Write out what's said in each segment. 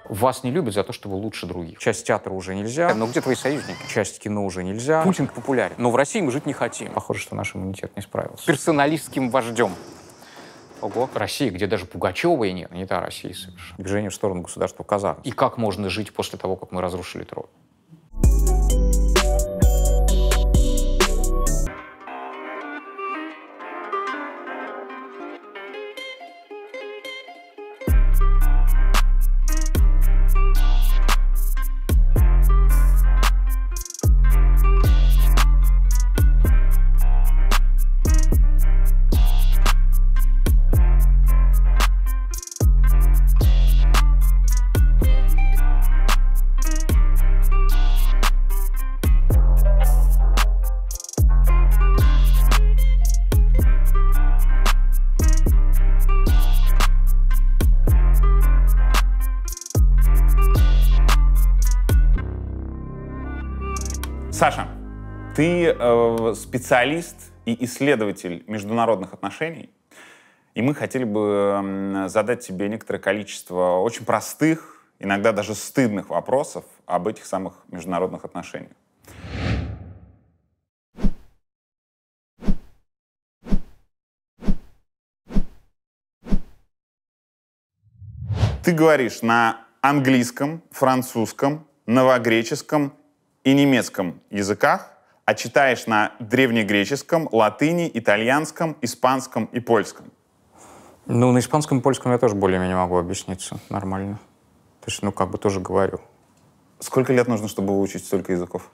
Вас не любят за то, что вы лучше других. Часть театра уже нельзя. Но где твои союзники? Часть кино уже нельзя. Путин популярен. Но в России мы жить не хотим. Похоже, что наш иммунитет не справился. Персоналистским вождем. Ого. Россия, где даже Пугачевой нет, не та Россия совершенно. Движение в сторону государства казарм. И как можно жить после того, как мы разрушили Трой? Саша, ты специалист и исследователь международных отношений, и мы хотели бы задать тебе некоторое количество очень простых, иногда даже стыдных вопросов об этих самых международных отношениях. Ты говоришь на английском, французском, новогреческом и немецком языках, а читаешь на древнегреческом, латыни, итальянском, испанском и польском. Ну, на испанском и польском я тоже более-менее могу объясниться нормально. То есть, ну, как бы тоже говорю. Сколько лет нужно, чтобы выучить столько языков?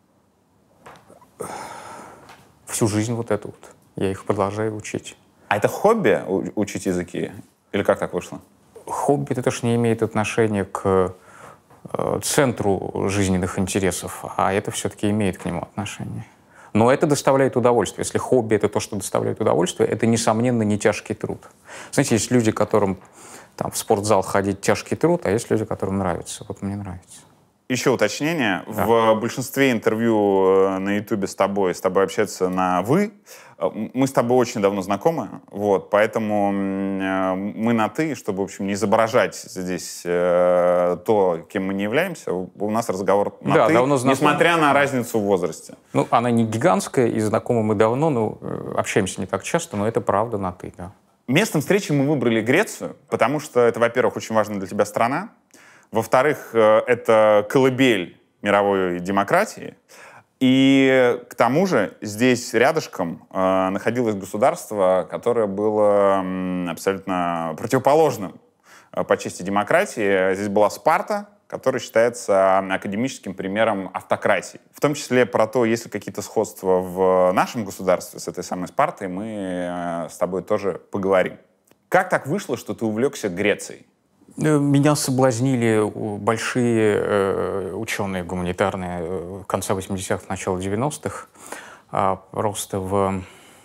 Всю жизнь вот эту вот. Я их продолжаю учить. А это хобби учить языки? Или как так вышло? Хобби — это тоже не имеет отношения к центру жизненных интересов, а это все-таки имеет к нему отношение. Но это доставляет удовольствие. Если хобби — это то, что доставляет удовольствие, это, несомненно, не тяжкий труд. Знаете, есть люди, которым там, в спортзал ходить тяжкий труд, а есть люди, которым нравится. Вот мне нравится. Еще уточнение. Да. В большинстве интервью на Ютубе с тобой общаются на «вы». Мы с тобой очень давно знакомы, вот, поэтому мы на «ты», чтобы, в общем, не изображать здесь то, кем мы не являемся. У нас разговор на «ты», давно несмотря на разницу в возрасте. Ну, она не гигантская, и знакомы мы давно, но общаемся не так часто, но это правда на «ты», да. Местом встречи мы выбрали Грецию, потому что это, во-первых, очень важная для тебя страна, во-вторых, это колыбель мировой демократии. И к тому же здесь рядышком находилось государство, которое было абсолютно противоположным по части демократии. Здесь была Спарта, которая считается академическим примером автократии. В том числе про то, есть ли какие-то сходства в нашем государстве с этой самой Спартой, мы с тобой тоже поговорим. Как так вышло, что ты увлекся Грецией? Меня соблазнили большие ученые гуманитарные конца 80-х, начала 90-х. Просто в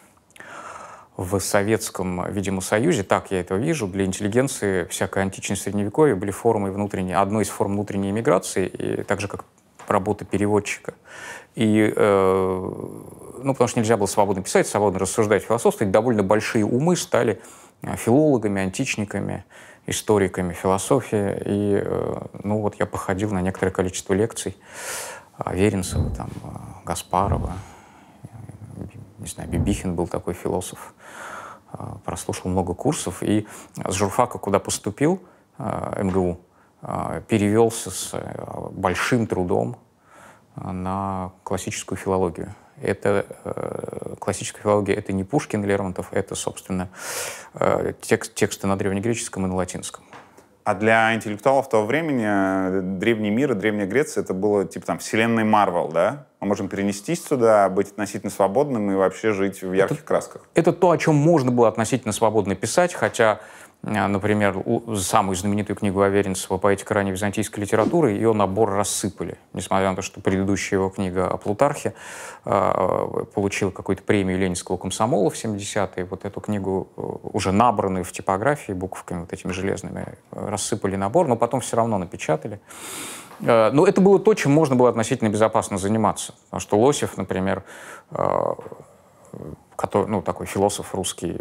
Советском, видимо, Союзе, так я это вижу, для интеллигенции всякое античное средневековье были формы внутренней, одной из форм внутренней эмиграции, и так же, как работа переводчика. И, ну, потому что нельзя было свободно писать, свободно рассуждать, философствовать, довольно большие умы стали филологами, античниками, историками философии. И, ну, вот я походил на некоторое количество лекций Аверинцева, там, Гаспарова, не знаю, Бибихин был такой философ. Прослушал много курсов. И с журфака, куда поступил, МГУ, перевелся с большим трудом на классическую филологию. Классическая филология — это не Пушкин, Лермонтов, это, собственно, тексты на древнегреческом и на латинском. А для интеллектуалов того времени древний мир и Древняя Греция — это было типа там вселенной Марвел, да? Мы можем перенестись сюда, быть относительно свободным и вообще жить в ярких красках. Это то, о чем можно было относительно свободно писать, хотя, например, самую знаменитую книгу Аверинцева «Поэтика ранней византийской литературы» ее набор рассыпали. Несмотря на то, что предыдущая его книга о Плутархе получила какую-то премию Ленинского комсомола в 70-е, вот эту книгу, уже набранную в типографии буковками вот этими железными, рассыпали набор, но потом все равно напечатали. Но это было то, чем можно было относительно безопасно заниматься. Потому что Лосев, например, который, ну, такой философ русский,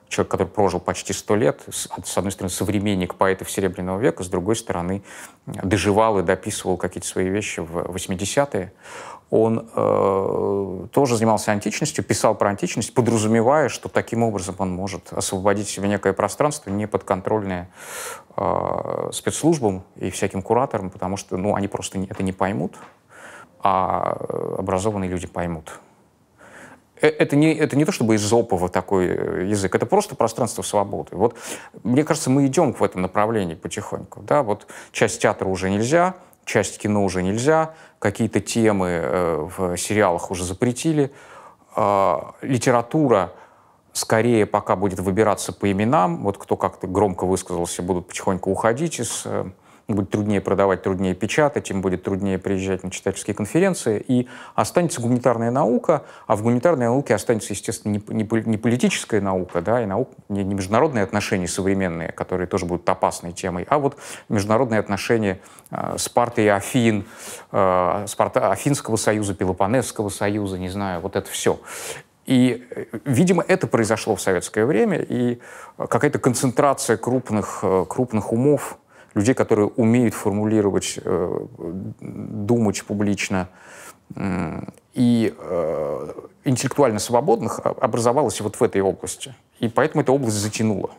человек, который прожил почти 100 лет, с одной стороны, современник поэтов Серебряного века, с другой стороны, доживал и дописывал какие-то свои вещи в 80-е. Он тоже занимался античностью, писал про античность, подразумевая, что таким образом он может освободить себе некое пространство, не подконтрольное спецслужбам и всяким кураторам, потому что они просто это не поймут, а образованные люди поймут. Это не то чтобы эзоповый такой язык, это просто пространство свободы. Вот, мне кажется, мы идем в этом направлении потихоньку. Да? Вот часть театра уже нельзя, часть кино уже нельзя, какие-то темы в сериалах уже запретили. Литература скорее пока будет выбираться по именам. Вот кто как-то громко высказался, будут потихоньку уходить из... будет труднее продавать, труднее печатать, им будет труднее приезжать на читательские конференции, и останется гуманитарная наука, а в гуманитарной науке останется, естественно, не политическая наука, да, и не международные отношения современные, которые тоже будут опасной темой, а вот международные отношения Спарты и Афин, Афинского союза, Пелопоннесского союза, не знаю, вот это все. И, видимо, это произошло в советское время, и какая-то концентрация крупных умов, людей, которые умеют формулировать, думать публично и интеллектуально свободных, образовалась вот в этой области. И поэтому эта область затянула.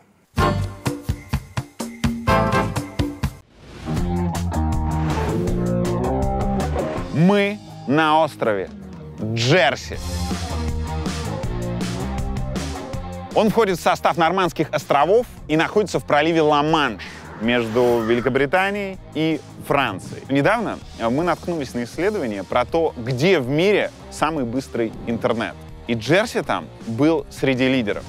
Мы на острове Джерси. Он входит в состав Нормандских островов и находится в проливе Ла-Манш между Великобританией и Францией. Недавно мы наткнулись на исследование про то, где в мире самый быстрый интернет. И Джерси там был среди лидеров.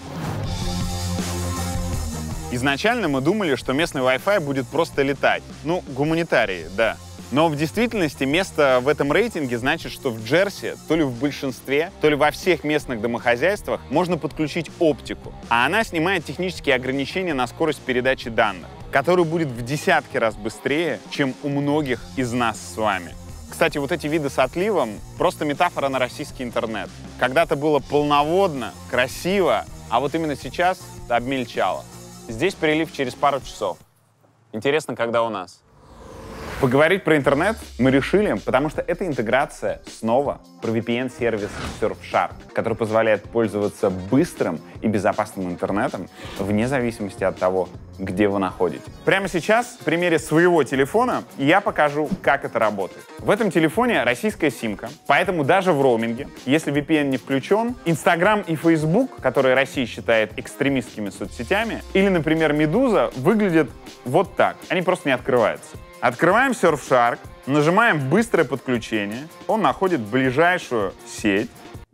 Изначально мы думали, что местный Wi-Fi будет просто летать. Гуманитарии, да. Но в действительности место в этом рейтинге значит, что в Джерси, то ли в большинстве, то ли во всех местных домохозяйствах можно подключить оптику. А она снимает технические ограничения на скорость передачи данных, который будет в десятки раз быстрее, чем у многих из нас с вами. Кстати, вот эти виды с отливом — просто метафора на российский интернет. Когда-то было полноводно, красиво, а вот именно сейчас обмельчало. Здесь прилив через пару часов. Интересно, когда у нас? Поговорить про интернет мы решили, потому что это интеграция снова про VPN-сервис Surfshark, который позволяет пользоваться быстрым и безопасным интернетом вне зависимости от того, где вы находитесь. Прямо сейчас, в примере своего телефона, я покажу, как это работает. В этом телефоне российская симка, поэтому даже в роуминге, если VPN не включен, Instagram и Facebook, которые Россия считает экстремистскими соцсетями, или, например, Медуза, выглядят вот так. Они просто не открываются. Открываем Surfshark, нажимаем «Быстрое подключение», он находит ближайшую сеть.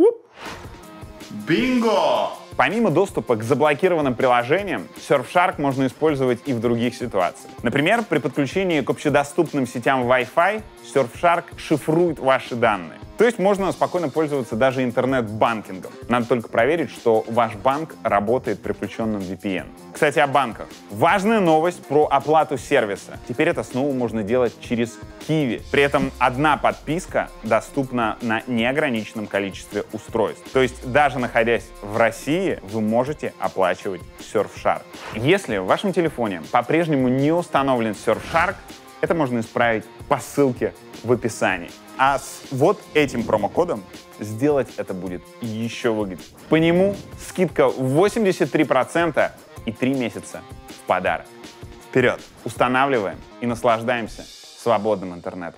Бинго! Помимо доступа к заблокированным приложениям, Surfshark можно использовать и в других ситуациях. Например, при подключении к общедоступным сетям Wi-Fi Surfshark шифрует ваши данные. То есть можно спокойно пользоваться даже интернет-банкингом. Надо только проверить, что ваш банк работает при включенном VPN. Кстати, о банках. Важная новость про оплату сервиса. Теперь это снова можно делать через Kiwi. При этом одна подписка доступна на неограниченном количестве устройств. То есть даже находясь в России, вы можете оплачивать Surfshark. Если в вашем телефоне по-прежнему не установлен Surfshark, это можно исправить по ссылке в описании. А с вот этим промокодом сделать это будет еще выгоднее. По нему скидка 83% и 3 месяца в подарок. Вперед! Устанавливаем и наслаждаемся свободным интернетом.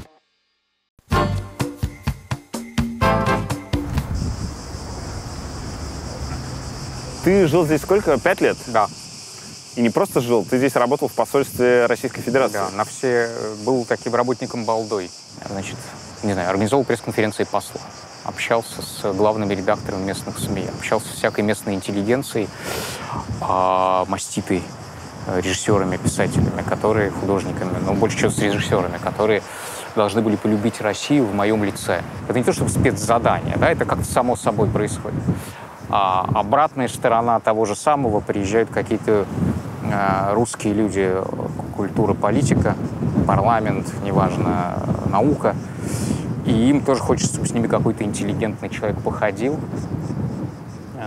Ты жил здесь сколько? 5 лет? Да. И не просто жил, ты здесь работал в посольстве Российской Федерации. Да, был таким работником балдой. Значит, не знаю, организовал пресс-конференции посла, общался с главными редакторами местных СМИ, общался с всякой местной интеллигенцией, маститой, режиссерами, писателями, художниками, но больше всего с режиссерами, которые должны были полюбить Россию в моем лице. Это не то чтобы спецзадание, да, это как-то само собой происходит. А обратная сторона того же самого — приезжают какие-то русские люди, культура, политика, парламент, неважно, наука. И им тоже хочется, чтобы с ними какой-то интеллигентный человек походил,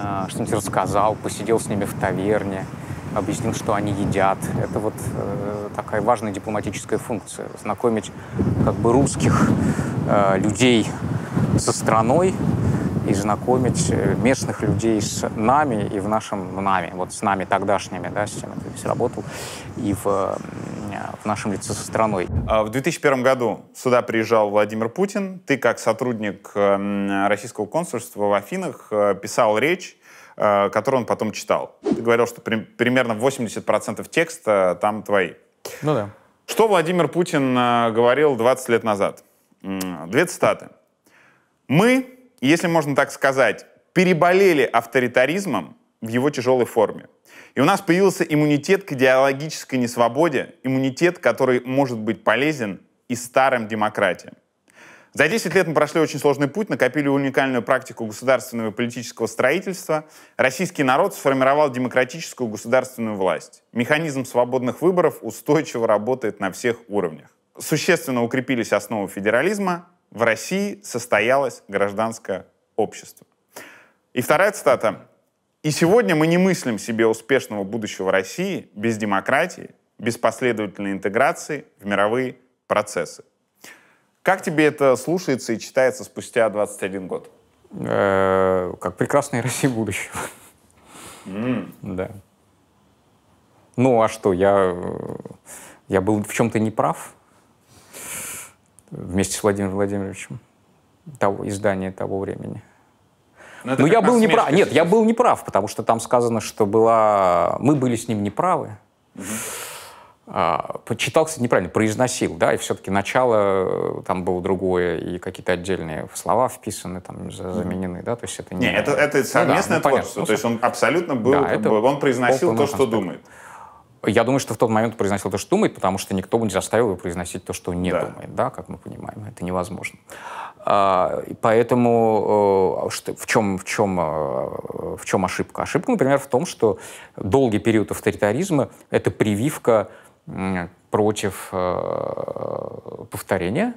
что-нибудь рассказал, посидел с ними в таверне, объяснил, что они едят. Это вот такая важная дипломатическая функция. Знакомить как бы русских людей со страной и знакомить местных людей с нами и вот с нами тогдашними, да, с тем, кто здесь работал, и в нашем лице со страной. В 2001 году сюда приезжал Владимир Путин. Ты, как сотрудник российского консульства в Афинах, писал речь, которую он потом читал. Ты говорил, что примерно 80% текста там твои. Ну да. Что Владимир Путин говорил 20 лет назад? 2 цитаты. «Мы, если можно так сказать, переболели авторитаризмом в его тяжелой форме. И у нас появился иммунитет к идеологической несвободе, иммунитет, который может быть полезен и старым демократиям. За 10 лет мы прошли очень сложный путь, накопили уникальную практику государственного и политического строительства. Российский народ сформировал демократическую государственную власть. Механизм свободных выборов устойчиво работает на всех уровнях. Существенно укрепились основы федерализма. В России состоялось гражданское общество». И вторая цитата. «И сегодня мы не мыслим себе успешного будущего России без демократии, без последовательной интеграции в мировые процессы». Как тебе это слушается и читается спустя 21 год? Как прекрасная Россия будущего. Да. Ну, а что, я был в чем-то неправ вместе с Владимиром Владимировичем, издания того времени. Но я был неправ. Нет, я был неправ, потому что там сказано, что мы были с ним неправы. Читал, кстати, неправильно, произносил, да, и все-таки начало там было другое, и какие-то отдельные слова вписаны, там, заменены, да, то есть это не... Нет, это совместное творчество, то есть он абсолютно был, да, он произносил то, что думает. Я думаю, что в тот момент он произносил то, что думает, потому что никто бы не заставил его произносить то, что он не думает, да, как мы понимаем, это невозможно. Поэтому в чем ошибка? Ошибка, например, в том, что долгий период авторитаризма — это прививка против повторения.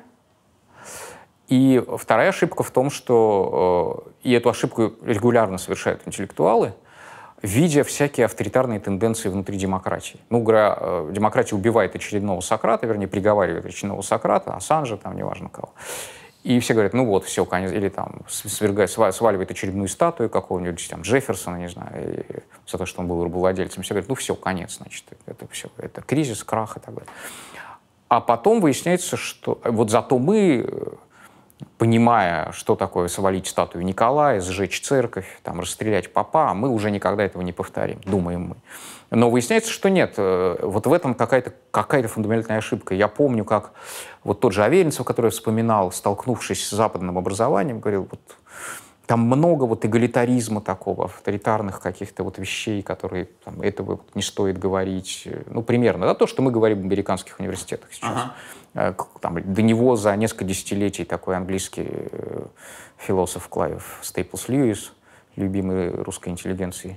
И вторая ошибка в том, что и эту ошибку регулярно совершают интеллектуалы, видя всякие авторитарные тенденции внутри демократии. Ну, говоря, демократия убивает очередного Сократа, вернее, приговаривает очередного Сократа, Ассанжа, там, неважно кого. И все говорят, ну вот, все, конец. Или там сваливает очередную статую какого-нибудь, там, Джефферсона, не знаю, за то, что он был рабовладельцем. Все говорят, ну все, конец, значит, это все, это кризис, крах и так далее. А потом выясняется, что вот зато мы, понимая, что такое свалить статую Николая, сжечь церковь, там, расстрелять попа, мы уже никогда этого не повторим, думаем мы. Но выясняется, что нет. Вот в этом какая-то фундаментальная ошибка. Я помню, как вот тот же Аверинцев, который я вспоминал, столкнувшись с западным образованием, говорил, вот там много вот эгалитаризма такого, авторитарных каких-то вот вещей, которые там, этого вот не стоит говорить. Ну, примерно, да, то, что мы говорим в американских университетах сейчас. Там, до него за несколько десятилетий такой английский философ Клайв Стейплс Льюис, любимый русской интеллигенции,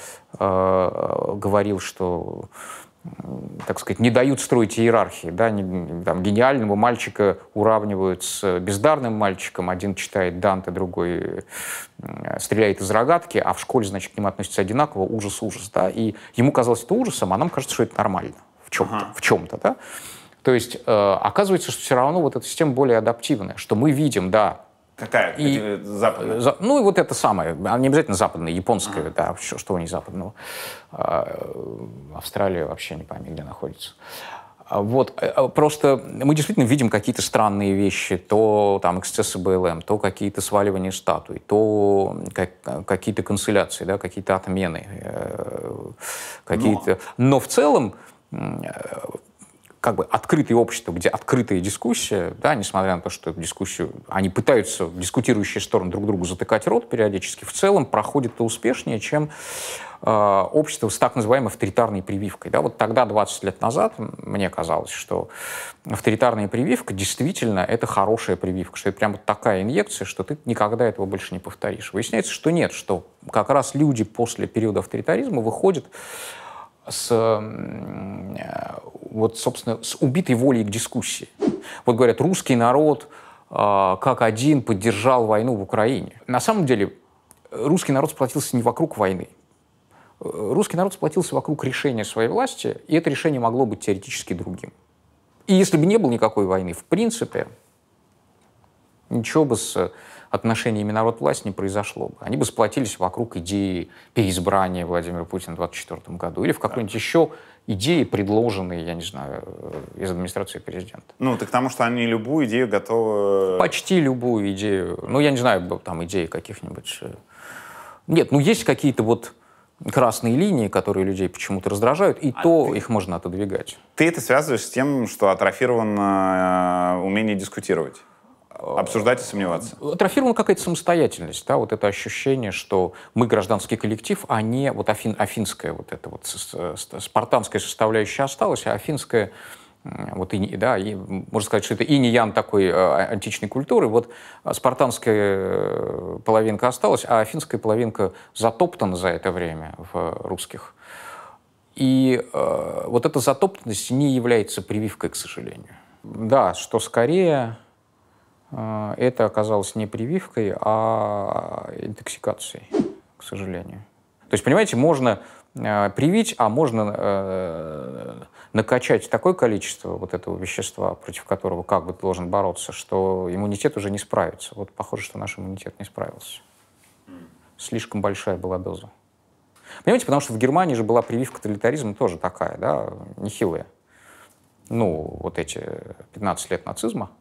говорил, что, так сказать, не дают строить иерархии. Да? Там, гениального мальчика уравнивают с бездарным мальчиком. Один читает Данте, другой стреляет из рогатки, а в школе, значит, к нему относятся одинаково. Ужас, ужас. Да? И ему казалось это ужасом, а нам кажется, что это нормально в чем-то. Да? То есть оказывается, что все равно вот эта система более адаптивная, что мы видим, да. Какая? Западная? Ну и вот это самое, не обязательно западная, японская, да, что не западного. Австралия вообще не пойми, где находится. Вот, просто мы действительно видим какие-то странные вещи, то там эксцессы БЛМ, то какие-то сваливания статуй, то какие-то канцеляции, да, какие-то отмены, какие-то... Но в целом как бы открытое общество, где открытая дискуссия, да, несмотря на то, что эту дискуссию, они пытаются, дискутирующие стороны, друг другу затыкать рот периодически, в целом проходит-то успешнее, чем общество с так называемой авторитарной прививкой. Да, вот тогда, 20 лет назад, мне казалось, что авторитарная прививка действительно это хорошая прививка, что это прям вот такая инъекция, что ты никогда этого больше не повторишь. Выясняется, что нет, что как раз люди после периода авторитаризма выходят вот, собственно, с убитой волей к дискуссии. Вот говорят, русский народ как один поддержал войну в Украине. На самом деле русский народ сплотился не вокруг войны. Русский народ сплотился вокруг решения своей власти, и это решение могло быть теоретически другим. И если бы не было никакой войны, в принципе, ничего бы с отношениями народ-власть не произошло бы. Они бы сплотились вокруг идеи переизбрания Владимира Путина в 2024 году или в какой-нибудь еще идеи, предложенные, я не знаю, из администрации президента. Ну, так потому что они любую идею готовы... Почти любую идею. Ну, я не знаю, там идеи каких-нибудь... Нет, ну, есть какие-то вот красные линии, которые людей почему-то раздражают, и их можно отодвигать. Ты это связываешь с тем, что атрофировано умение дискутировать? Обсуждать и сомневаться. Атрофирована какая-то самостоятельность, да, вот это ощущение, что мы гражданский коллектив, а не вот афинская вот эта вот спартанская составляющая осталась, а афинская, вот, да, и, можно сказать, что это инь-ян такой античной культуры, вот спартанская половинка осталась, а афинская половинка затоптана за это время в русских. И вот эта затоптанность не является прививкой, к сожалению. Да, что скорее... это оказалось не прививкой, а интоксикацией, к сожалению. То есть, понимаете, можно привить, а можно накачать такое количество вот этого вещества, против которого как бы должен бороться, что иммунитет уже не справится. Вот похоже, что наш иммунитет не справился. Слишком большая была доза. Понимаете, потому что в Германии же была прививка тоталитаризма тоже такая, да, нехилая. Ну, вот эти 15 лет нацизма.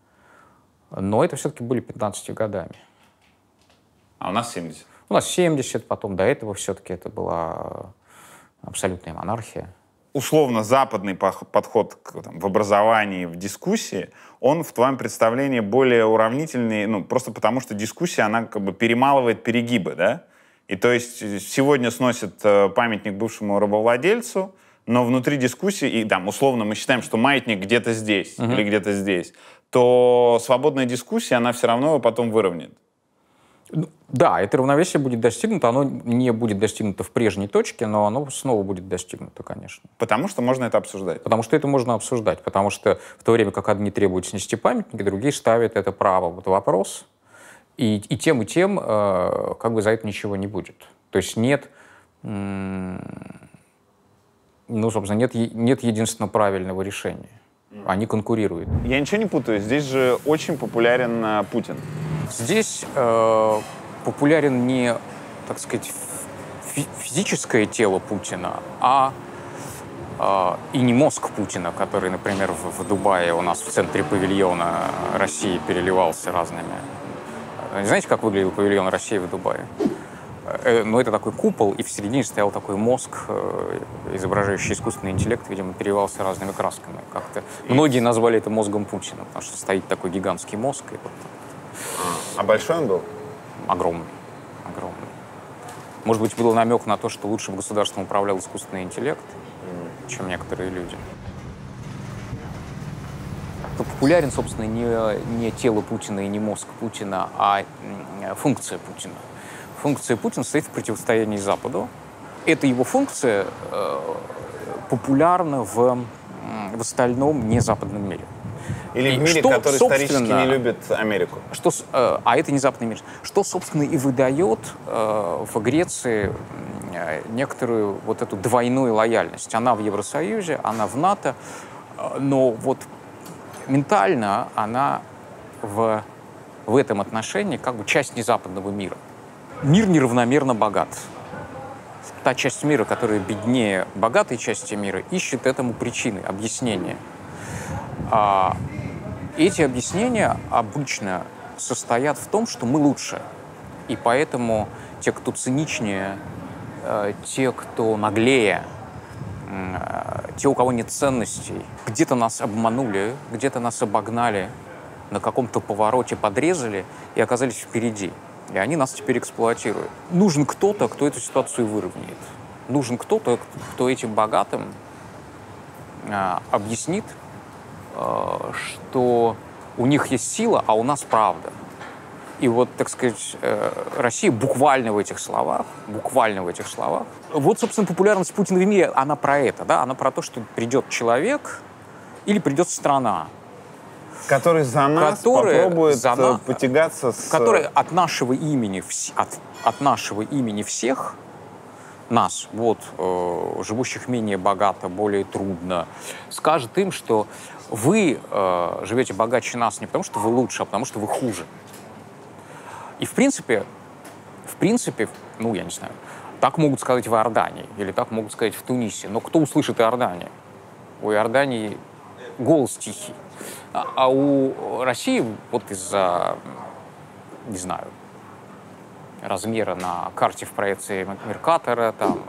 Но это все-таки были 15 годами. А у нас 70? У нас 70, потом до этого все-таки это была абсолютная монархия. Условно западный подход в образовании, в дискуссии, он в твоем представлении более уравнительный, ну, просто потому что дискуссия, она как бы перемалывает перегибы, да? И то есть сегодня сносят памятник бывшему рабовладельцу, но внутри дискуссии, и там условно мы считаем, что маятник где-то здесь или где-то здесь, то свободная дискуссия, она все равно его потом выровняет. Да, это равновесие будет достигнуто, оно не будет достигнуто в прежней точке, но оно снова будет достигнуто, конечно. Потому что можно это обсуждать. Потому что это можно обсуждать, потому что в то время как одни требуют снести памятники, другие ставят это право под вопрос, и тем, как бы за это ничего не будет. То есть нет, ну, собственно, нет единственно правильного решения. Они конкурируют. Я ничего не путаю. Здесь же очень популярен Путин. Здесь популярен не, так сказать, физическое тело Путина, и не мозг Путина, который, например, в Дубае у нас в центре павильона России переливался разными. Знаете, как выглядел павильон России в Дубае? Ну, это такой купол, и в середине стоял такой мозг, изображающий искусственный интеллект, видимо, переливался разными красками. Как-то многие назвали это мозгом Путина, потому что стоит такой гигантский мозг. И вот... А большой он был? Огромный. Огромный. Может быть, был намек на то, что лучше бы государством управлял искусственный интеллект, чем некоторые люди. Популярен, собственно, не тело Путина и не мозг Путина, а функция Путина. Функция Путина стоит в противостоянии Западу. Эта его функция популярна в остальном незападном мире. Или в мире, который исторически не любит Америку. А это не западный мир. Что, собственно, и выдает в Греции некоторую вот эту двойную лояльность. Она в Евросоюзе, она в НАТО, но вот ментально она в этом отношении как бы часть незападного мира. Мир неравномерно богат. Та часть мира, которая беднее богатой части мира, ищет этому причины, объяснения. Эти объяснения обычно состоят в том, что мы лучше. И поэтому те, кто циничнее, те, кто наглее, те, у кого нет ценностей, где-то нас обманули, где-то нас обогнали, на каком-то повороте подрезали и оказались впереди. И они нас теперь эксплуатируют. Нужен кто-то, кто эту ситуацию выровняет. Нужен кто-то, кто этим богатым объяснит, что у них есть сила, а у нас правда. И вот, так сказать, Россия буквально в этих словах. Вот, собственно, популярность Путина в мире, она про это, да? Она про то, что придет человек или придет страна, который за нас попробует потягаться с... Который от нашего имени, от от нашего имени всех нас, вот, живущих менее богато, более трудно, скажет им, что вы живете богаче нас не потому, что вы лучше, а потому, что вы хуже. И в принципе, ну, я не знаю, так могут сказать в Иордании, или так могут сказать в Тунисе. Но кто услышит Иорданию? У Иордании голос тихий. А у России вот из-за, не знаю, размера на карте в проекции Меркатора, там,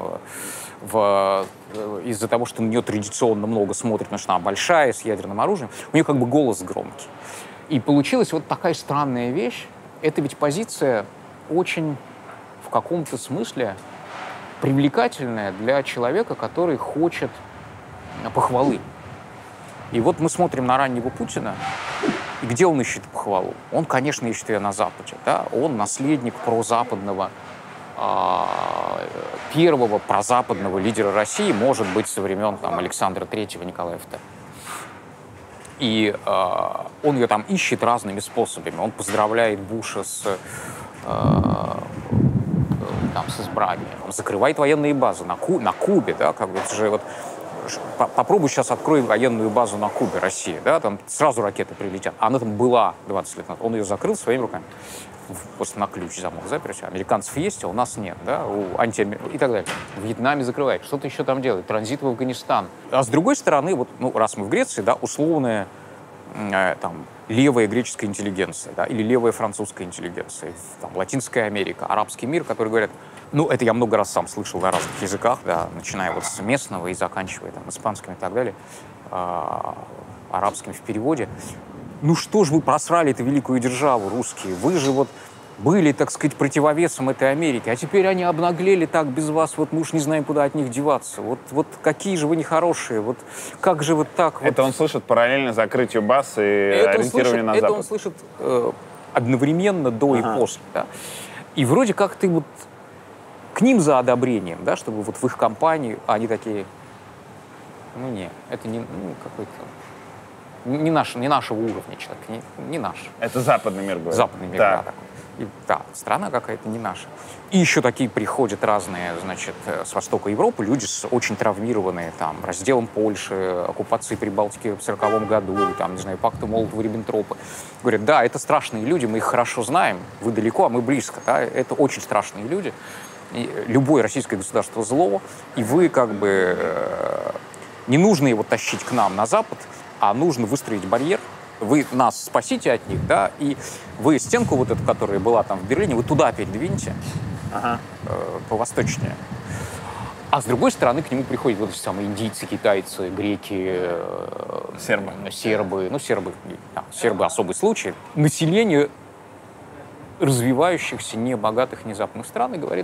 из-за того, что на нее традиционно много смотрят, потому что она большая, с ядерным оружием, у нее как бы голос громкий. И получилась вот такая странная вещь. Это ведь позиция очень, в каком-то смысле, привлекательная для человека, который хочет похвалы. И вот мы смотрим на раннего Путина, и где он ищет похвалу? Он, конечно, ищет ее на Западе. Да? Он наследник прозападного, первого прозападного лидера России, может быть, со времен там, Александра III, Николая II. И он ее там ищет разными способами. Он поздравляет Буша с избранием. Он закрывает военные базы на Кубе. Да? Как бы, это же вот, попробуй сейчас открой военную базу на Кубе, Россия, да, там сразу ракеты прилетят. Она там была 20 лет назад. Он ее закрыл своими руками. Просто на ключ замок запер. Американцев есть, а у нас нет, да, и так далее. В Вьетнаме закрывает. Что-то еще там делает. Транзит в Афганистан. А с другой стороны, вот, ну, раз мы в Греции, да, условная там, левая греческая интеллигенция, да, или левая французская интеллигенция, там, Латинская Америка, арабский мир, которые говорят, ну, это я много раз сам слышал на разных языках, да, начиная вот с местного и заканчивая там, испанским и так далее, арабским в переводе. Ну что ж вы просрали эту великую державу, русские? Вы же вот были, так сказать, противовесом этой Америки, а теперь они обнаглели так без вас, вот мы уж не знаем, куда от них деваться. Вот какие же вы нехорошие, вот как же вот так? Это он слышит параллельно закрытию баз и ориентированию на Запад? Это он слышит одновременно до и после. Да? И вроде как ты вот к ним за одобрением, да, чтобы вот в их компании они такие, ну не, это не какой-то не нашего уровня человек, не наш. Это западный мир, говорит. Западный мир, да, такой. И, да, страна какая-то не наша. И еще такие приходят разные, значит, с востока Европы люди очень травмированные, там, разделом Польши, оккупацией Прибалтики в 1940 году, там, не знаю, пактом Молотова-Риббентропа. Говорят, да, это страшные люди, мы их хорошо знаем, вы далеко, а мы близко, да, это очень страшные люди. И любое российское государство зло, и вы как бы не нужно его тащить к нам на Запад, а нужно выстроить барьер, вы нас спасите от них, да, и вы стенку вот эту, которая была там в Берлине, вы туда передвиньте, повосточнее. А с другой стороны к нему приходят вот эти самые индийцы, китайцы, греки, сербы, сербы особый случай. Население развивающихся, небогатых, незападных стран и говорит,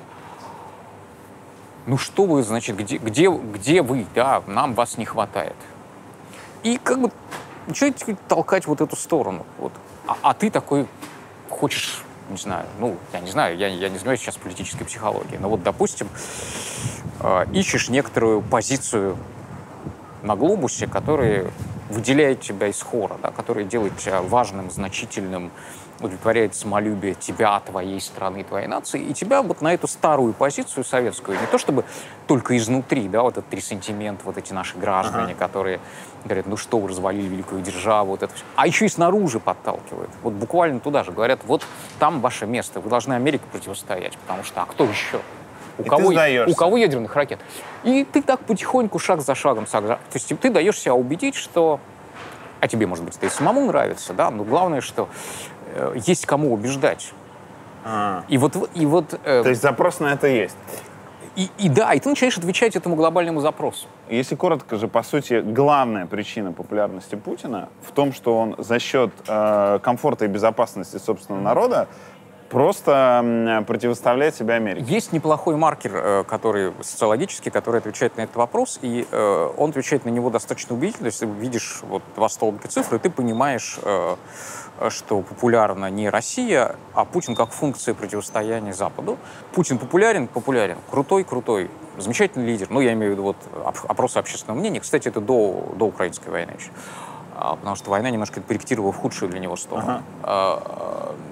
ну что вы, значит, где вы, да, нам вас не хватает. И как бы начинаете толкать вот эту сторону. Вот. А ты такой хочешь, не знаю, ну, я не знаю, я не занимаюсь сейчас политической психологией, но вот, допустим, ищешь некоторую позицию на глобусе, которая выделяет тебя из хора, да, которая делает тебя важным, значительным, удовлетворяет самолюбие тебя, твоей страны, твоей нации, и тебя вот на эту старую позицию советскую, не то чтобы только изнутри, да, вот этот ресентимент, вот эти наши граждане, которые говорят, ну что, вы развалили великую державу, вот это все, а еще и снаружи подталкивают. Вот буквально туда же говорят, вот там ваше место, вы должны Америке противостоять, потому что, а кто еще? У кого ядерных ракет? И ты так потихоньку, шаг за шагом, то есть ты даешь себя убедить, что, а тебе, может быть, это и самому нравится, да, но главное, что есть кому убеждать. То есть запрос на это есть. И ты начинаешь отвечать этому глобальному запросу. Если коротко же, по сути, главная причина популярности Путина в том, что он за счет комфорта и безопасности собственного народа просто противоставляет себя Америке. Есть неплохой маркер, который социологический, который отвечает на этот вопрос, и он отвечает на него достаточно убедительно. Если ты видишь вот два столбика цифры, ты понимаешь, что популярна не Россия, а Путин как функция противостояния Западу. Путин популярен, крутой, замечательный лидер. Ну, я имею в виду вот опросы общественного мнения. Кстати, это до украинской войны еще. Потому что война немножко корректировала в худшую для него сторону.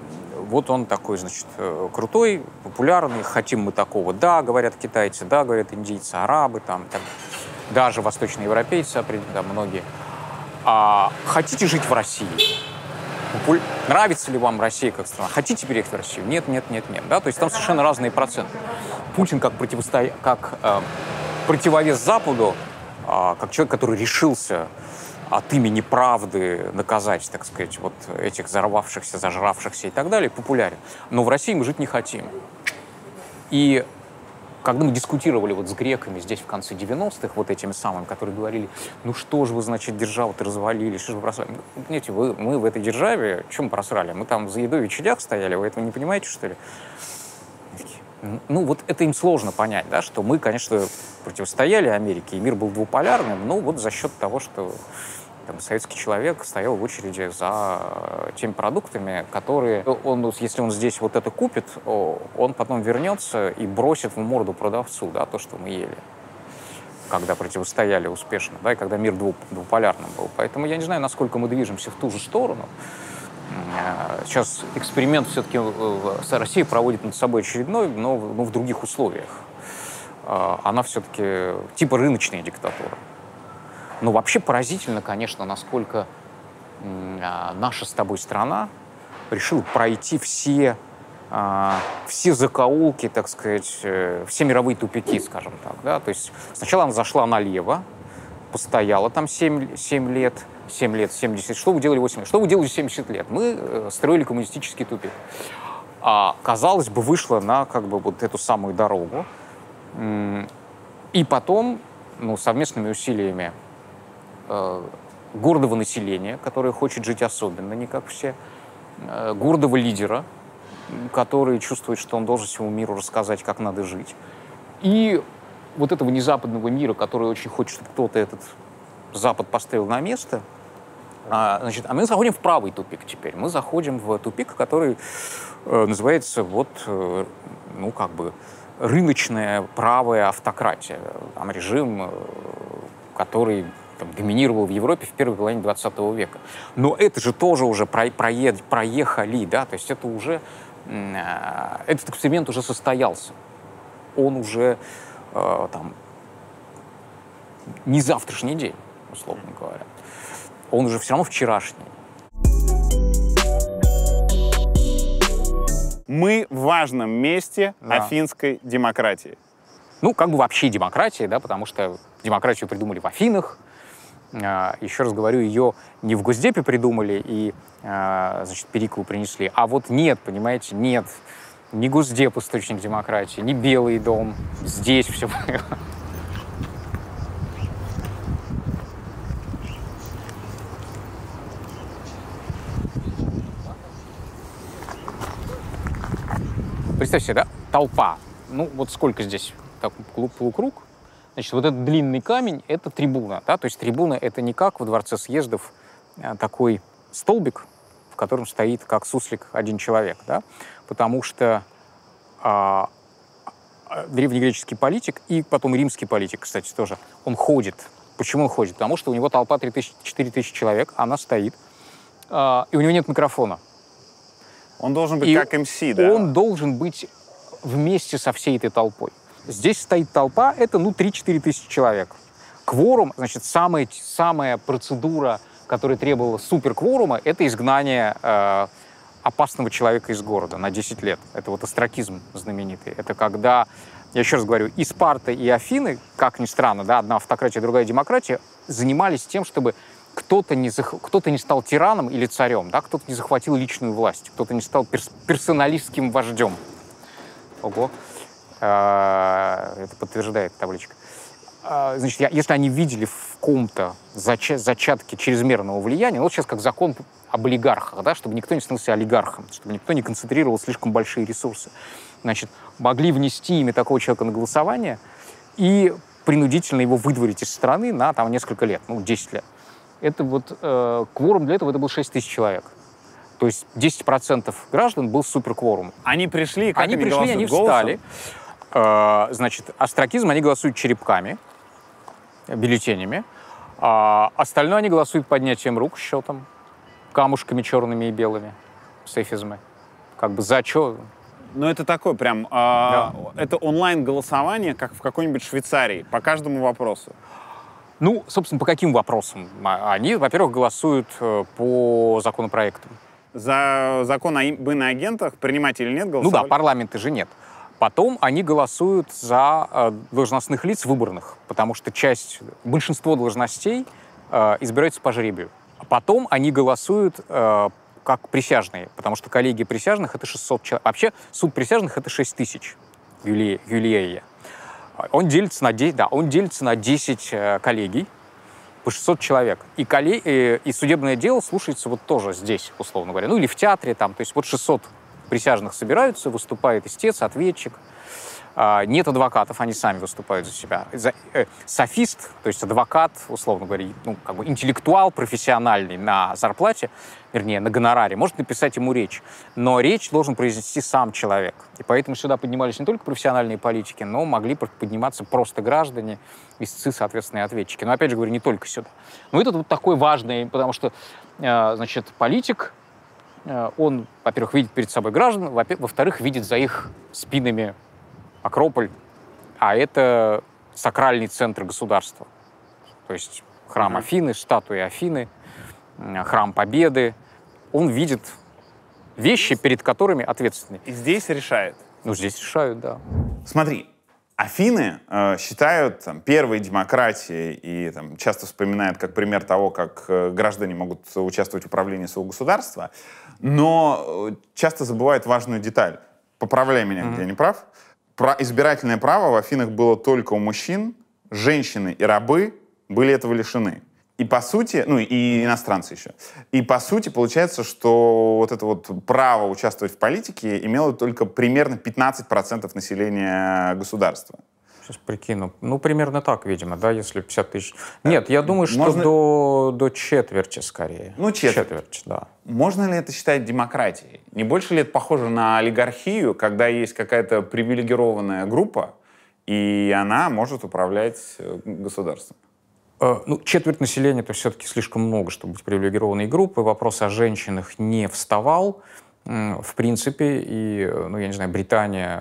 вот он такой, значит, крутой, популярный, хотим мы такого. Да, говорят китайцы, да, говорят индийцы, арабы, там, даже восточноевропейцы, да, многие. А хотите жить в России? Нравится ли вам Россия как страна? Хотите переехать в Россию? Нет, нет, нет, нет. Да? То есть там совершенно разные проценты. Путин как противовес Западу, как человек, который решился от имени правды наказать, так сказать, вот этих взорвавшихся, зажравшихся и так далее, популярен. Но в России мы жить не хотим. И когда мы дискутировали вот с греками здесь в конце 90-х, вот этими самыми, которые говорили, ну что же вы, значит, державу-то развалили, что же вы просрали? Понимаете, мы в этой державе, чем мы просрали? Мы там за едой в очередях стояли, вы этого не понимаете, что ли? Ну, вот это им сложно понять, да, что мы, конечно, противостояли Америке, и мир был двуполярным, но вот за счет того, что там, советский человек стоял в очереди за теми продуктами, которые, если он здесь вот это купит, он потом вернется и бросит в морду продавцу, да, то, что мы ели, когда противостояли успешно, да, и когда мир двуполярным был. Поэтому я не знаю, насколько мы движемся в ту же сторону. Сейчас эксперимент все-таки Россия проводит над собой очередной, но в других условиях. Она все-таки типа рыночная диктатура. Но вообще поразительно, конечно, насколько наша с тобой страна решила пройти все закоулки, так сказать, все мировые тупики, скажем так. Да? То есть сначала она зашла налево, постояла там 7 лет, 70. Что вы делали 8 лет? Что вы делали 70 лет? Мы строили коммунистический тупик. А, казалось бы, вышла на как бы вот эту самую дорогу. И потом, совместными усилиями гордого населения, которое хочет жить особенно, не как все, гордого лидера, который чувствует, что он должен всему миру рассказать, как надо жить, и вот этого незападного мира, который очень хочет, чтобы кто-то этот Запад поставил на место. А мы заходим в правый тупик теперь. Мы заходим в тупик, который называется рыночная правая автократия. Там режим, который доминировал в Европе в первой половине 20 века. Но это же тоже уже проехали, да, то есть это уже, этот эксперимент уже состоялся. Он уже не завтрашний день, условно говоря. Он уже все равно вчерашний. Мы в важном месте афинской демократии. Вообще демократии, да, потому что демократию придумали в Афинах. Еще раз говорю, ее не в Госдепе придумали и, Периклу принесли. А вот нет, понимаете, нет. Ни Госдеп источник демократии, ни Белый дом. Здесь все было. Представьте себе, да, толпа. Вот сколько здесь? Так, полукруг. Значит, вот этот длинный камень — это трибуна. Да? То есть трибуна — это не как во Дворце съездов такой столбик, в котором стоит, как суслик, один человек. Да? Потому что древнегреческий политик и потом римский политик, кстати, тоже, он ходит. Почему он ходит? Потому что у него толпа 4 тысячи человек, она стоит, и у него нет микрофона. Он должен быть как МС, да? Он должен быть вместе со всей этой толпой. Здесь стоит толпа, это, 3-4 тысячи человек. Кворум, значит, самая процедура, которая требовала суперкворума, это изгнание опасного человека из города на 10 лет. Это вот остракизм знаменитый. Это когда, я еще раз говорю, и Спарта, и Афины, как ни странно, да, одна автократия, другая демократия, занимались тем, чтобы кто-то не стал тираном или царем, да, кто-то не захватил личную власть, кто-то не стал персоналистским вождем. Ого. Это подтверждает табличка. Значит, если они видели в ком-то зачатки чрезмерного влияния, вот сейчас как закон об олигархах, да, чтобы никто не становился олигархом, чтобы никто не концентрировал слишком большие ресурсы, значит, могли внести имя такого человека на голосование и принудительно его выдворить из страны на несколько лет, 10 лет. Это кворум для этого это был 6 тысяч человек. То есть 10% граждан был суперкворум. Они пришли, как они пришли, они встали. Значит, остракизм они голосуют черепками, бюллетенями. Остальное они голосуют поднятием рук, счетом, камушками черными и белыми, сейфизмы. как бы за что. Но это такое прям, это онлайн-голосование, как в какой-нибудь Швейцарии, по каждому вопросу. Ну, собственно, по каким вопросам? Они, во-первых, голосуют по законопроектам. За закон об иноагентах принимать или нет голосовали? Ну да, парламента же нет. Потом они голосуют за должностных лиц выборных, потому что большинство должностей избираются по жребию. Потом они голосуют как присяжные, потому что коллегия присяжных — это 600 человек. Вообще суд присяжных — это 6 тысяч юлея. Он делится на 10 коллегий по 600 человек. И судебное дело слушается вот тоже здесь, условно говоря. Ну или в театре там. То есть вот 600 присяжных собираются, выступает истец, ответчик. Нет адвокатов, они сами выступают за себя. Софист, то есть адвокат, условно говоря, ну, как бы интеллектуал профессиональный на зарплате, вернее, на гонораре, может написать ему речь. Но речь должен произнести сам человек. И поэтому сюда поднимались не только профессиональные политики, но могли подниматься просто граждане, истцы, соответственно, и ответчики. Но, опять же говорю, не только сюда. Но это вот такой важный, потому что, значит, политик, он, во-первых, видит перед собой граждан, во-вторых, видит за их спинами Акрополь, а это сакральный центр государства. То есть храм Афины, статуя Афины, храм Победы. Он видит вещи, перед которыми ответственны. И здесь решает? Ну, здесь решают, да. Смотри, Афины считают первой демократией и часто вспоминают как пример того, как граждане могут участвовать в управлении своего государства, но часто забывают важную деталь. Поправляй меня, где я не прав. Избирательное право в Афинах было только у мужчин, женщины и рабы были этого лишены. И по сути, ну и иностранцы еще. И по сути получается, что вот это вот право участвовать в политике имело только примерно 15% населения государства. Сейчас прикину. Ну, примерно так, видимо, да, если 50 тысяч. Нет, я думаю, что до четверти скорее. Ну, четверть, да. Можно ли это считать демократией? Не больше ли это похоже на олигархию, когда есть какая-то привилегированная группа, и она может управлять государством? Ну, четверть населения — это все-таки слишком много, чтобы быть привилегированной группой. Вопрос о женщинах не вставал, в принципе. И, ну, я не знаю, Британия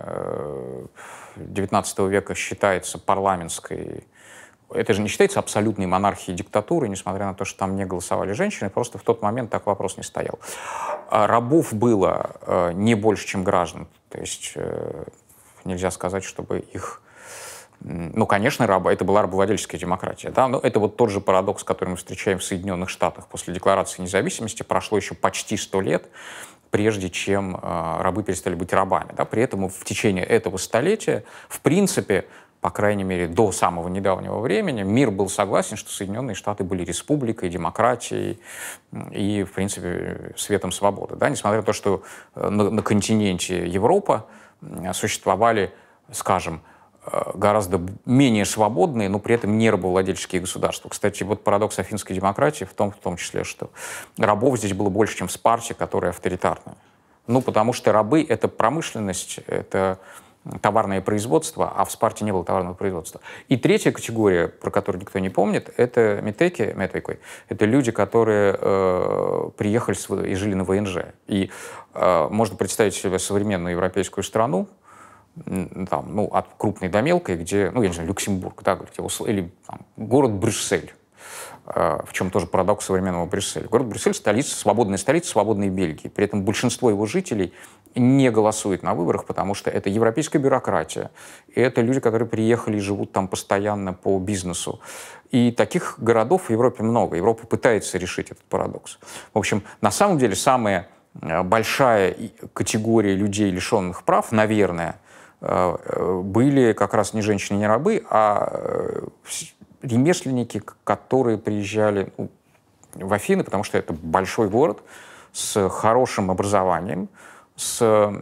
XIX века считается парламентской. Это же не считается абсолютной монархией и диктатурой, несмотря на то, что там не голосовали женщины. Просто в тот момент так вопрос не стоял. Рабов было не больше, чем граждан. То есть нельзя сказать, чтобы их... Ну, конечно, это была рабовладельческая демократия, да, но это вот тот же парадокс, который мы встречаем в Соединенных Штатах. После Декларации независимости прошло еще почти 100 лет, прежде чем рабы перестали быть рабами. Да. При этом в течение этого столетия, в принципе, по крайней мере, до самого недавнего времени, мир был согласен, что Соединенные Штаты были республикой, демократией и, в принципе, светом свободы. Да. Несмотря на то, что на континенте Европа существовали, скажем, гораздо менее свободные, но при этом не рабовладельческие государства. Кстати, вот парадокс афинской демократии в том числе, что рабов здесь было больше, чем в Спарте, которая авторитарная. Ну, потому что рабы — это промышленность, это товарное производство, а в Спарте не было товарного производства. И третья категория, про которую никто не помнит, это метеки. Это люди, которые приехали и жили на ВНЖ. И можно представить себе современную европейскую страну, там, ну, от крупной до мелкой, где, ну, я не знаю, Люксембург, да, или там, город Брюссель, в чем тоже парадокс современного Брюсселя. Город Брюссель — свободная столица свободной Бельгии. При этом большинство его жителей не голосует на выборах, потому что это европейская бюрократия, и это люди, которые приехали и живут там постоянно по бизнесу. И таких городов в Европе много. Европа пытается решить этот парадокс. В общем, на самом деле, самая большая категория людей, лишенных прав, наверное, были как раз не женщины, не рабы, а ремесленники, которые приезжали в Афины, потому что это большой город с хорошим образованием, с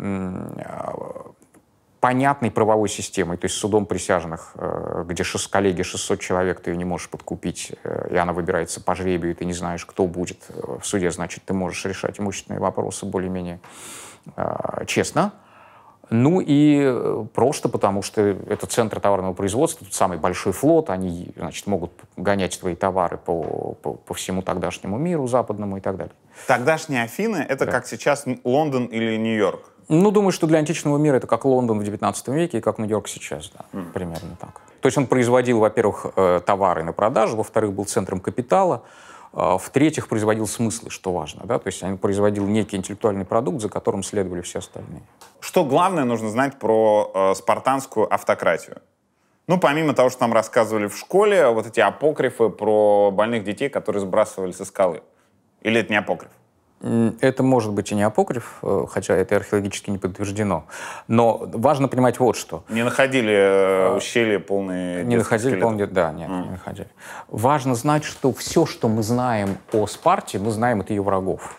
понятной правовой системой, то есть судом присяжных, где коллеги 600 человек, ты ее не можешь подкупить, и она выбирается по жребию, и ты не знаешь, кто будет в суде, значит, ты можешь решать имущественные вопросы более-менее честно. Ну и просто потому, что это центр товарного производства, тут самый большой флот, они, значит, могут гонять твои товары по всему тогдашнему миру западному и так далее. Тогдашние Афины — это как сейчас Лондон или Нью-Йорк? Ну, думаю, что для античного мира это как Лондон в XIX веке и как Нью-Йорк сейчас, да, примерно так. То есть он производил, во-первых, товары на продажу, во-вторых, был центром капитала, в-третьих, производил смыслы, что важно, да, то есть он производил некий интеллектуальный продукт, за которым следовали все остальные. Что главное нужно знать про спартанскую автократию? Ну, помимо того, что нам рассказывали в школе, вот эти апокрифы про больных детей, которые сбрасывали со скалы. Или это не апокриф? Это может быть и не апокриф, хотя это археологически не подтверждено. Но важно понимать вот что. Не находили ущелья полные Не находили скелетов? полные, да, нет, не находили. Важно знать, что все, что мы знаем о Спарте, мы знаем от ее врагов.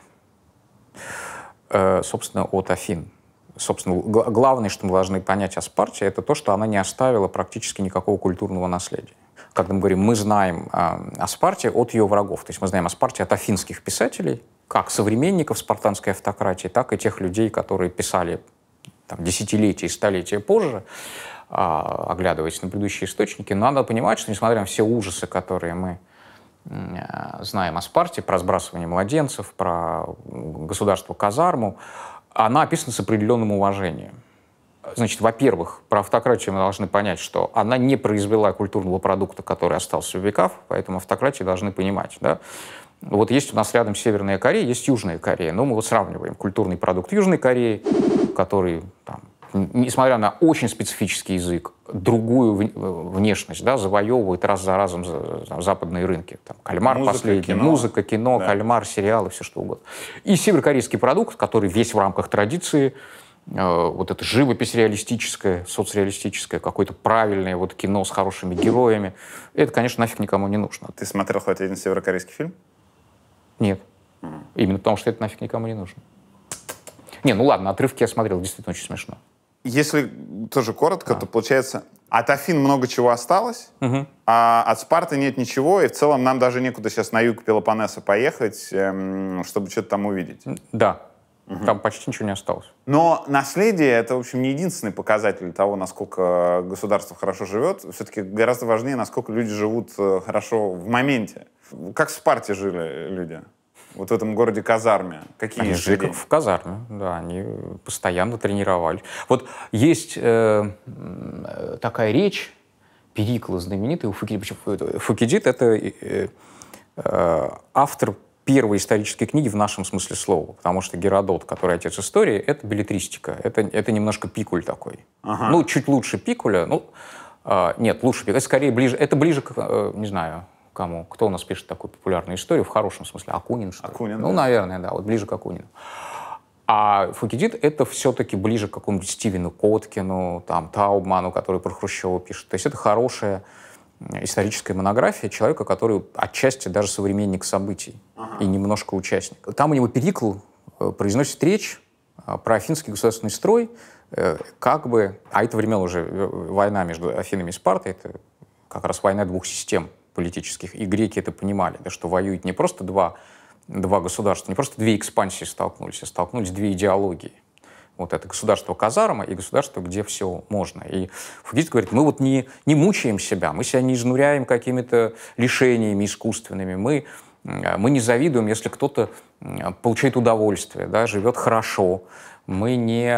Собственно, от Афин. Собственно, главное, что мы должны понять о Спарте, это то, что она не оставила практически никакого культурного наследия. Когда мы говорим, мы знаем о Спарте от ее врагов, то есть мы знаем о Спарте от афинских писателей, как современников спартанской автократии, так и тех людей, которые писали там, десятилетия и столетия позже, оглядываясь на предыдущие источники. Но надо понимать, что несмотря на все ужасы, которые мы знаем о Спарте, про сбрасывание младенцев, про государство казарму, она описана с определенным уважением. Значит, во-первых, про автократию мы должны понять, что она не произвела культурного продукта, который остался в веках, поэтому автократии должны понимать, да. Вот есть у нас рядом Северная Корея, есть Южная Корея. Но мы вот сравниваем культурный продукт Южной Кореи, который, там, несмотря на очень специфический язык, другую внешность, да, завоевывает раз за разом западные рынки. Там, кальмар Музыка, последний, кино. музыка, кино, Да. кальмар, сериалы, все что угодно. И северокорейский продукт, который весь в рамках традиции, вот это живопись реалистическая, соцреалистическая, какое-то правильное вот кино с хорошими героями, это, конечно, нафиг никому не нужно. Ты смотрел хоть один северокорейский фильм? Нет. Именно потому, что это нафиг никому не нужно. Не, ну ладно, отрывки я смотрел, действительно очень смешно. Если тоже коротко, то получается, от Афин много чего осталось, а от Спарты нет ничего, и в целом нам даже некуда сейчас на юг Пелопоннеса поехать, чтобы что-то там увидеть. Да, там почти ничего не осталось. Но наследие — это, в общем, не единственный показатель того, насколько государство хорошо живет. Все-таки гораздо важнее, насколько люди живут хорошо в моменте. Как в Спарте жили люди? Вот в этом городе казарме. Какие Они жили как в казарме, да, они постоянно тренировались. Вот есть такая речь Перикла знаменитый у Фукидида. Фукидид — это автор первой исторической книги в нашем смысле слова, потому что Геродот, который отец истории, это беллетристика, это немножко Пикуль такой. Ага. Ну, чуть лучше Пикуля, ну, нет, лучше Пикуля, это скорее ближе, это ближе к, не знаю, кому, кто у нас пишет такую популярную историю, в хорошем смысле, Акунин, что ли? Акунин, ну, да. наверное, да, вот ближе к Акунину. А Фукидид — это все-таки ближе к какому-нибудь Стивену Коткину, там, Таубману, который про Хрущева пишет. То есть это хорошая историческая монография человека, который отчасти даже современник событий и немножко участник. Там у него Перикл произносит речь про афинский государственный строй, как бы, а это времен уже война между Афинами и Спартой, это как раз война двух систем политических, и греки это понимали, да, что воюют не просто два государства, не просто две экспансии столкнулись, а столкнулись две идеологии. Вот это государство казарма и государство, где все можно. И Фукидид говорит, мы вот не мучаем себя, мы себя не изнуряем какими-то лишениями искусственными, мы не завидуем, если кто-то получает удовольствие, да, живет хорошо, мы не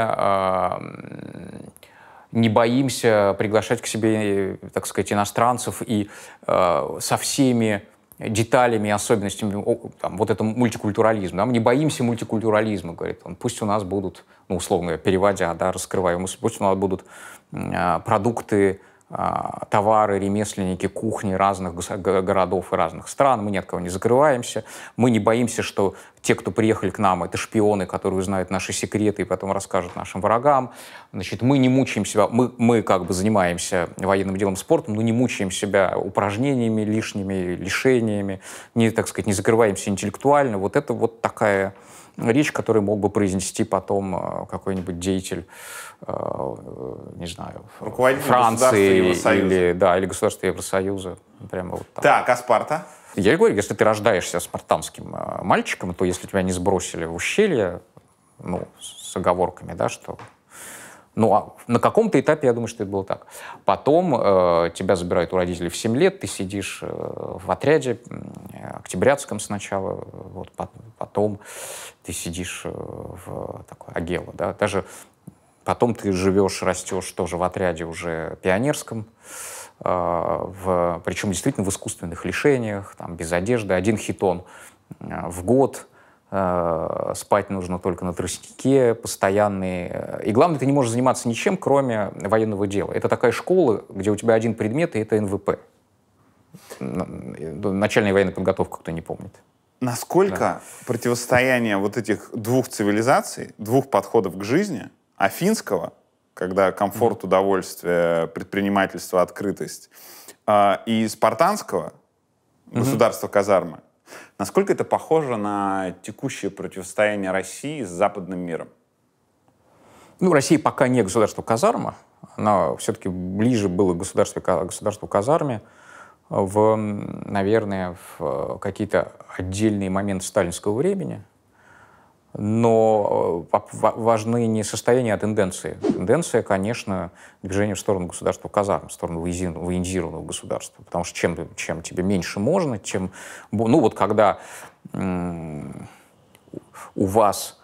боимся приглашать к себе, так сказать, иностранцев и со всеми деталями и особенностями там, вот это мультикультурализм. Да? Мы не боимся мультикультурализма, говорит он. Пусть у нас будут, ну, условно переводя, да, раскрывая мысль, пусть у нас будут продукты, товары, ремесленники, кухни разных городов и разных стран. Мы ни от кого не закрываемся. Мы не боимся, что те, кто приехали к нам, это шпионы, которые узнают наши секреты и потом расскажут нашим врагам. Значит, мы не мучаем себя, мы как бы занимаемся военным делом, спортом, но не мучаем себя упражнениями лишними, лишениями, не, так сказать, не закрываемся интеллектуально. Вот это вот такая речь, которую мог бы произнести потом какой-нибудь деятель, не знаю, Франции или государства Евросоюза. Прямо вот так. Так, а Спарта? Я говорю, если ты рождаешься спартанским мальчиком, то если тебя не сбросили в ущелье, ну, с оговорками, да, что Ну, а на каком-то этапе, я думаю, что это было так. Потом тебя забирают у родителей в 7 лет, ты сидишь в отряде, октябрятском сначала, вот, потом ты сидишь в такой Агело, да, даже потом ты живешь, растешь тоже в отряде уже пионерском, причем действительно в искусственных лишениях, там, без одежды, 1 хитон в год, спать нужно только на тростнике, постоянные. И главное, ты не можешь заниматься ничем, кроме военного дела. Это такая школа, где у тебя 1 предмет, и это НВП. Начальная военная подготовка, кто не помнит. Насколько противостояние вот этих 2 цивилизаций, 2 подходов к жизни, афинского, когда комфорт, удовольствие, предпринимательство, открытость, и спартанского, государства казармы, насколько это похоже на текущее противостояние России с западным миром? Ну, Россия пока не государство казарма, она все-таки ближе было к государству казарме наверное, в какие-то отдельные моменты сталинского времени. Но важны не состояние, а тенденции. Тенденция, конечно, движение в сторону государства казарм, в сторону военизированного государства. Потому что чем тебе меньше можно, чем... Ну вот когда у вас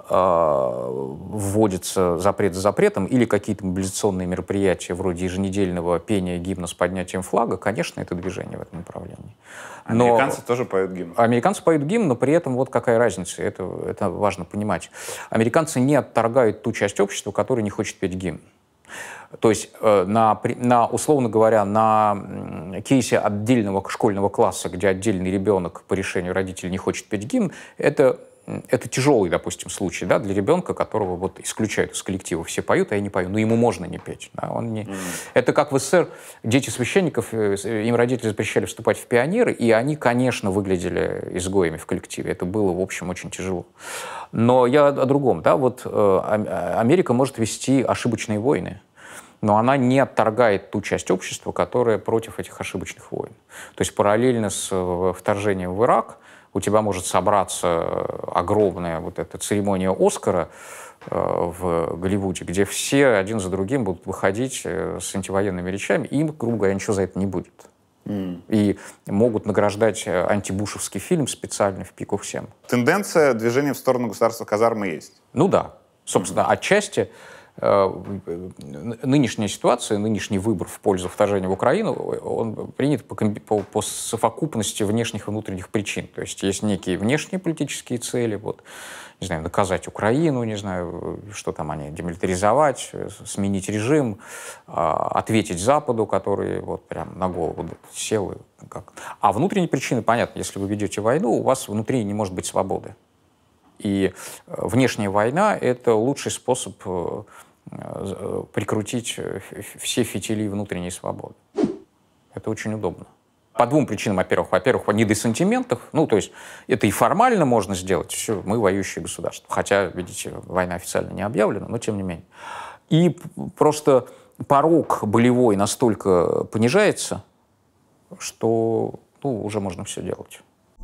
вводится запрет за запретом или какие-то мобилизационные мероприятия вроде еженедельного пения гимна с поднятием флага, конечно, это движение в этом направлении. Американцы тоже поют гимн. Американцы поют гимн, но при этом вот какая разница, это важно понимать. Американцы не отторгают ту часть общества, которая не хочет петь гимн. То есть, условно говоря, на кейсе отдельного школьного класса, где отдельный ребенок по решению родителей не хочет петь гимн, это тяжелый, допустим, случай, да, для ребенка, которого вот исключают из коллектива. Все поют, а я не пою. Но ему можно не петь. Да, Это как в СССР дети священников, им родители запрещали вступать в пионеры, и они, конечно, выглядели изгоями в коллективе. Это было, в общем, очень тяжело. Но я о другом. Да, вот Америка может вести ошибочные войны, но она не отторгает ту часть общества, которая против этих ошибочных войн. То есть параллельно с вторжением в Ирак у тебя может собраться огромная вот эта церемония Оскара в Голливуде, где все один за другим будут выходить с антивоенными речами, и им, грубо говоря, ничего за это не будет. И могут награждать антибушевский фильм специально в пику всем. Тенденция движения в сторону государства казармы есть? Ну да. Собственно, отчасти нынешняя ситуация, нынешний выбор в пользу вторжения в Украину, он принят по совокупности внешних и внутренних причин. То есть есть некие внешние политические цели, вот, не знаю, наказать Украину, не знаю, что там они, демилитаризовать, сменить режим, ответить Западу, который вот прям на голову сел. А внутренние причины, понятно, если вы ведете войну, у вас внутри не может быть свободы. И внешняя война — это лучший способ прикрутить все фитили внутренней свободы. Это очень удобно. По 2 причинам, во-первых. Во-первых, не до сантиментов. Ну, то есть это и формально можно сделать. Все, мы воюющее государство. Хотя, видите, война официально не объявлена, но тем не менее. И просто порог болевой настолько понижается, что уже можно все делать.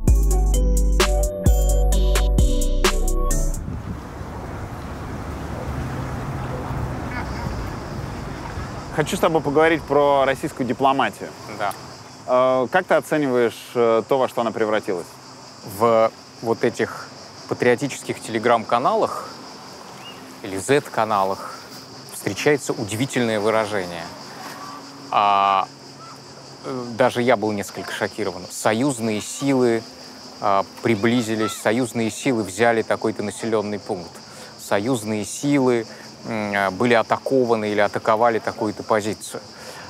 Хочу с тобой поговорить про российскую дипломатию. Да. Как ты оцениваешь то, во что она превратилась? В вот этих патриотических телеграм-каналах или Z-каналах встречается удивительное выражение. Даже я был несколько шокирован. Союзные силы приблизились, союзные силы взяли такой-то населенный пункт. Союзные силы были атакованы или атаковали такую-то позицию.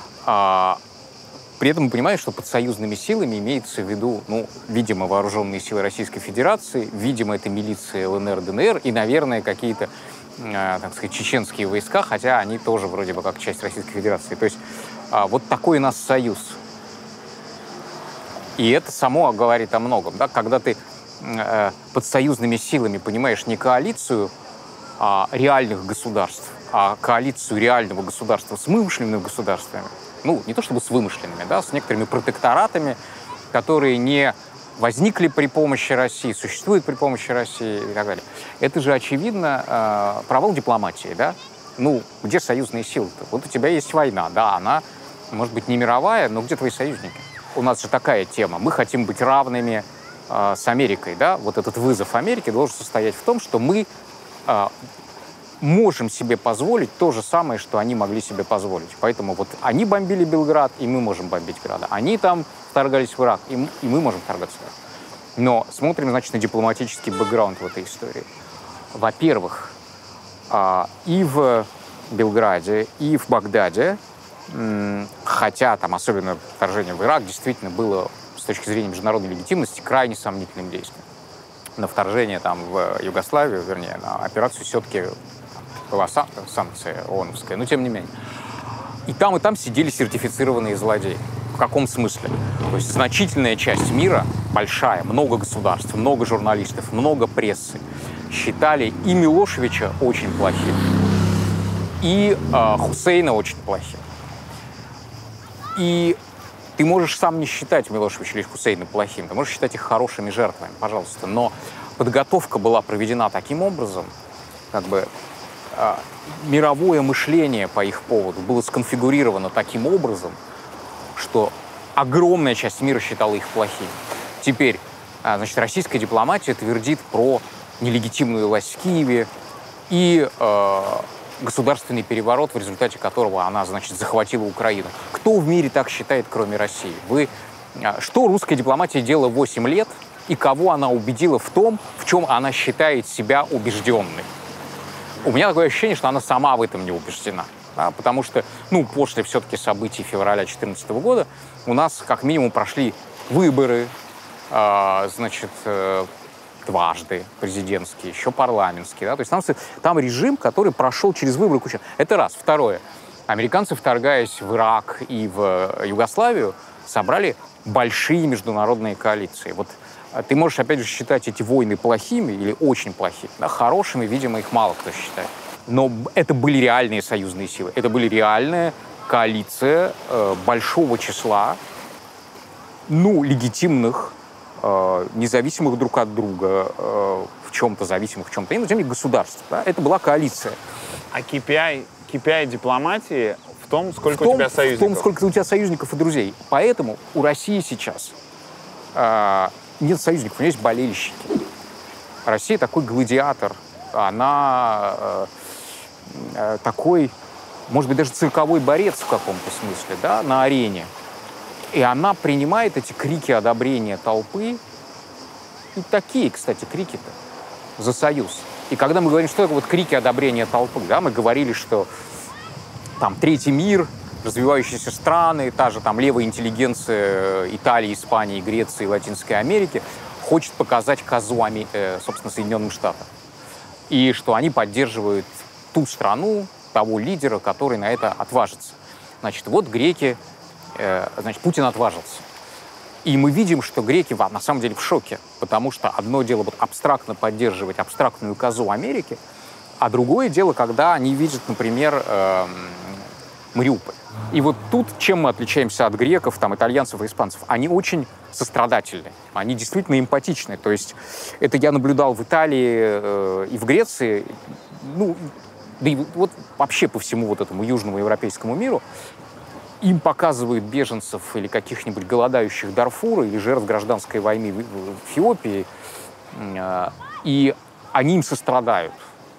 При этом мы понимаем, что под союзными силами имеется в виду, видимо, вооруженные силы Российской Федерации, видимо, это милиция ЛНР, ДНР и, наверное, какие-то, так сказать, чеченские войска, хотя они тоже вроде бы как часть Российской Федерации. То есть вот такой у нас союз. И это само говорит о многом. Да? Когда ты под союзными силами понимаешь не коалицию реальных государств, а коалицию реального государства с вымышленными государствами, не то чтобы с вымышленными, да, с некоторыми протекторатами, которые не возникли при помощи России, существуют при помощи России и так далее. Это же, очевидно, провал дипломатии, да? Ну, где союзные силы-то? Вот у тебя есть война, да, она, может быть, не мировая, но где твои союзники? У нас же такая тема. Мы хотим быть равными с Америкой, да? Вот этот вызов Америке должен состоять в том, что мы можем себе позволить то же самое, что они могли себе позволить. Поэтому вот они бомбили Белград, и мы можем бомбить Град. Они там вторгались в Ирак, и мы можем вторгаться в Ирак. Но смотрим, значит, на дипломатический бэкграунд в этой истории. Во-первых, и в Белграде, и в Багдаде, хотя там особенно вторжение в Ирак действительно было с точки зрения международной легитимности крайне сомнительным действием. На вторжение там в Югославию, вернее, на операцию все-таки была санкция ООНовская, но тем не менее. И там сидели сертифицированные злодеи. В каком смысле? То есть значительная часть мира, большая, много государств, много журналистов, много прессы, считали и Милошевича очень плохим, и Хусейна очень плохим. И ты можешь сам не считать Милошевича или Хусейна плохим, ты можешь считать их хорошими жертвами, пожалуйста. Но подготовка была проведена таким образом, как бы мировое мышление по их поводу было сконфигурировано таким образом, что огромная часть мира считала их плохими. Теперь, значит, российская дипломатия твердит про нелегитимную власть в Киеве и государственный переворот, в результате которого она, значит, захватила Украину. Кто в мире так считает, кроме России? Что русская дипломатия делала 8 лет, и кого она убедила в том, в чем она считает себя убежденной? У меня такое ощущение, что она сама в этом не убеждена. Да, потому что, после все-таки событий февраля 2014 года у нас как минимум прошли выборы, значит, дважды президентские, еще парламентские. Да? То есть там режим, который прошел через выборы. Это раз. Второе. Американцы, вторгаясь в Ирак и в Югославию, собрали большие международные коалиции. Вот ты можешь, опять же, считать эти войны плохими или очень плохими. Да? Хорошими, видимо, их мало кто считает. Но это были реальные союзные силы. Это были реальная коалиция большого числа, легитимных, независимых друг от друга, в чем-то зависимых, в чем-то иноземных государств. Да? Это была коалиция. А KPI дипломатии в том, сколько у тебя союзников? В том, сколько у тебя союзников и друзей. Поэтому у России сейчас нет союзников, у нее есть болельщики. Россия такой гладиатор. Она такой, может быть, даже цирковой борец в каком-то смысле, да, на арене. И она принимает эти крики одобрения толпы, и такие, кстати, крики-то, за союз. И когда мы говорим, что это вот крики одобрения толпы, да, мы говорили, что там третий мир, развивающиеся страны, та же там левая интеллигенция Италии, Испании, Греции, Латинской Америки хочет показать козу, собственно, Соединенным Штатам. И что они поддерживают ту страну, того лидера, который на это отважится. Значит, вот греки, значит, Путин отважился. И мы видим, что греки на самом деле в шоке, потому что одно дело вот абстрактно поддерживать абстрактную козу Америки, а другое дело, когда они видят, например, Мариуполь. И вот тут, чем мы отличаемся от греков, там, итальянцев и испанцев, они очень сострадательны, они действительно эмпатичны. То есть это я наблюдал в Италии и в Греции, да и вот вообще по всему вот этому южному европейскому миру. Им показывают беженцев или каких-нибудь голодающих Дарфура или жертв гражданской войны в Эфиопии, и они им сострадают.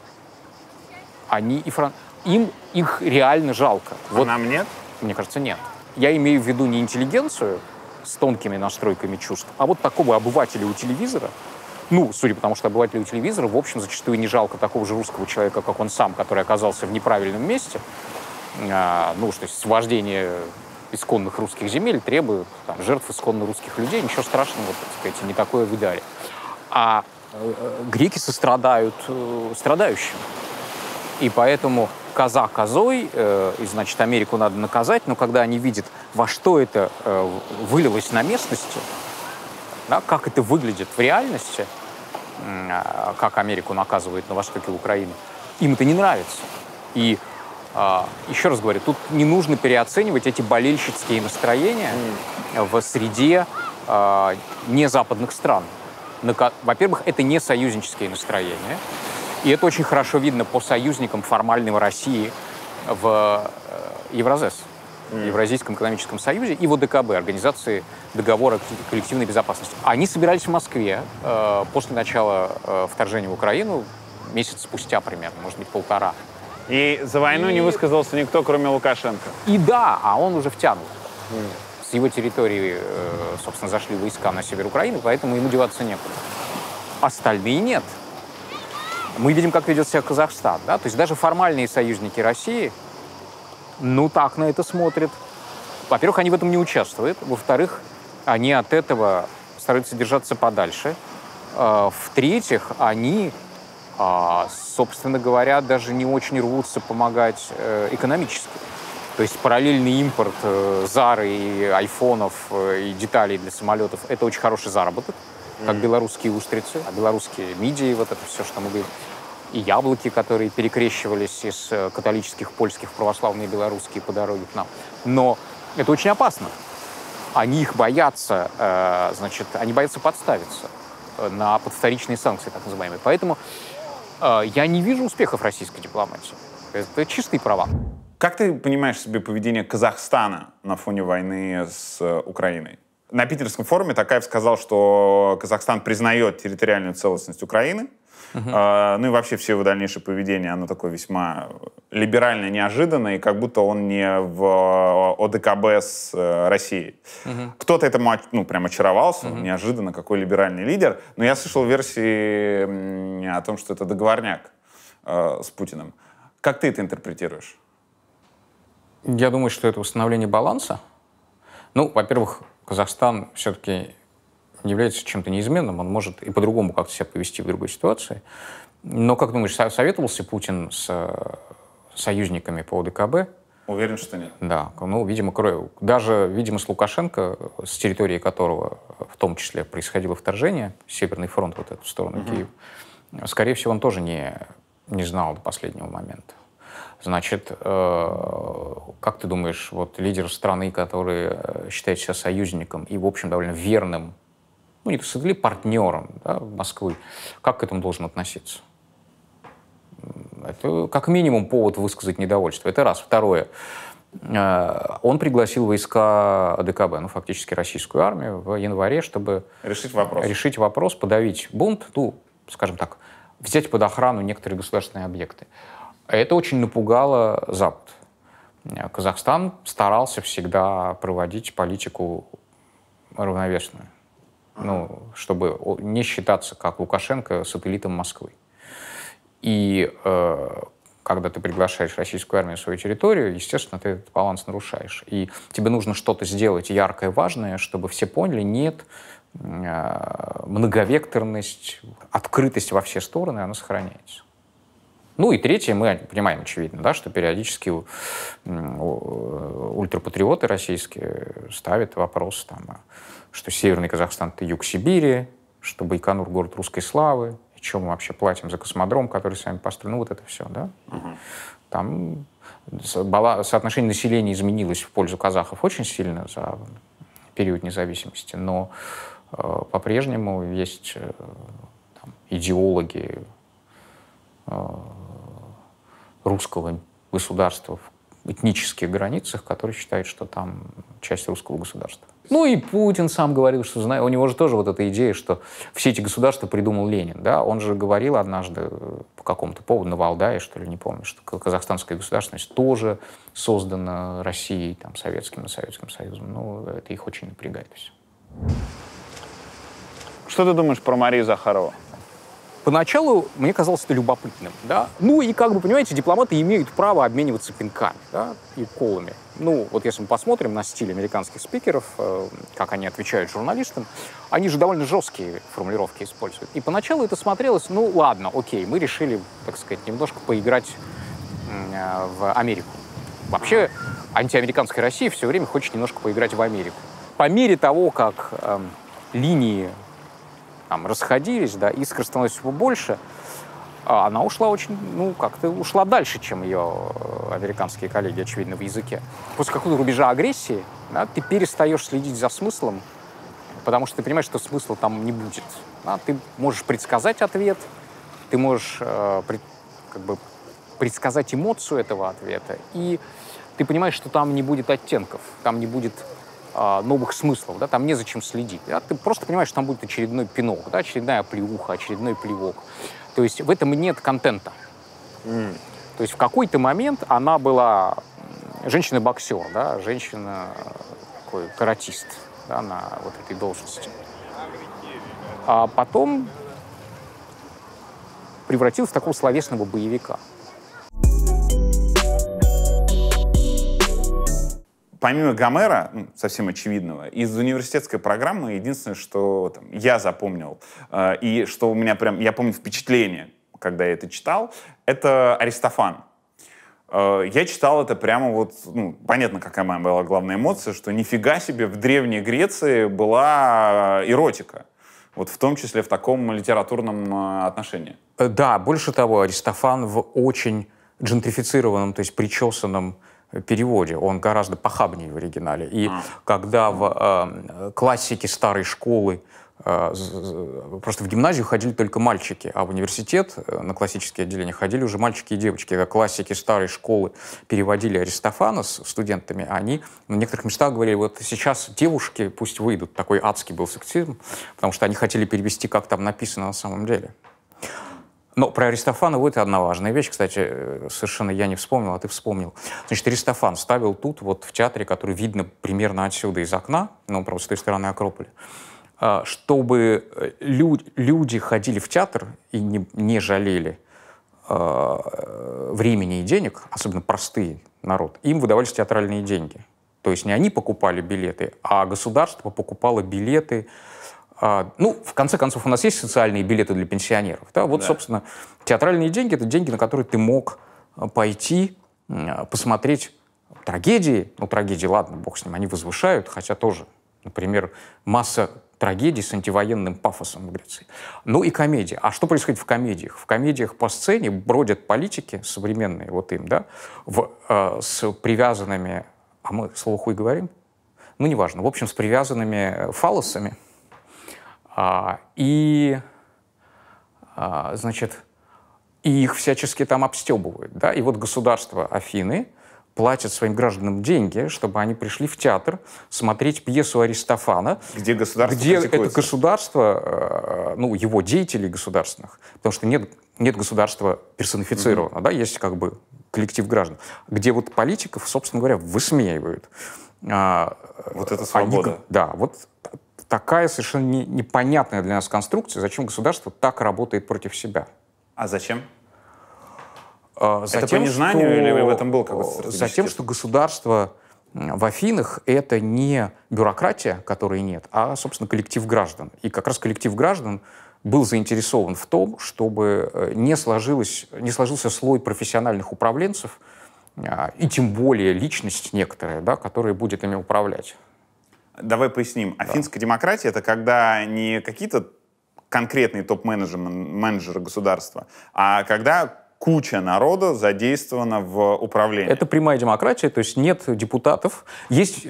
Им их реально жалко. Вот нам нет? Мне кажется, нет. Я имею в виду не интеллигенцию с тонкими настройками чувств, а вот такого обывателя у телевизора. Судя по тому, что обывателю у телевизора, в общем, зачастую не жалко такого же русского человека, как он сам, который оказался в неправильном месте. Что освобождение исконных русских земель требует жертв исконно русских людей. Ничего страшного, так сказать, не такое видали. А греки сострадают страдающим. И поэтому коза козой, и, значит, Америку надо наказать, но когда они видят, во что это вылилось на местности, да, как это выглядит в реальности, как Америку наказывают на востоке Украины, им это не нравится. И еще раз говорю, тут не нужно переоценивать эти болельщицкие настроения в среде незападных стран. Во-первых, это не союзнические настроения. И это очень хорошо видно по союзникам формальным России в Евразес, Евразийском экономическом союзе, и в ОДКБ, Организации договора коллективной безопасности. Они собирались в Москве после начала вторжения в Украину, месяц спустя примерно, может быть, полтора. И за войну не высказался никто, кроме Лукашенко. И да, а он уже втянут. С его территории, собственно, зашли войска на север Украины, поэтому ему деваться некуда. Остальные нет. Мы видим, как ведет себя Казахстан. Да? То есть даже формальные союзники России, ну, так на это смотрят. Во-первых, они в этом не участвуют. Во-вторых, они от этого стараются держаться подальше. В-третьих, они, собственно говоря, даже не очень рвутся помогать экономически. То есть параллельный импорт Зары и айфонов и деталей для самолетов — это очень хороший заработок, как белорусские устрицы, а белорусские мидии, вот это все, что мы говорим, и яблоки, которые перекрещивались из католических, польских в православные белорусские по дороге к нам. Но это очень опасно. Они их боятся, значит, они боятся подставиться под вторичные санкции, так называемые. Поэтому я не вижу успехов российской дипломатии. Это чистый провал. Как ты понимаешь себе поведение Казахстана на фоне войны с Украиной? На питерском форуме Токаев сказал, что Казахстан признает территориальную целостность Украины. Ну и вообще все его дальнейшее поведение, оно такое весьма либерально, неожиданное, и как будто он не в ОДКБ с Россией. Кто-то этому прям очаровался, неожиданно, какой либеральный лидер. Но я слышал версии о том, что это договорняк с Путиным. Как ты это интерпретируешь? Я думаю, что это восстановление баланса. Ну, во-первых, Казахстан все-таки не является чем-то неизменным, он может и по-другому как-то себя повести в другой ситуации. Но, как думаешь, советовался Путин с союзниками по ОДКБ? Уверен, что нет. Да, ну, видимо, даже, видимо, с Лукашенко, с территории которого в том числе происходило вторжение, Северный фронт вот эту сторону Киев, скорее всего, он тоже не знал до последнего момента. Значит, как ты думаешь, вот лидер страны, который считает себя союзником и, в общем, довольно верным, ну, не то сказали, партнером, да, Москвы, как к этому должен относиться? Это как минимум повод высказать недовольство. Это раз. Второе. Он пригласил войска АДКБ, ну, фактически российскую армию, в январе, чтобы решить вопрос, подавить бунт, ну, скажем так, взять под охрану некоторые государственные объекты. Это очень напугало Запад. Казахстан старался всегда проводить политику равновесную, ну, чтобы не считаться, как Лукашенко, сателлитом Москвы. И когда ты приглашаешь российскую армию на свою территорию, естественно, ты этот баланс нарушаешь. И тебе нужно что-то сделать яркое, важное, чтобы все поняли, нет, многовекторность, открытость во все стороны, она сохраняется. Ну и третье, мы понимаем, очевидно, да, что периодически ультрапатриоты российские ставят вопрос, там, что Северный Казахстан — это юг Сибири, что Байконур — город русской славы, и что мы вообще платим за космодром, который сами построили, ну вот это все, да. Там соотношение населения изменилось в пользу казахов очень сильно за период независимости, но по-прежнему есть там идеологи русского государства в этнических границах, которые считают, что там часть русского государства. Ну и Путин сам говорил, что у него же тоже вот эта идея, что все эти государства придумал Ленин. Да? Он же говорил однажды по какому-то поводу, на Валдае, что ли, не помню, что казахстанская государственность тоже создана Россией, там, Советским Союзом. Ну, это их очень напрягает все. Что ты думаешь про Марию Захарову? Поначалу мне казалось это любопытным, да. Ну и, как бы, понимаете, дипломаты имеют право обмениваться пинками, да, и уколами. Ну, вот если мы посмотрим на стиль американских спикеров, как они отвечают журналистам, они же довольно жесткие формулировки используют. И поначалу это смотрелось, ну ладно, окей, мы решили, так сказать, немножко поиграть в Америку. Вообще, антиамериканская Россия все время хочет немножко поиграть в Америку. По мере того, как линии там расходились, да, искр становится все больше, она ушла очень, ну, как-то ушла дальше, чем ее американские коллеги, очевидно, в языке. После какого-то рубежа агрессии, да, ты перестаешь следить за смыслом, потому что ты понимаешь, что смысла там не будет. Да? Ты можешь предсказать ответ, ты можешь как бы предсказать эмоцию этого ответа, и ты понимаешь, что там не будет оттенков, там не будет новых смыслов, да, там незачем следить. Да? Ты просто понимаешь, что там будет очередной пинок, да, очередная оплеуха, очередной плевок. То есть в этом нет контента. То есть в какой-то момент она была женщина-боксер, да, женщина такой каратист, да, на вот этой должности. А потом превратилась в такого словесного боевика. Помимо Гомера, совсем очевидного, из университетской программы единственное, что там, я запомнил, и что у меня прям, я помню впечатление, когда я это читал, это Аристофан. Я читал это прямо вот, понятно, какая моя была главная эмоция, что нифига себе в Древней Греции была эротика. Вот в том числе в таком литературном отношении. Да, больше того, Аристофан в очень джентрифицированном, то есть причесанном переводе. Он гораздо похабнее в оригинале. И когда в классике старой школы просто в гимназию ходили только мальчики, а в университет на классические отделения ходили уже мальчики и девочки. Когда классики старой школы переводили Аристофана с студентами, они в некоторых местах говорили, вот сейчас девушки пусть выйдут. Такой адский был сексизм, потому что они хотели перевести, как там написано на самом деле. Но про Аристофана вот одна важная вещь, кстати, совершенно я не вспомнил, а ты вспомнил. Значит, Аристофан ставил тут, вот в театре, который видно примерно отсюда из окна, ну, правда, с той стороны Акрополя, чтобы люди ходили в театр и не жалели времени и денег, особенно простые народ, им выдавались театральные деньги. То есть не они покупали билеты, а государство покупало билеты. В конце концов, у нас есть социальные билеты для пенсионеров. Да? Вот, собственно, театральные деньги — это деньги, на которые ты мог пойти посмотреть трагедии. Ну, трагедии, ладно, бог с ним, они возвышают, хотя тоже, например, масса трагедий с антивоенным пафосом в Греции. Ну и комедии. А что происходит в комедиях? В комедиях по сцене бродят политики современные, вот им, да, с привязанными... А мы слово «хуй» говорим? Ну, неважно. В общем, с привязанными фаллосами. Значит, и их всячески там обстебывают. Да? И вот государство Афины платит своим гражданам деньги, чтобы они пришли в театр смотреть пьесу Аристофана, где государство где это государство, его деятелей государственных, потому что нет государства персонифицированного, да, есть как бы коллектив граждан, где вот политиков, собственно говоря, высмеивают. Вот это свобода. Вот такая совершенно непонятная для нас конструкция, зачем государство так работает против себя. А зачем? Это по незнанию или в этом был какой-то стратегический? Затем, что государство в Афинах — это не бюрократия, которой нет, а, собственно, коллектив граждан. И как раз коллектив граждан был заинтересован в том, чтобы не сложился слой профессиональных управленцев, и тем более личность некоторая, да, которая будет ими управлять. Давай поясним. Афинская демократия — это когда не какие-то конкретные топ-менеджеры государства, а когда куча народа задействована в управлении. Это прямая демократия, то есть нет депутатов. Есть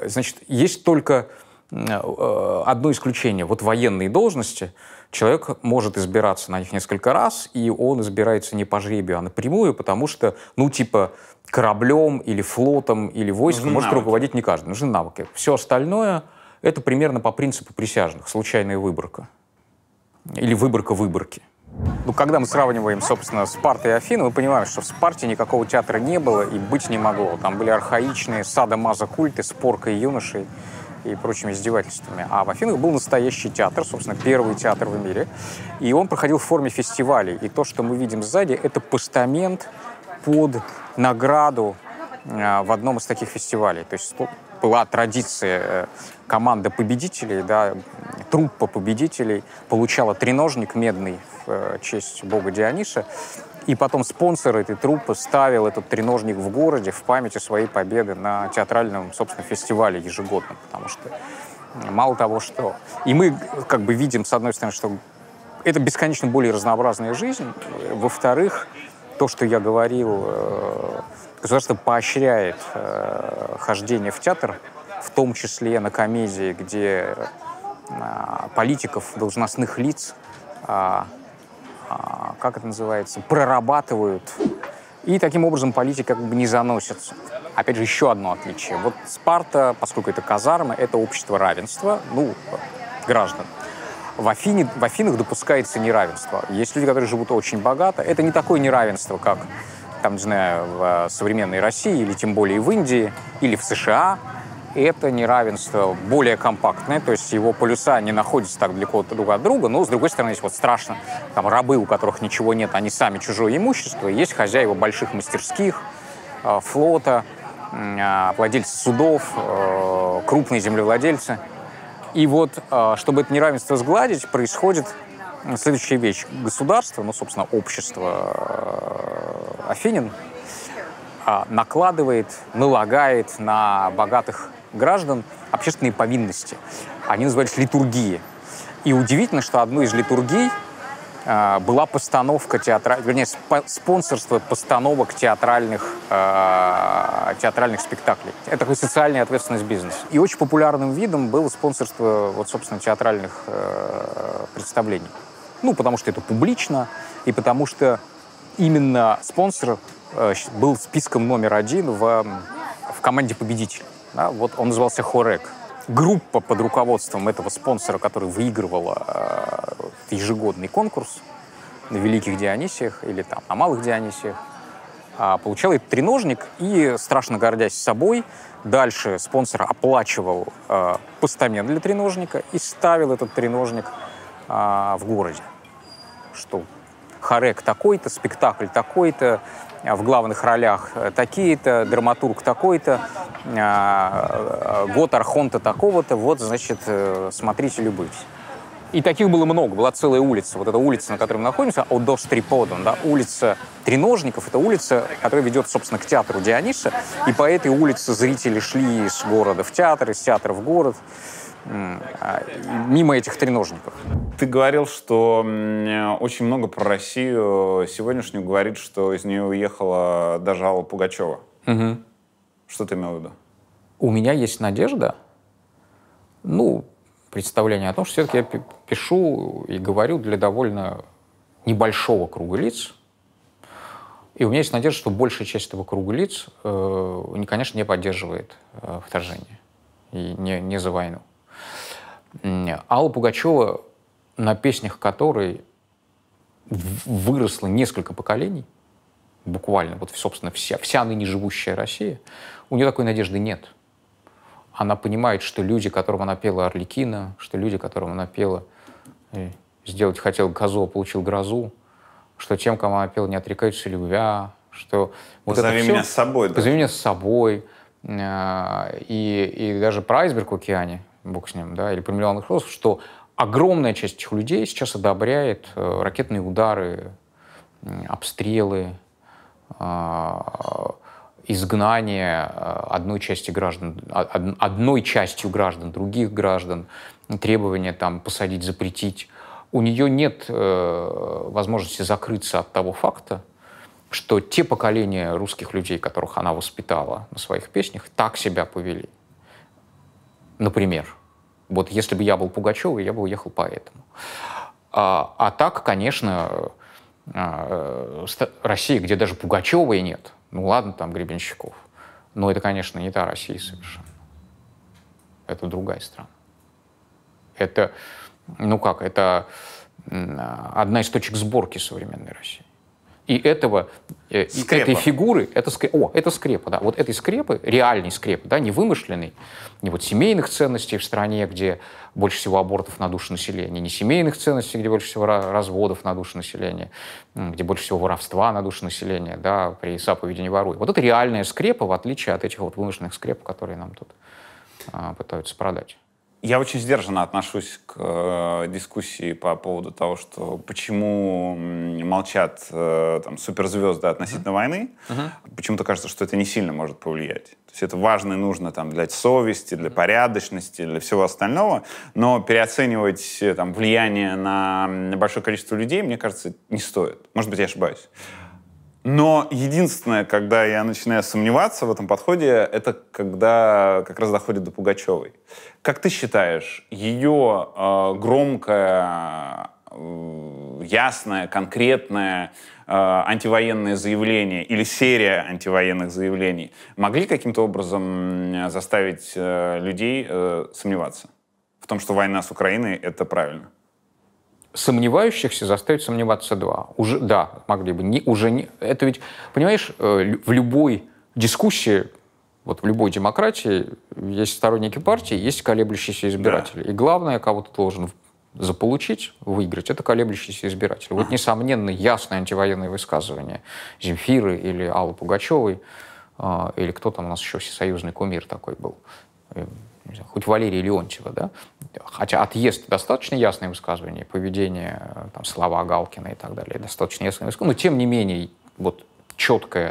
только одно исключение. Вот военные должности. Человек может избираться на них несколько раз, и он избирается не по жребию, а напрямую, потому что, кораблем или флотом или войском может руководить не каждый. Нужны навыки. Все остальное — это примерно по принципу присяжных. Случайная выборка. Или выборка выборки. Когда мы сравниваем, собственно, Спарту и Афины, мы понимаем, что в Спарте никакого театра не было и быть не могло. Там были архаичные садо-мазо-культы с поркой юношей и прочими издевательствами. А в Афинах был настоящий театр, собственно, первый театр в мире. И он проходил в форме фестивалей. И то, что мы видим сзади, это постамент под награду в одном из таких фестивалей. То есть была традиция, команда победителей, да, труппа победителей получала треножник медный в честь бога Диониса, и потом спонсор этой труппы ставил этот треножник в городе в память о своей победы на театральном, собственно, фестивале ежегодном, потому что мало того, что... И мы как бы видим, с одной стороны, что это бесконечно более разнообразная жизнь, во-вторых, то, что я говорил, государство поощряет хождение в театр, в том числе на комедии, где политиков, должностных лиц как это называется, прорабатывают. И таким образом политика как бы не заносится. Опять же, еще одно отличие. Вот Спарта, поскольку это казармы, это общество равенства, граждан. В Афинах допускается неравенство. Есть люди, которые живут очень богато. Это не такое неравенство, как, там, не знаю, в современной России, или тем более в Индии, или в США. Это неравенство более компактное, то есть его полюса не находятся так далеко друг от друга, но, с другой стороны, есть вот страшно, там рабы, у которых ничего нет, они сами чужое имущество, есть хозяева больших мастерских, флота, владельцы судов, крупные землевладельцы. И вот, чтобы это неравенство сгладить, происходит следующая вещь. Государство, собственно, общество Афинян, налагает на богатых граждан общественные повинности. Они назывались литургии. И удивительно, что одной из литургий была постановка спонсорство постановок театральных спектаклей. Это такая социальная ответственность бизнеса. И очень популярным видом было спонсорство, собственно, театральных представлений. Потому что это публично, и потому что именно спонсор был списком номер один в команде победителей. Да? Вот он назывался Хорек. Группа под руководством этого спонсора, который выигрывала ежегодный конкурс на Великих Дионисиях или там на Малых Дионисиях, получал этот треножник и, страшно гордясь собой, дальше спонсор оплачивал постамент для треножника и ставил этот треножник в городе. Что Хорек такой-то, спектакль такой-то, в главных ролях такие-то, драматург такой-то, год архонта такого-то, значит, смотрите, любуйтесь. И таких было много, была целая улица. Вот эта улица, на которой мы находимся, Одос Триподон, да, улица треножников, это улица, которая ведет, собственно, к театру Диониса, и по этой улице зрители шли из города в театр, из театра в город, мимо этих треножников. Ты говорил, что очень много про Россию сегодняшнюю говорит, что из нее уехала даже Алла Пугачева. Угу. Что ты имел в виду? У меня есть надежда, представление о том, что все-таки я пишу и говорю для довольно небольшого круга лиц. И у меня есть надежда, что большая часть этого круга лиц, конечно, не поддерживает вторжение и не за войну. Алла Пугачева, на песнях которой выросло несколько поколений, буквально, собственно, вся ныне живущая Россия, у нее такой надежды нет. Она понимает, что люди, которым она пела Арлекина, что люди, которым она пела «Сделать хотел козу, а получил грозу», что тем, кому она пела «Не отрекаются любвя», что... «Позови меня с собой». «Позови меня с собой». И даже про «Айсберг в океане», бог с ним, да, или про «Миллион розов», что огромная часть этих людей сейчас одобряет ракетные удары, обстрелы, изгнание одной частью граждан других граждан, требования посадить, запретить. У нее нет возможности закрыться от того факта, что те поколения русских людей, которых она воспитала на своих песнях, так себя повели. Например, если бы я был Пугачевой, я бы уехал поэтому. А так, конечно, Россия, где даже Пугачевой нет, ладно, там Гребенщиков, но это, конечно, не та Россия совершенно. Это другая страна. Это, это одна из точек сборки современной России. И этой фигуры, это скрепа, да, этой скрепы, реальной скрепы, да, не вымышленной, не семейных ценностей в стране, где больше всего абортов на душу населения, не семейных ценностей, где больше всего разводов на душу населения, где больше всего воровства на душу населения, да, при заповеди «Не воруй». Это реальная скрепа, в отличие от этих вымышленных скреп, которые нам тут пытаются продать. Я очень сдержанно отношусь к дискуссии по поводу того, что почему молчат суперзвезды относительно войны. Почему-то кажется, что это не сильно может повлиять. То есть это важно и нужно для совести, для порядочности, для всего остального. Но переоценивать влияние на большое количество людей, мне кажется, не стоит. Может быть, я ошибаюсь. Но единственное, когда я начинаю сомневаться в этом подходе, это когда как раз доходит до ясное, конкретное антивоенное заявление или серия антивоенных заявлений могли каким-то образом заставить людей сомневаться в том, что война с Украиной — это правильно? Сомневающихся заставить сомневаться два. Уже, да, могли бы. Это ведь, понимаешь, в любой дискуссии, вот в любой демократии есть сторонники партии, есть колеблющиеся избиратели. Да. И главное, кого ты должен заполучить, выиграть, это колеблющиеся избиратели. Вот, несомненно, ясное антивоенное высказывание Земфиры или Аллы Пугачевой, или кто там у нас еще всесоюзный кумир такой был, хоть Валерия Леонтьева, да? Хотя отъезд достаточно ясное высказывание, поведение, там, слова Галкина и так далее, достаточно ясное высказывание, но тем не менее вот четкое,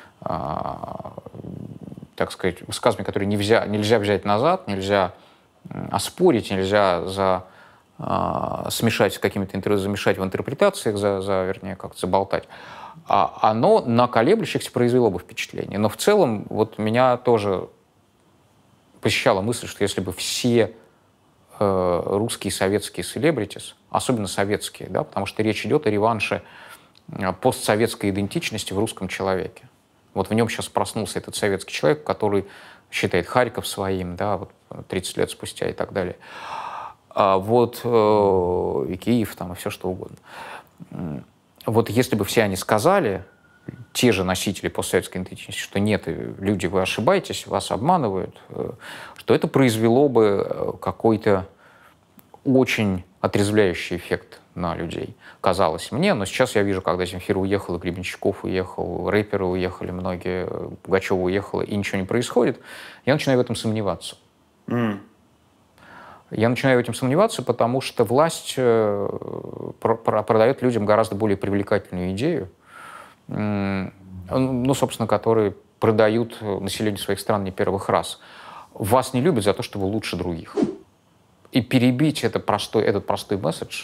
так сказать, высказывание, которое нельзя взять назад, нельзя оспорить, нельзя смешать с какими-то замешать в интерпретациях, вернее, как-то заболтать, оно на колеблющихся произвело бы впечатление. Но в целом вот меня тоже посещала мысль, что если бы все русские советские селебритис, особенно советские, да, потому что речь идет о реванше постсоветской идентичности в русском человеке. Вот в нем сейчас проснулся этот советский человек, который считает Харьков своим, да, вот 30 лет спустя и так далее. Вот и Киев, там, и все что угодно. Вот если бы все они сказали, те же носители постсоветской идентичности, что нет, люди, вы ошибаетесь, вас обманывают, что это произвело бы какой-то очень отрезвляющий эффект на людей, казалось мне. Но сейчас я вижу, когда Земфира уехала, Гребенщиков уехал, рэперы уехали многие, Пугачева уехала, и ничего не происходит, я начинаю в этом сомневаться. Я начинаю в этом сомневаться, потому что власть продает людям гораздо более привлекательную идею, ну, собственно, которые продают населению своих стран не первых раз. Вас не любят за то, что вы лучше других. И перебить этот простой месседж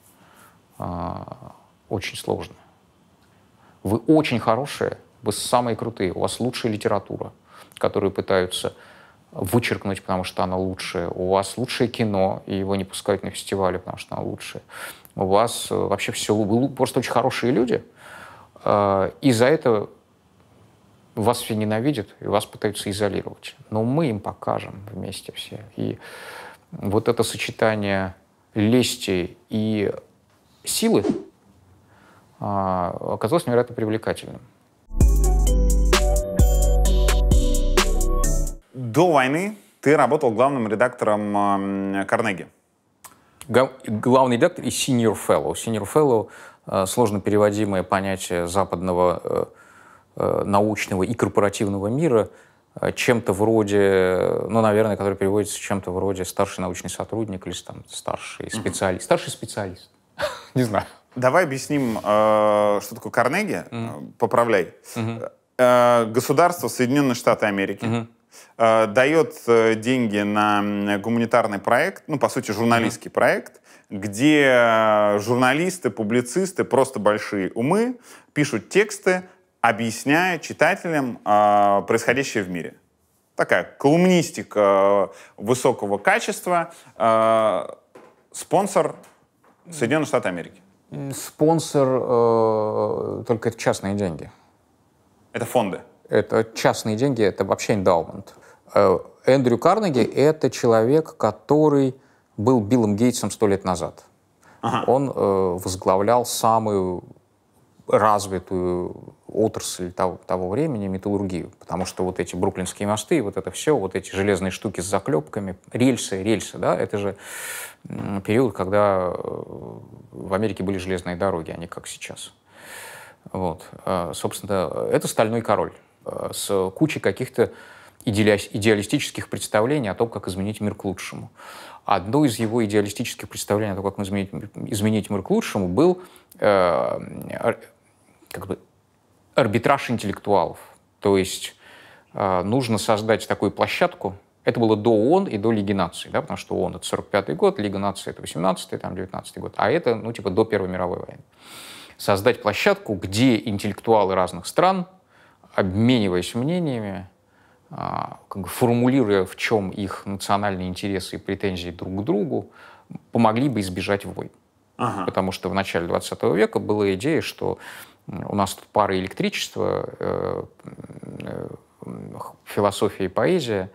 очень сложно. Вы очень хорошие, вы самые крутые, у вас лучшая литература, которую пытаются вычеркнуть, потому что она лучшая. У вас лучшее кино, и его не пускают на фестивале, потому что оно лучшее. У вас вообще все, вы просто очень хорошие люди, и за это вас все ненавидят, и вас пытаются изолировать. Но мы им покажем вместе все. И вот это сочетание лести и силы оказалось невероятно привлекательным. До войны ты работал главным редактором Карнеги. Главный редактор и senior fellow. Senior fellow — сложно переводимое понятие западного научного и корпоративного мира, чем-то вроде, ну, наверное, который переводится чем-то вроде старший научный сотрудник или там, старший специалист. Старший специалист. Не знаю. Давай объясним, что такое Карнеги. Поправляй. Государство Соединенные Штаты Америки дает деньги на гуманитарный проект, ну, по сути, журналистский проект, где журналисты, публицисты, просто большие умы пишут тексты, объясняя читателям происходящее в мире. Такая колумнистика высокого качества. Спонсор Соединенные Штаты Америки. Спонсор, только это частные деньги. Это фонды? Это частные деньги, это вообще эндаумент. Эндрю Карнеги — это человек, который был Биллом Гейтсом 100 лет назад. Он возглавлял самую развитую отрасль того времени, металлургию. Потому что вот эти бруклинские мосты, вот это все, вот эти железные штуки с заклепками, рельсы, да, это же период, когда в Америке были железные дороги, а не как сейчас. Вот. Собственно, это стальной король с кучей каких-то идеалистических представлений о том, как изменить мир к лучшему. Одно из его идеалистических представлений о том, как изменить мир к лучшему, был арбитраж интеллектуалов. То есть нужно создать такую площадку. Это было до ООН и до Лиги наций, да, потому что ООН — это 45-й год, Лига наций — это 18-й, там, 19-й год, а это, ну, типа, до Первой мировой войны. Создать площадку, где интеллектуалы разных стран, обмениваясь мнениями, формулируя, в чем их национальные интересы и претензии друг к другу, помогли бы избежать войн. Потому что в начале 20 века была идея, что у нас тут пара электричества, философия и поэзия,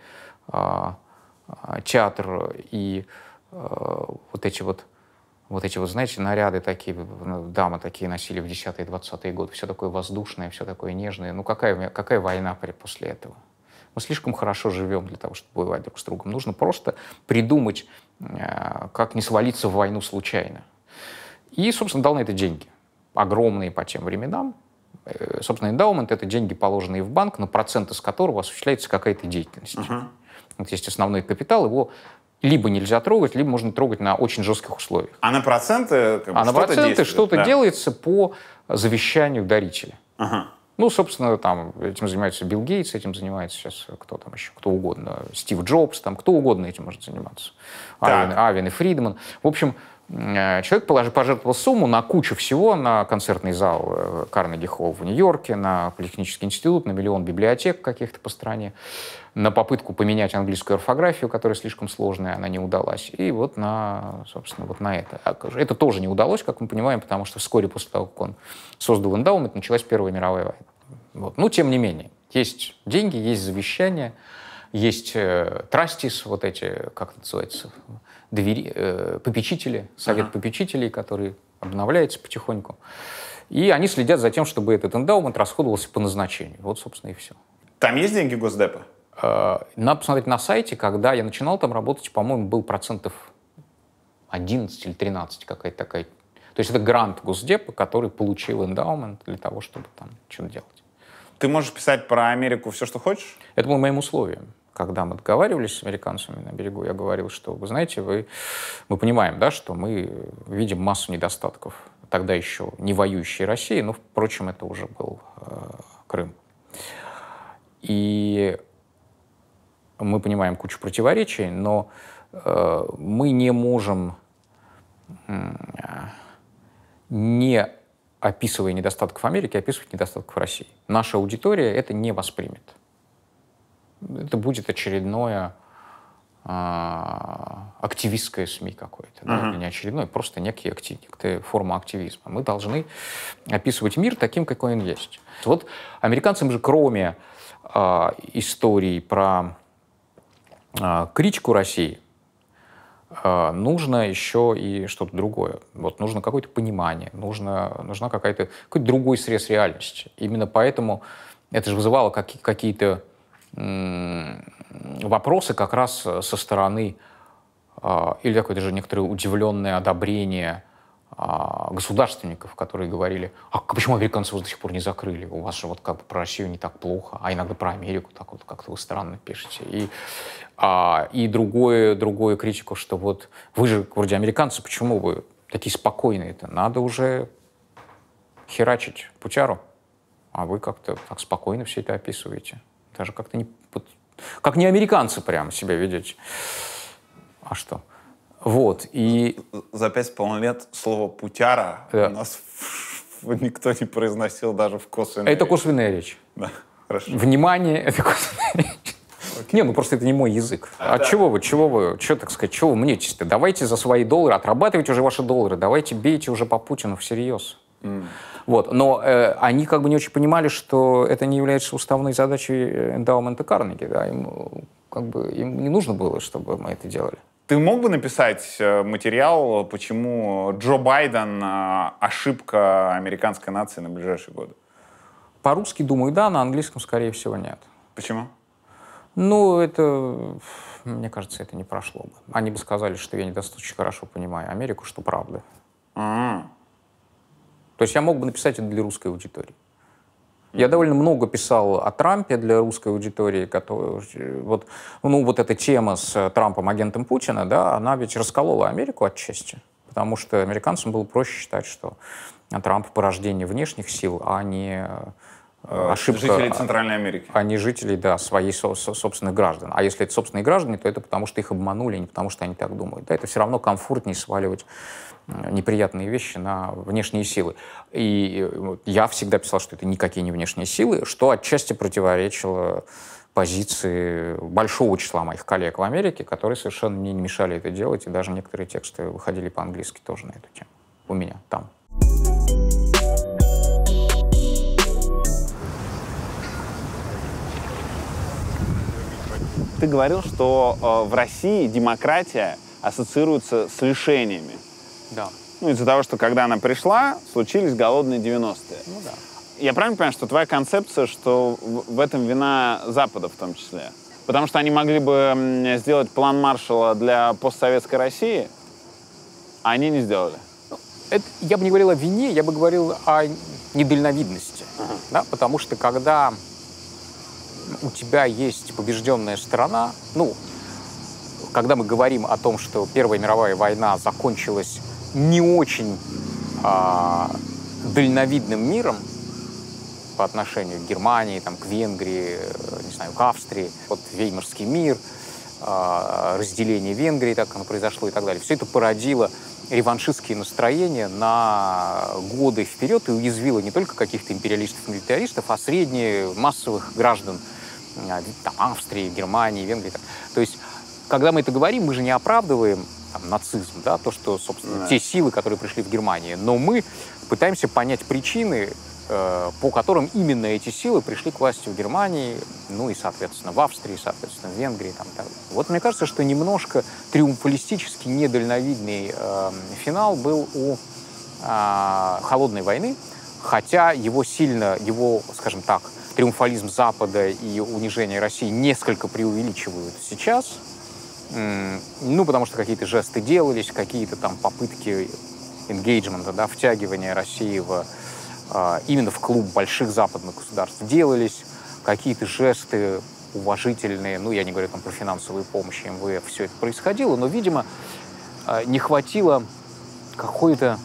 театр и вот эти вот, знаете, наряды такие, дамы такие носили в 10-е, 20-е годы, все такое воздушное, все такое нежное. Ну какая война после этого? Мы слишком хорошо живем для того, чтобы воевать друг с другом. Нужно просто придумать, как не свалиться в войну случайно. И, собственно, дал на это деньги. Огромные по тем временам. Собственно, эндаумент — это деньги, положенные в банк, на проценты с которого осуществляется какая-то деятельность. Вот есть основной капитал, его либо нельзя трогать, либо можно трогать на очень жестких условиях. А на проценты что-то делается по завещанию дарителя. Ну, собственно, там этим занимается Билл Гейтс, этим занимается сейчас кто там еще, кто угодно, Стив Джобс, там кто угодно этим может заниматься. Авен и Фридман. В общем, человек пожертвовал сумму на кучу всего, на концертный зал Карнеги-Холл в Нью-Йорке, на Политехнический институт, на миллион библиотек каких-то по стране, на попытку поменять английскую орфографию, которая слишком сложная, она не удалась. И вот собственно, вот на это. Это тоже не удалось, как мы понимаем, потому что вскоре после того, как он создал эндаумент, началась Первая мировая война. Вот. Но, тем не менее, есть деньги, есть завещания, есть трастис, вот эти, как это называется, попечители, совет попечителей, который обновляется потихоньку. И они следят за тем, чтобы этот эндаумент расходовался по назначению. Вот, собственно, и все. Там есть деньги Госдепа? Надо посмотреть на сайте. Когда я начинал там работать, по-моему, был процентов 11 или 13 какая-то такая. То есть это грант Госдепа, который получил эндаумент для того, чтобы там что-то делать. Ты можешь писать про Америку все, что хочешь? Это было моим условием. Когда мы договаривались с американцами на берегу, я говорил, что, вы знаете, мы понимаем, да, что мы видим массу недостатков. Тогда еще не воюющей России, но, впрочем, это уже был Крым. И мы понимаем кучу противоречий, но мы не можем, не описывая недостатков Америки, описывать недостатков России. Наша аудитория это не воспримет. Это будет очередное активистское СМИ какое-то. Да? Не очередное, просто некая форма активизма. Мы должны описывать мир таким, какой он есть. Вот американцам же, кроме историй про критику России, нужно еще и что-то другое. Вот нужно какое-то понимание, нужна какой-то другой срез реальности. Именно поэтому это же вызывало какие-то вопросы как раз со стороны или какое-то же некоторое удивленное одобрение государственников, которые говорили, а почему американцы вас до сих пор не закрыли? У вас же вот как бы про Россию не так плохо, а иногда про Америку так вот как-то вы странно пишете. И другое критику, что вот вы же вроде американцы, почему вы такие спокойные-то? Надо уже херачить путяру, а вы как-то так спокойно все это описываете. Даже как-то как не американцы прямо себя ведете. А что? Вот, и... За 5,5 лет слово «путяра» у нас никто не произносил даже в косвенной речи. Это косвенная речь. Да, хорошо. Внимание, это косвенная речь. Не, просто это не мой язык. Чего вы мнетесь-то? Давайте за свои доллары, отрабатывайте уже ваши доллары, давайте бейте уже по Путину всерьез. Вот. Но они как бы не очень понимали, что это не является уставной задачей эндаумента Карнеги. Да? Им не нужно было, чтобы мы это делали. Ты мог бы написать материал, почему Джо Байден ошибка американской нации на ближайшие годы? По-русски, думаю, да, на английском, скорее всего, нет. Почему? Мне кажется, это не прошло бы. Они бы сказали, что я недостаточно хорошо понимаю Америку, что правда. То есть я мог бы написать это для русской аудитории. Я довольно много писал о Трампе для русской аудитории. Вот эта тема с Трампом, агентом Путина, да, она ведь расколола Америку отчасти. Потому что американцам было проще считать, что Трамп порождение внешних сил, а не ошибка... Жителей Центральной Америки. А не жителей, да, своих собственных граждан. А если это собственные граждане, то это потому, что их обманули, а не потому, что они так думают. Да, это все равно комфортнее сваливать неприятные вещи на внешние силы. И я всегда писал, что это никакие не внешние силы, что отчасти противоречило позиции большого числа моих коллег в Америке, которые совершенно мне не мешали это делать, и даже некоторые тексты выходили по-английски тоже на эту тему. у меня там. Ты говорил, что в России демократия ассоциируется с лишениями. Да. Ну, из-за того, что когда она пришла, случились голодные 90-е. Ну да. Я правильно понимаю, что твоя концепция, что в этом вина Запада в том числе? Потому что они могли бы сделать план Маршалла для постсоветской России, а они не сделали. Я бы не говорил о вине, я бы говорил о недальновидности. Да? Потому что когда у тебя есть побежденная сторона, ну, когда мы говорим о том, что Первая мировая война закончилась не очень дальновидным миром по отношению к Германии, там, к Венгрии, не знаю, к Австрии, вот Веймарский мир, разделение Венгрии, так оно произошло и так далее. Все это породило реваншистские настроения на годы вперед и уязвило не только каких-то империалистов-милитаристов, а средних массовых граждан там, Австрии, Германии, Венгрии. То есть, когда мы это говорим, мы же не оправдываем там, нацизм, да, то, что, собственно, те силы, которые пришли в Германию, но мы пытаемся понять причины, по которым именно эти силы пришли к власти в Германии, ну и, соответственно, в Австрии, соответственно, в Венгрии. Там, так. Вот мне кажется, что немножко триумфалистически недальновидный финал был у Холодной войны, хотя его, скажем так, триумфализм Запада и унижение России несколько преувеличивают сейчас, ну, потому что какие-то жесты делались, какие-то там попытки engagement, да, втягивания России именно в клуб больших западных государств делались, какие-то жесты уважительные, ну, я не говорю там про финансовую помощь МВФ, все это происходило, но, видимо, не хватило какой-то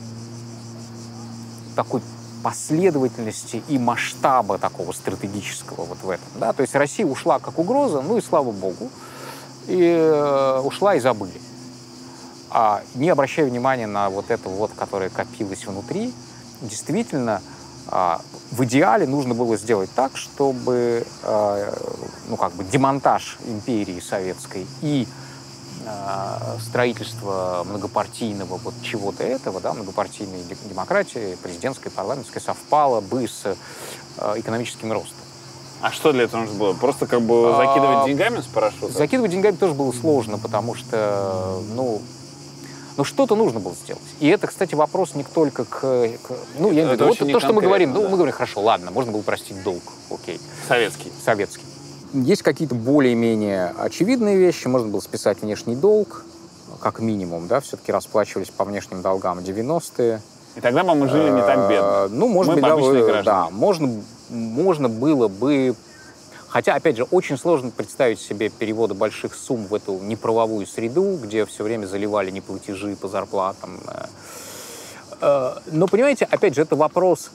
такой последовательности и масштаба такого стратегического вот в этом, да, то есть Россия ушла как угроза, ну и слава богу, и ушла и забыли, не обращая внимания на вот это вот, которое копилось внутри. Действительно, в идеале нужно было сделать так, чтобы ну, как бы демонтаж империи советской и строительство многопартийного вот чего-то этого, да, многопартийной демократии, президентской, парламентской, совпало бы с экономическим ростом. А что для этого нужно было? Просто как бы закидывать деньгами с парашюта? Закидывать деньгами тоже было сложно, потому что, ну, что-то нужно было сделать. И это, кстати, вопрос не только ну, я имею в виду, вот то, что мы говорим, да. Ну, мы говорим, хорошо, ладно, можно было простить долг, окей. Советский. Есть какие-то более-менее очевидные вещи. Можно было списать внешний долг, как минимум, да, все-таки расплачивались по внешним долгам 90-е. И тогда бы мы жили не так бедно. Ну, может быть, да, можно было бы... Хотя, опять же, очень сложно представить себе переводы больших сумм в эту неправовую среду, где все время заливали неплатежи по зарплатам. Но, понимаете, опять же, это вопрос,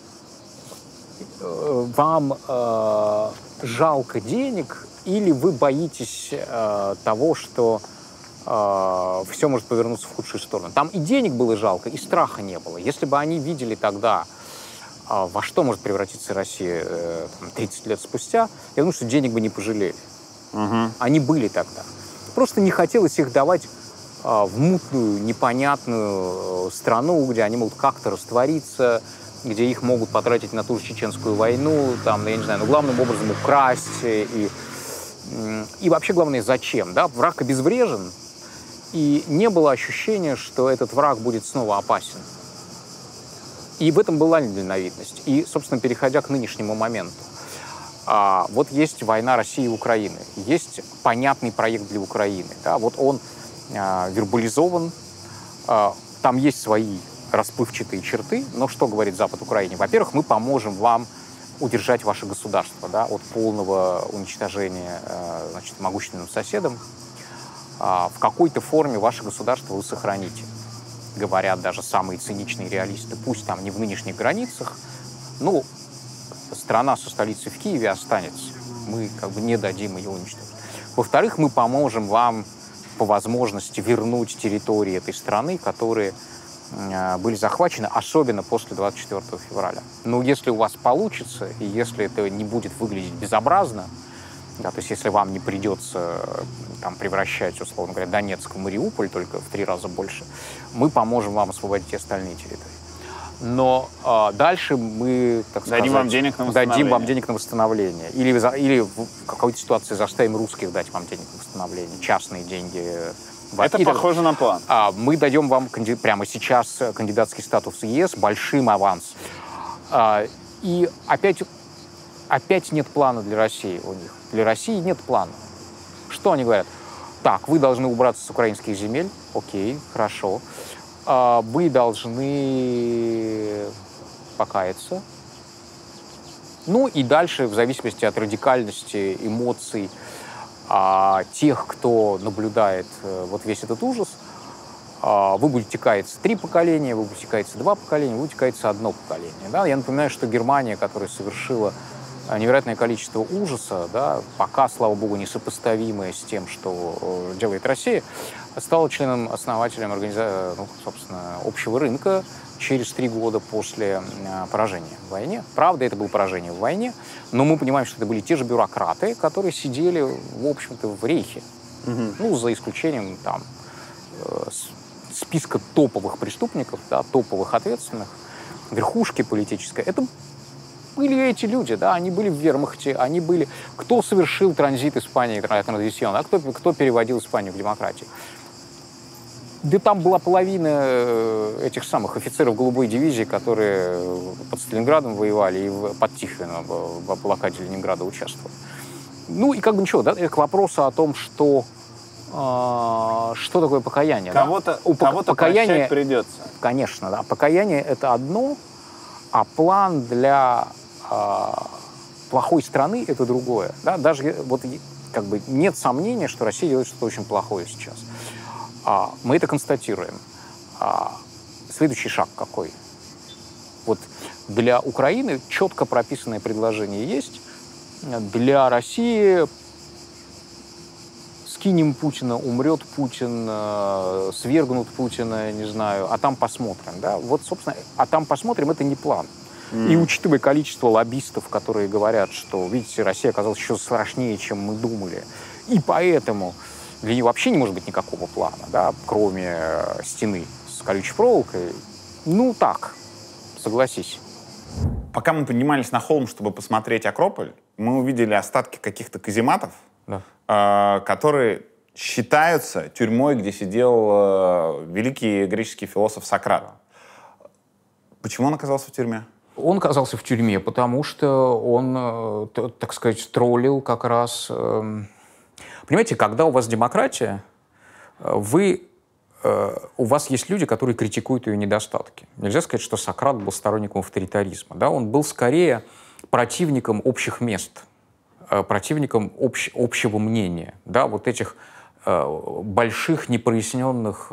вам жалко денег или вы боитесь того, что все может повернуться в худшую сторону. Там и денег было жалко, и страха не было. Если бы они видели тогда, во что может превратиться Россия 30 лет спустя, я думаю, что денег бы не пожалели. Они были тогда. Просто не хотелось их давать в мутную, непонятную страну, где они могут как-то раствориться, где их могут потратить на ту же чеченскую войну, там, я не знаю, но главным образом украсть. И вообще, главное, зачем? Да? Враг обезврежен, и не было ощущения, что этот враг будет снова опасен. И в этом была недальновидность. И, собственно, переходя к нынешнему моменту. Вот есть война России и Украины. Есть понятный проект для Украины. Да? Вот он вербализован. Там есть свои расплывчатые черты. Но что говорит Запад Украине? Во-первых, мы поможем вам удержать ваше государство, да, от полного уничтожения, значит, могущественным соседом. В какой-то форме ваше государство вы сохраните. Говорят даже самые циничные реалисты, пусть там не в нынешних границах, но страна со столицей в Киеве останется. Мы как бы не дадим ее уничтожить. Во-вторых, мы поможем вам по возможности вернуть территории этой страны, которые были захвачены, особенно после 24 февраля. Но если у вас получится, и если это не будет выглядеть безобразно, Да, то есть если вам не придется там превращать, условно говоря, Донецк в Мариуполь, только в 3 раза больше, мы поможем вам освободить остальные территории. Но дальше мы, так сказать, дадим вам денег на восстановление. Или в какой-то ситуации заставим русских дать вам денег на восстановление, частные деньги. Это похоже на план. Мы дадим вам прямо сейчас кандидатский статус в ЕС, большим аванс. И опять нет плана для России у них. Для России нет плана. Что они говорят? Так, вы должны убраться с украинских земель. Окей, хорошо. Вы должны покаяться. Ну и дальше, в зависимости от радикальности, эмоций тех, кто наблюдает вот весь этот ужас, вы будете каяться 3 поколения, вы будете каяться 2 поколения, вы будете каяться 1 поколение. Да? Я напоминаю, что Германия, которая совершила невероятное количество ужаса, да, пока, слава богу, несопоставимое с тем, что делает Россия, стала членом-основателем собственно, общего рынка через 3 года после поражения в войне. Правда, это было поражение в войне, но мы понимаем, что это были те же бюрократы, которые сидели, в общем-то, в рейхе. Ну, за исключением там списка топовых преступников, да, топовых ответственных, верхушки политической. Это были эти люди, да, они были в вермахте, они были... Кто совершил транзит Испании, транзицион, а кто переводил Испанию в демократию? Да там была половина этих самых офицеров голубой дивизии, которые под Сталинградом воевали и под Тихвином в блокаде Ленинграда участвовали. Ну и как бы ничего, да, к вопросу о том, что такое покаяние. Кого-то покаяние прощать придется. Конечно, да. Покаяние — это одно, а план для плохой страны — это другое. Да? Даже вот как бы нет сомнения, что Россия делает что-то очень плохое сейчас. Мы это констатируем. Следующий шаг какой? Вот для Украины четко прописанное предложение есть. Для России скинем Путина, умрет Путин, свергнут Путина, не знаю, а там посмотрим. Да? Вот, собственно, а там посмотрим — это не план. И учитывая количество лоббистов, которые говорят, что, видите, Россия оказалась еще страшнее, чем мы думали, и поэтому для нее вообще не может быть никакого плана, да, кроме стены с колючей проволокой, ну так, согласись. Пока мы поднимались на холм, чтобы посмотреть Акрополь, мы увидели остатки каких-то казематов, да, которые считаются тюрьмой, где сидел великий греческий философ Сократ. Почему он оказался в тюрьме? Он оказался в тюрьме, потому что он, так сказать, троллил как раз... Понимаете, когда у вас демократия, у вас есть люди, которые критикуют ее недостатки. Нельзя сказать, что Сократ был сторонником авторитаризма. Да? Он был скорее противником общих мест, противником общего мнения. Да? Вот этих больших, непроясненных...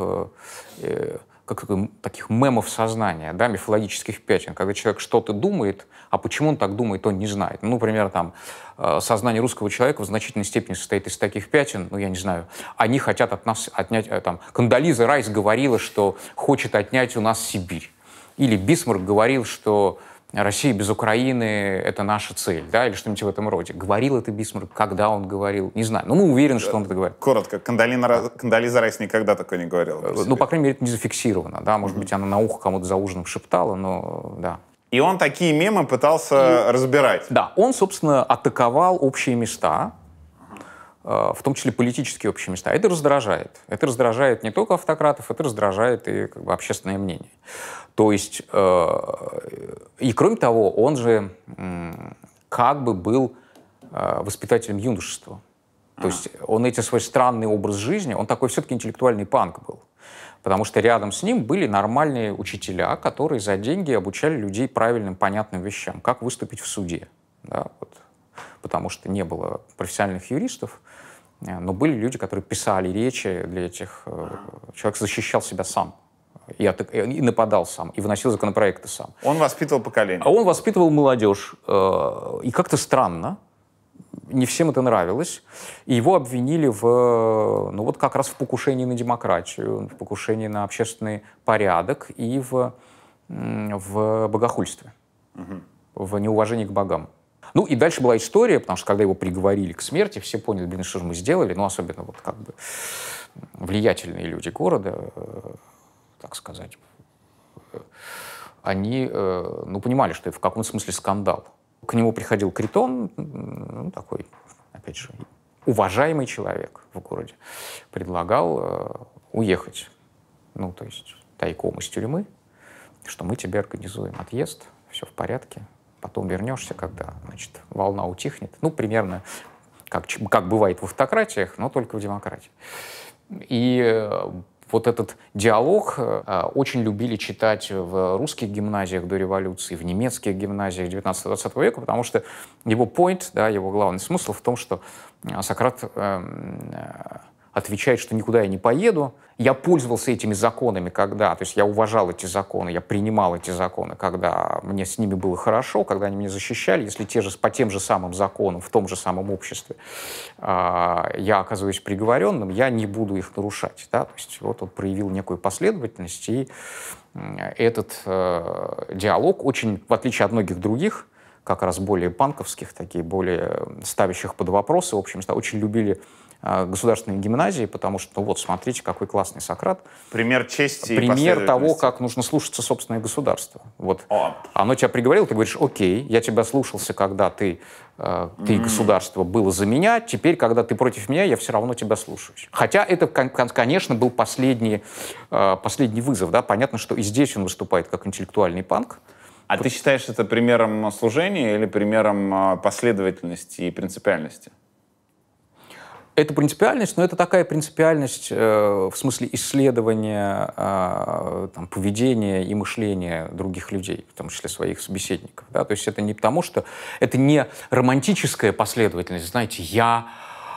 таких мемов сознания, да, мифологических пятен, когда человек что-то думает, а почему он так думает, он не знает. Ну, например, там, сознание русского человека в значительной степени состоит из таких пятен, ну, я не знаю, они хотят от нас отнять, там, Кондолиза Райс говорила, что хочет отнять у нас Сибирь. Или Бисмарк говорил, что Россия без Украины — это наша цель, да, или что-нибудь в этом роде. Говорил это Бисмарк, когда он говорил, не знаю. Но мы уверены, что он это говорит. Коротко, Кондолиза Райс никогда такое не говорила. Ну, по крайней мере, это не зафиксировано, да, может быть, она на ухо кому-то за ужином шептала, но да. И он такие мемы пытался разбирать. Да, он, собственно, атаковал общие места, в том числе политические общие места. Это раздражает. Это раздражает не только автократов, это раздражает и как бы общественное мнение. То есть, и кроме того, он же как бы был воспитателем юношества. То есть он эти свой странный образ жизни, он такой все-таки интеллектуальный панк был. Потому что рядом с ним были нормальные учителя, которые за деньги обучали людей правильным, понятным вещам. Как выступить в суде. Да, вот. Потому что не было профессиональных юристов, но были люди, которые писали речи для этих... Человек защищал себя сам. И нападал сам, и выносил законопроекты сам. Он воспитывал поколение. А он воспитывал молодежь. И как-то странно, не всем это нравилось, и его обвинили ну вот как раз в покушении на демократию, в покушении на общественный порядок и в богохульстве, в неуважении к богам. Ну и дальше была история, потому что когда его приговорили к смерти, все поняли, блин, что же мы сделали, ну особенно вот как бы влиятельные люди города, так сказать, они ну, понимали, что это в каком-то смысле скандал. К нему приходил Критон, ну, такой, опять же, уважаемый человек в городе, предлагал уехать, ну, то есть тайком из тюрьмы, что мы тебе организуем отъезд, все в порядке, потом вернешься, когда, значит, волна утихнет. Ну, примерно как бывает в автократиях, но только в демократии. И вот этот диалог очень любили читать в русских гимназиях до революции, в немецких гимназиях 19-20 века, потому что его point, да, его главный смысл в том, что Сократ отвечает, что никуда я не поеду. Я пользовался этими законами, когда, то есть я уважал эти законы, я принимал эти законы, когда мне с ними было хорошо, когда они меня защищали. Если по тем же самым законам, в том же самом обществе я оказываюсь приговоренным, я не буду их нарушать. Да? То есть вот он проявил некую последовательность, и этот диалог очень, в отличие от многих других, как раз более панковских, такие более ставящих под вопросы, в общем, очень любили государственные гимназии, потому что, ну вот, смотрите, какой классный Сократ. Пример чести и пример того, как нужно слушаться собственное государство. Вот. Оно тебя приговорило, ты говоришь, окей, я тебя слушался, когда ты государство было за меня, теперь, когда ты против меня, я все равно тебя слушаюсь. Хотя это, конечно, был последний вызов. Да? Понятно, что и здесь он выступает как интеллектуальный панк. А ты считаешь это примером служения или примером последовательности и принципиальности? Это принципиальность, но это такая принципиальность в смысле исследования там, поведения и мышления других людей, в том числе своих собеседников. Да? То есть это не потому, что это не романтическая последовательность. Знаете, я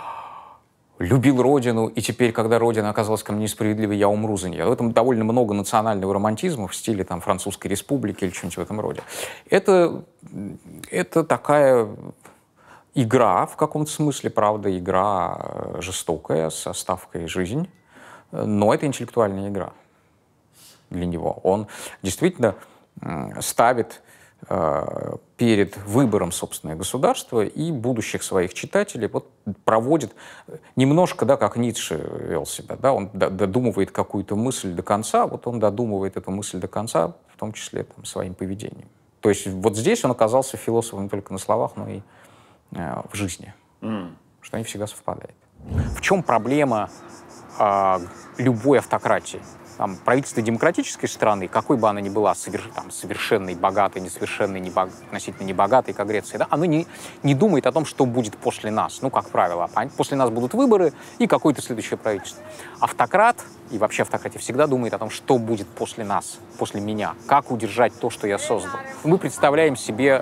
любил Родину, и теперь, когда Родина оказалась ко мне несправедливой, я умру за нее. В этом довольно много национального романтизма в стиле там, Французской республики или что-нибудь в этом роде. Это такая игра, в каком-то смысле, правда, игра жестокая, со ставкой «жизнь», но это интеллектуальная игра для него. Он действительно ставит перед выбором собственное государство и будущих своих читателей, вот проводит немножко, да, как Ницше вел себя, да, он додумывает какую-то мысль до конца, вот он додумывает эту мысль до конца, в том числе там, своим поведением. То есть вот здесь он оказался философом не только на словах, но и в жизни, что они всегда совпадают. В чем проблема любой автократии? Там, правительство демократической страны, какой бы она ни была, совершенной, богатой, несовершенной, относительно небогатой, как Греция, да, оно не думает о том, что будет после нас. Ну, как правило, после нас будут выборы и какое-то следующее правительство. Автократ, и вообще автократия, всегда думает о том, что будет после нас, после меня, как удержать то, что я создал. Мы представляем себе,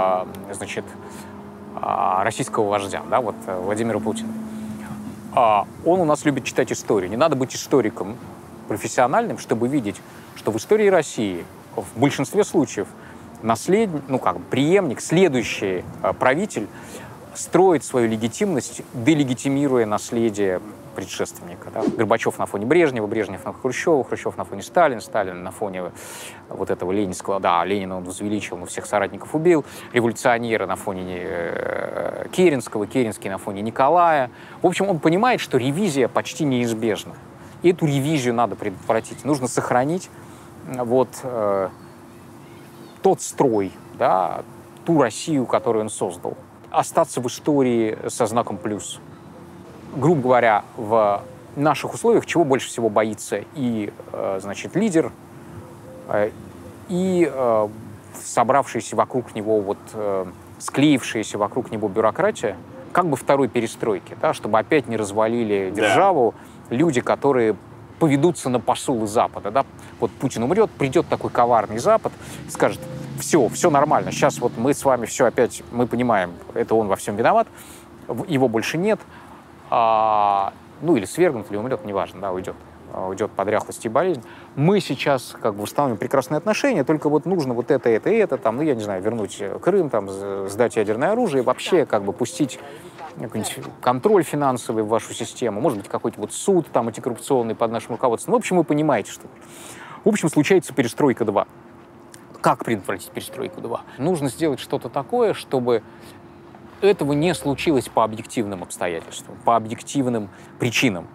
российского вождя, да, вот Владимира Путина. Он у нас любит читать историю. Не надо быть историком профессиональным, чтобы видеть, что в истории России в большинстве случаев преемник, следующий правитель строит свою легитимность, делегитимируя наследие предшественника. Да? Горбачев на фоне Брежнева, Брежнев на фоне Хрущева, Хрущев на фоне Сталина, Сталин на фоне вот этого ленинского, да, Ленина он возвеличил, но всех соратников убил, революционеры на фоне Керенского, Керенский на фоне Николая. В общем, он понимает, что ревизия почти неизбежна. И эту ревизию надо предотвратить. Нужно сохранить тот строй, да, ту Россию, которую он создал. Остаться в истории со знаком плюс. Грубо говоря, в наших условиях чего больше всего боится и, лидер, и собравшаяся вокруг него, склеившаяся вокруг него бюрократия, как бы второй перестройки, да, чтобы опять не развалили державу люди, которые поведутся на посулы Запада. Да? Вот Путин умрет, придет такой коварный Запад, скажет, все нормально, сейчас вот мы с вами все опять, мы понимаем, это он во всем виноват, его больше нет, или свергнут, или умрет, неважно, да, уйдет по дряхлости и болезнь. Мы сейчас восстановим прекрасные отношения, только нужно это, там, я не знаю, вернуть Крым, там, сдать ядерное оружие, вообще пустить контроль финансовый в вашу систему, может быть, какой-то суд там антикоррупционный под нашим руководством. В общем, вы понимаете, что... В общем, случается перестройка 2. Как предотвратить перестройку 2? Нужно сделать что-то такое, чтобы этого не случилось по объективным обстоятельствам, по объективным причинам.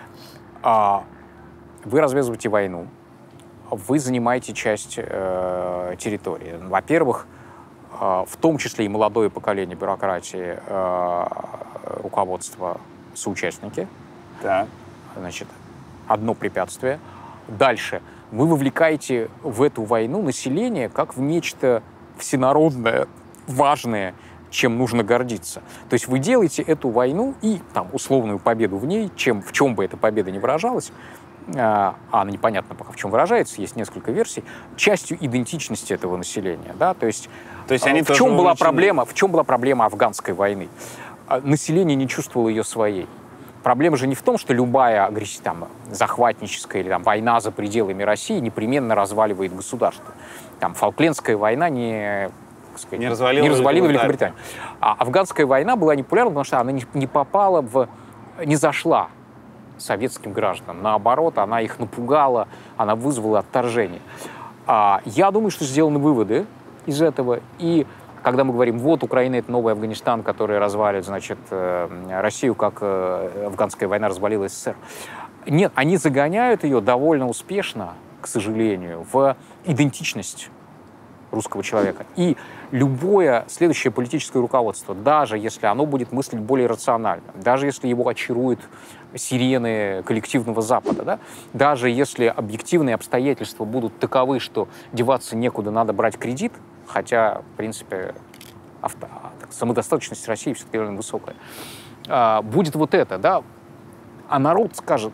Вы развязываете войну, вы занимаете часть территории. Во-первых, в том числе и молодое поколение бюрократии, руководства, соучастники. Да. Значит, одно препятствие. Дальше. Вы вовлекаете в эту войну население как в нечто всенародное, важное, чем нужно гордиться. То есть вы делаете эту войну и там, условную победу в ней, в чем бы эта победа ни выражалась, она непонятно пока в чем выражается, есть несколько версий, частью идентичности этого населения. Да? То есть они в чем была проблема афганской войны? Население не чувствовало ее своей. Проблема же не в том, что любая захватническая или война за пределами России непременно разваливает государство. Фолклендская война не развалила Великобританию. А афганская война была непопулярна, потому что она не зашла советским гражданам. Наоборот, она их напугала, она вызвала отторжение. Я думаю, что сделаны выводы из этого. И когда мы говорим, вот Украина — это новый Афганистан, который развалит, Россию, как афганская война развалила СССР. Нет, они загоняют ее довольно успешно, к сожалению, в идентичность русского человека. И любое следующее политическое руководство, даже если оно будет мыслить более рационально, даже если его очаруют сирены коллективного Запада, да, даже если объективные обстоятельства будут таковы, что деваться некуда, надо брать кредит, хотя, в принципе, самодостаточность России все-таки довольно высокая, будет вот это, да, а народ скажет,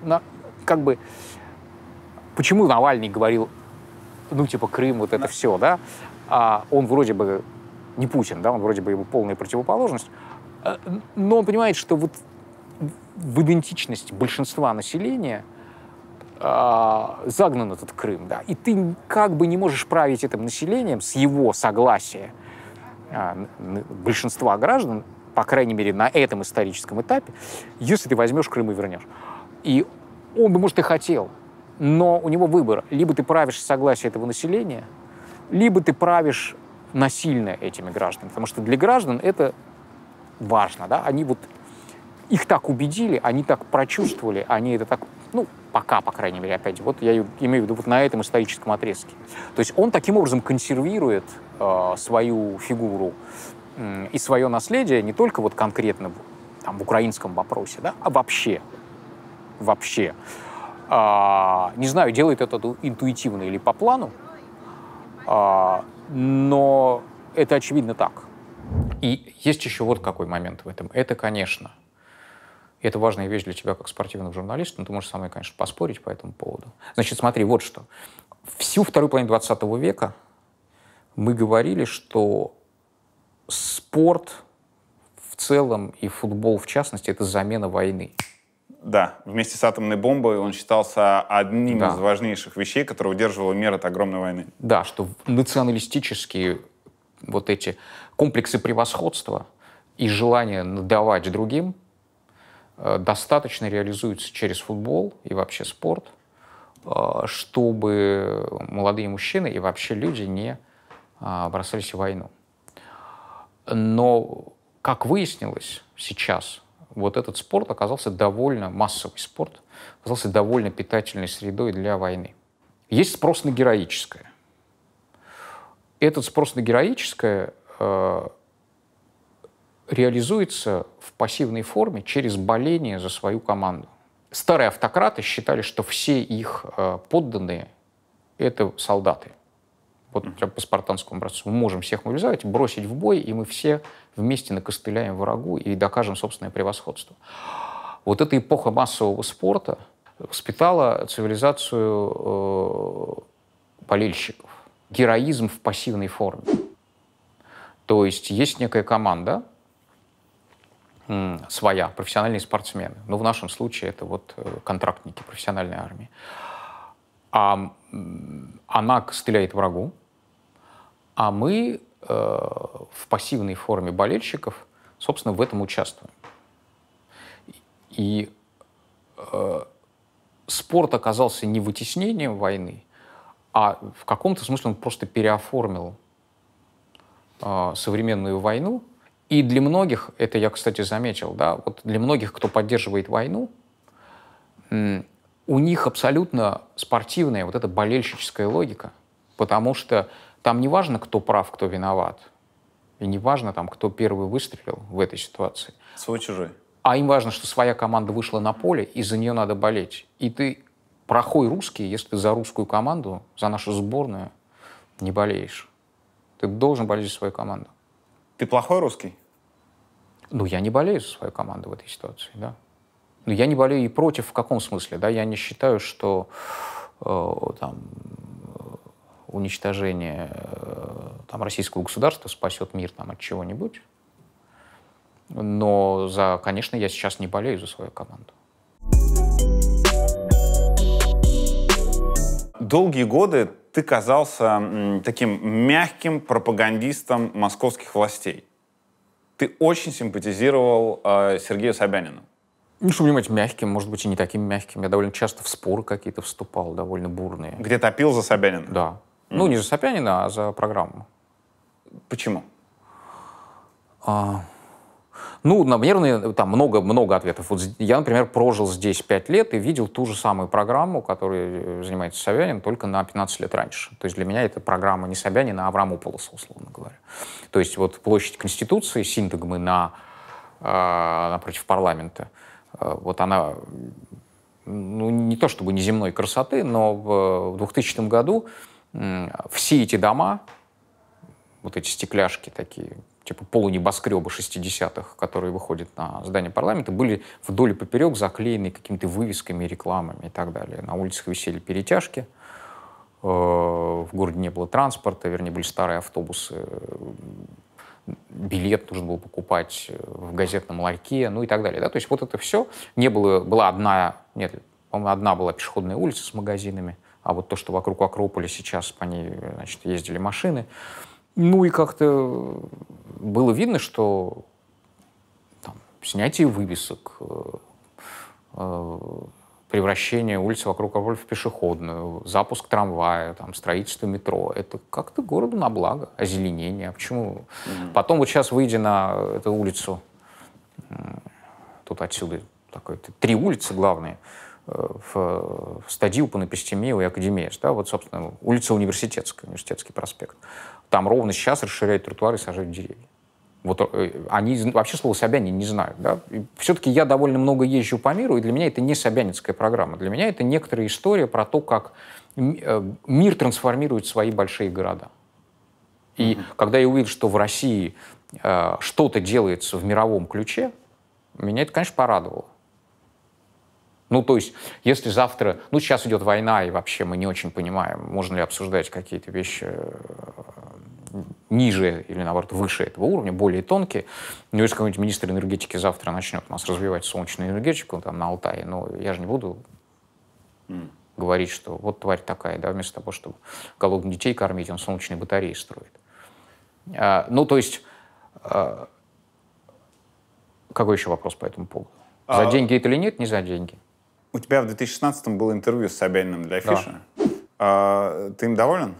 почему Навальный говорил, Крым, вот это все, да, он вроде бы не Путин, да, он вроде бы ему полная противоположность, но он понимает, что вот в идентичность большинства населения загнан этот Крым, да, и ты как бы не можешь править этим населением с его согласия большинства граждан, по крайней мере, на этом историческом этапе, если ты возьмешь Крым и вернешь. И он бы, может, и хотел, но у него выбор. Либо ты правишь с согласия этого населения, либо ты правишь насильно этими гражданами. Потому что для граждан это важно, да, они их так убедили, они так прочувствовали, они это так, пока, по крайней мере, опять, я имею в виду на этом историческом отрезке. То есть он таким образом консервирует свою фигуру и свое наследие не только конкретно в украинском вопросе, да, а вообще. Не знаю, делает это интуитивно или по плану, но это очевидно так. И есть еще какой момент в этом. Это, конечно, это важная вещь для тебя как спортивного журналиста, но ты можешь со мной, конечно, поспорить по этому поводу. Значит, смотри, вот что. Всю вторую половину 20 века мы говорили, что спорт в целом и футбол в частности — это замена войны. Да, вместе с атомной бомбой он считался одним из важнейших вещей, которые удерживало мир от огромной войны. Да, что националистические эти комплексы превосходства и желание надавать другим достаточно реализуются через футбол и вообще спорт, чтобы молодые мужчины и вообще люди не бросались в войну. Но, как выяснилось сейчас, этот спорт оказался довольно массовый спорт, оказался довольно питательной средой для войны. Есть спрос на героическое. Этот спрос на героическое реализуется в пассивной форме через боление за свою команду. Старые автократы считали, что все их подданные — это солдаты. По спартанскому образцу. Мы можем всех мобилизовать, бросить в бой, и мы все вместе накостыляем врагу и докажем собственное превосходство. Эта эпоха массового спорта воспитала цивилизацию болельщиков. Героизм в пассивной форме. То есть есть некая команда, своя, профессиональные спортсмены. Но в нашем случае это контрактники профессиональной армии. Она стреляет врагу, а мы в пассивной форме болельщиков, собственно, в этом участвуем. И спорт оказался не вытеснением войны, А в каком-то смысле он просто переоформил современную войну. И для многих, это я, кстати, заметил, да, вот для многих, кто поддерживает войну, у них абсолютно спортивная вот эта болельщическая логика, потому что там не важно, кто прав, кто виноват, и не важно, там, кто первый выстрелил в этой ситуации. Свой-чужой. А им важно, что своя команда вышла на поле, и за нее надо болеть. И ты плохой русский, если ты за русскую команду, за нашу сборную не болеешь. Ты должен болеть за свою команду. Ты плохой русский? Ну, я не болею за свою команду в этой ситуации, да. Но я не болею и против в каком смысле, да? Я не считаю, что там, уничтожение там, российского государства спасет мир там, от чего-нибудь. Но, конечно, я сейчас не болею за свою команду. Долгие годы ты казался таким мягким пропагандистом московских властей. Ты очень симпатизировал Сергею Собянину. Ну, что понимаете, мягким, может быть, и не таким мягким. Я довольно часто в споры какие-то вступал, довольно бурные. Где топил за Собянина? Да. Ну, не за Собянина, а за программу. Почему? Ну, наверное, там много ответов. Вот я, например, прожил здесь 5 лет и видел ту же самую программу, которой занимается Собянин, только на 15 лет раньше. То есть для меня это программа не Собянина, а Аврамополоса, условно говоря. То есть вот площадь Конституции, синтагмы напротив парламента, вот она, ну, не то чтобы неземной красоты, но в 2000 году все эти дома, вот эти стекляшки такие, типа полунебоскребы 60-х, которые выходят на здание парламента, были вдоль и поперек заклеены какими-то вывесками, рекламами и так далее. На улицах висели перетяжки, в городе не было транспорта, вернее, были старые автобусы, билет нужно было покупать в газетном ларьке, ну и так далее. Да? То есть вот это все. Была одна, нет, по-моему, одна была пешеходная улица с магазинами, а вот то, что вокруг Акрополя сейчас по ней, значит, ездили машины. Ну и как-то было видно, что там, снятие вывесок, превращение улицы вокруг Акрополя в пешеходную, запуск трамвая, там, строительство метро, это как-то городу на благо, озеленение. А почему? Потом вот сейчас, выйдя на эту улицу, тут отсюда такой, 3 улицы главные, в Стадио, Панэпистемию и Академия. Да, вот, собственно, улица Университетская, Университетский проспект. Там ровно сейчас расширяют тротуары и сажают деревья. Вот они вообще слово «Собянин» не знают. Да? Все-таки я довольно много езжу по миру, и для меня это не собянинская программа. Для меня это некоторая история про то, как мир трансформирует свои большие города. И когда я увидел, что в России что-то делается в мировом ключе, меня это, конечно, порадовало. Ну, то есть, если завтра... Ну, сейчас идет война, и вообще мы не очень понимаем, можно ли обсуждать какие-то вещи ниже или, наоборот, выше этого уровня, более тонкие. Ну, если какой-нибудь министр энергетики завтра начнет у нас развивать солнечную энергетику там, на Алтае, ну, я же не буду говорить, что вот тварь такая, да, вместо того, чтобы голодных детей кормить, он солнечные батареи строит. Ну, то есть... Какой еще вопрос по этому поводу? За деньги это или нет? Не за деньги. У тебя в 2016-м было интервью с Собяниным для Афиши. Да. Ты им доволен?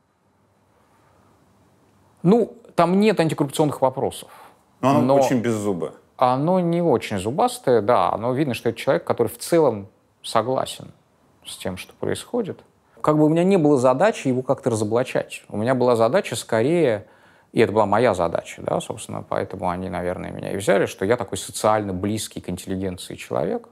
Ну, там нет антикоррупционных вопросов. Но оно очень беззубое. Оно не очень зубастое, да. Оно видно, что это человек, который в целом согласен с тем, что происходит. Как бы у меня не было задачи его как-то разоблачать. У меня была задача скорее, и это была моя задача, да, собственно, поэтому они, наверное, меня и взяли, что я такой социально близкий к интеллигенции человек,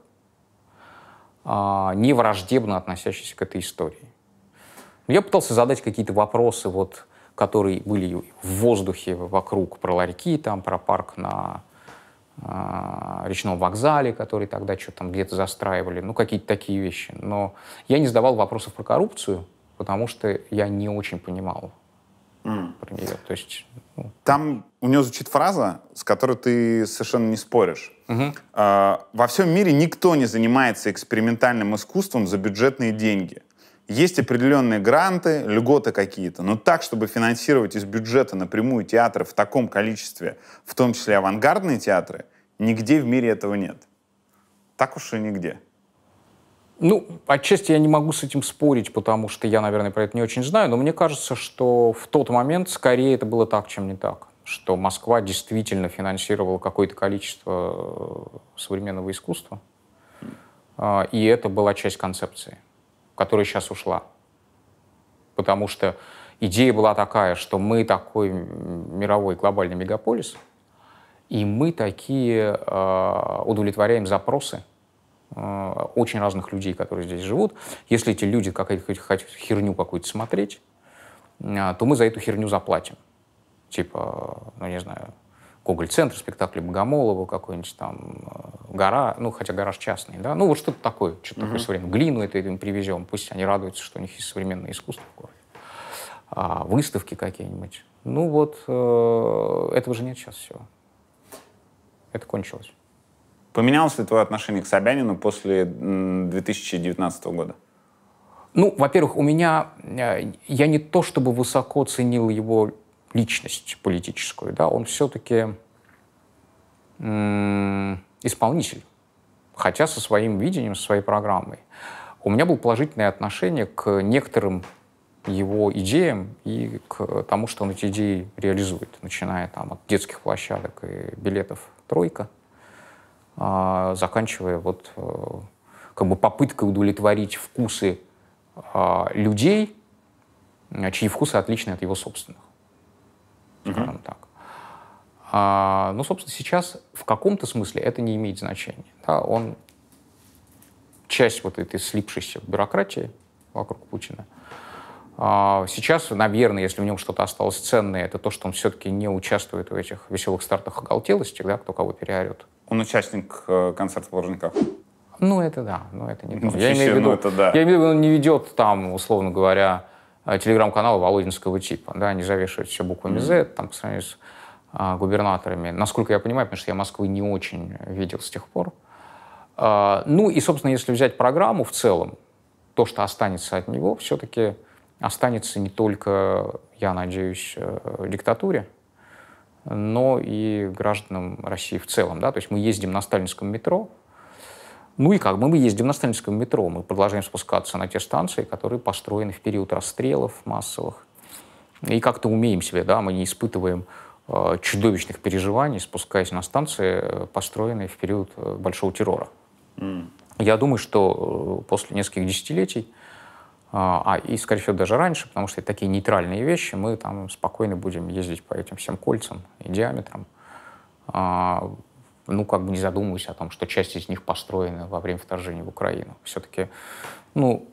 не враждебно относящийся к этой истории. Я пытался задать какие-то вопросы, вот, которые были в воздухе вокруг, про ларьки, там, про парк на речном вокзале, который тогда что-то там где-то застраивали, ну, какие-то такие вещи. Но я не задавал вопросов про коррупцию, потому что я не очень понимал про нее. То есть, Там у него звучит фраза, с которой ты совершенно не споришь. Во всем мире никто не занимается экспериментальным искусством за бюджетные деньги. Есть определенные гранты, льготы какие-то, но так, чтобы финансировать из бюджета напрямую театры в таком количестве, в том числе авангардные театры, нигде в мире этого нет. Так уж и нигде. Ну, отчасти я не могу с этим спорить, потому что я, наверное, про это не очень знаю, но мне кажется, что в тот момент скорее это было так, чем не так. Что Москва действительно финансировала какое-то количество современного искусства, и это была часть концепции, которая сейчас ушла. Потому что идея была такая, что мы такой мировой глобальный мегаполис, и мы такие удовлетворяем запросы очень разных людей, которые здесь живут. Если эти люди хотят херню какую-то смотреть, то мы за эту херню заплатим. Типа, ну, не знаю, Гоголь-центр, спектакль Богомолова, какой-нибудь там «Гора», ну, хотя «Гараж» частный, да, ну, вот что-то такое современное. Глину это им привезем, пусть они радуются, что у них есть современное искусство в городе. Выставки какие-нибудь. Ну, вот этого же нет сейчас всего. Это кончилось. Поменялось ли твое отношение к Собянину после 2019 года? Ну, во-первых, я не то чтобы высоко ценил его личность политическую, да, он все-таки исполнитель, хотя со своим видением, со своей программой. У меня было положительное отношение к некоторым его идеям и к тому, что он эти идеи реализует, начиная там от детских площадок и билетов «Тройка», заканчивая вот как бы попыткой удовлетворить вкусы людей, чьи вкусы отличны от его собственных. Скажем так. Ну, собственно, сейчас в каком-то смысле это не имеет значения. Да, он часть вот этой слипшейся бюрократии вокруг Путина. Сейчас, наверное, если в нем что-то осталось ценное, это то, что он все-таки не участвует в этих веселых стартах оголтелости, да, кто кого переорет. Он участник концерта Положников. Ну, это да, но это не то. Я имею в виду, он не ведет там, условно говоря, телеграм-каналы володинского типа, да, не завешивает все буквами Z, там, по сравнению с губернаторами. Насколько я понимаю, потому что я Москвы не очень видел с тех пор. Ну и, собственно, если взять программу в целом, то, что останется от него, все-таки останется не только, я надеюсь, диктатуре, но и гражданам России в целом. Да? То есть мы ездим на сталинском метро, ну и как мы ездим на сталинском метро, мы продолжаем спускаться на те станции, которые построены в период расстрелов массовых. И как-то умеем себе, да, мы не испытываем чудовищных переживаний, спускаясь на станции, построенные в период Большого террора. Я думаю, что после нескольких десятилетий, и, скорее всего, даже раньше, потому что это такие нейтральные вещи, мы там спокойно будем ездить по этим всем кольцам и диаметрам, ну, как бы не задумываясь о том, что часть из них построена во время вторжения в Украину. Все-таки, ну,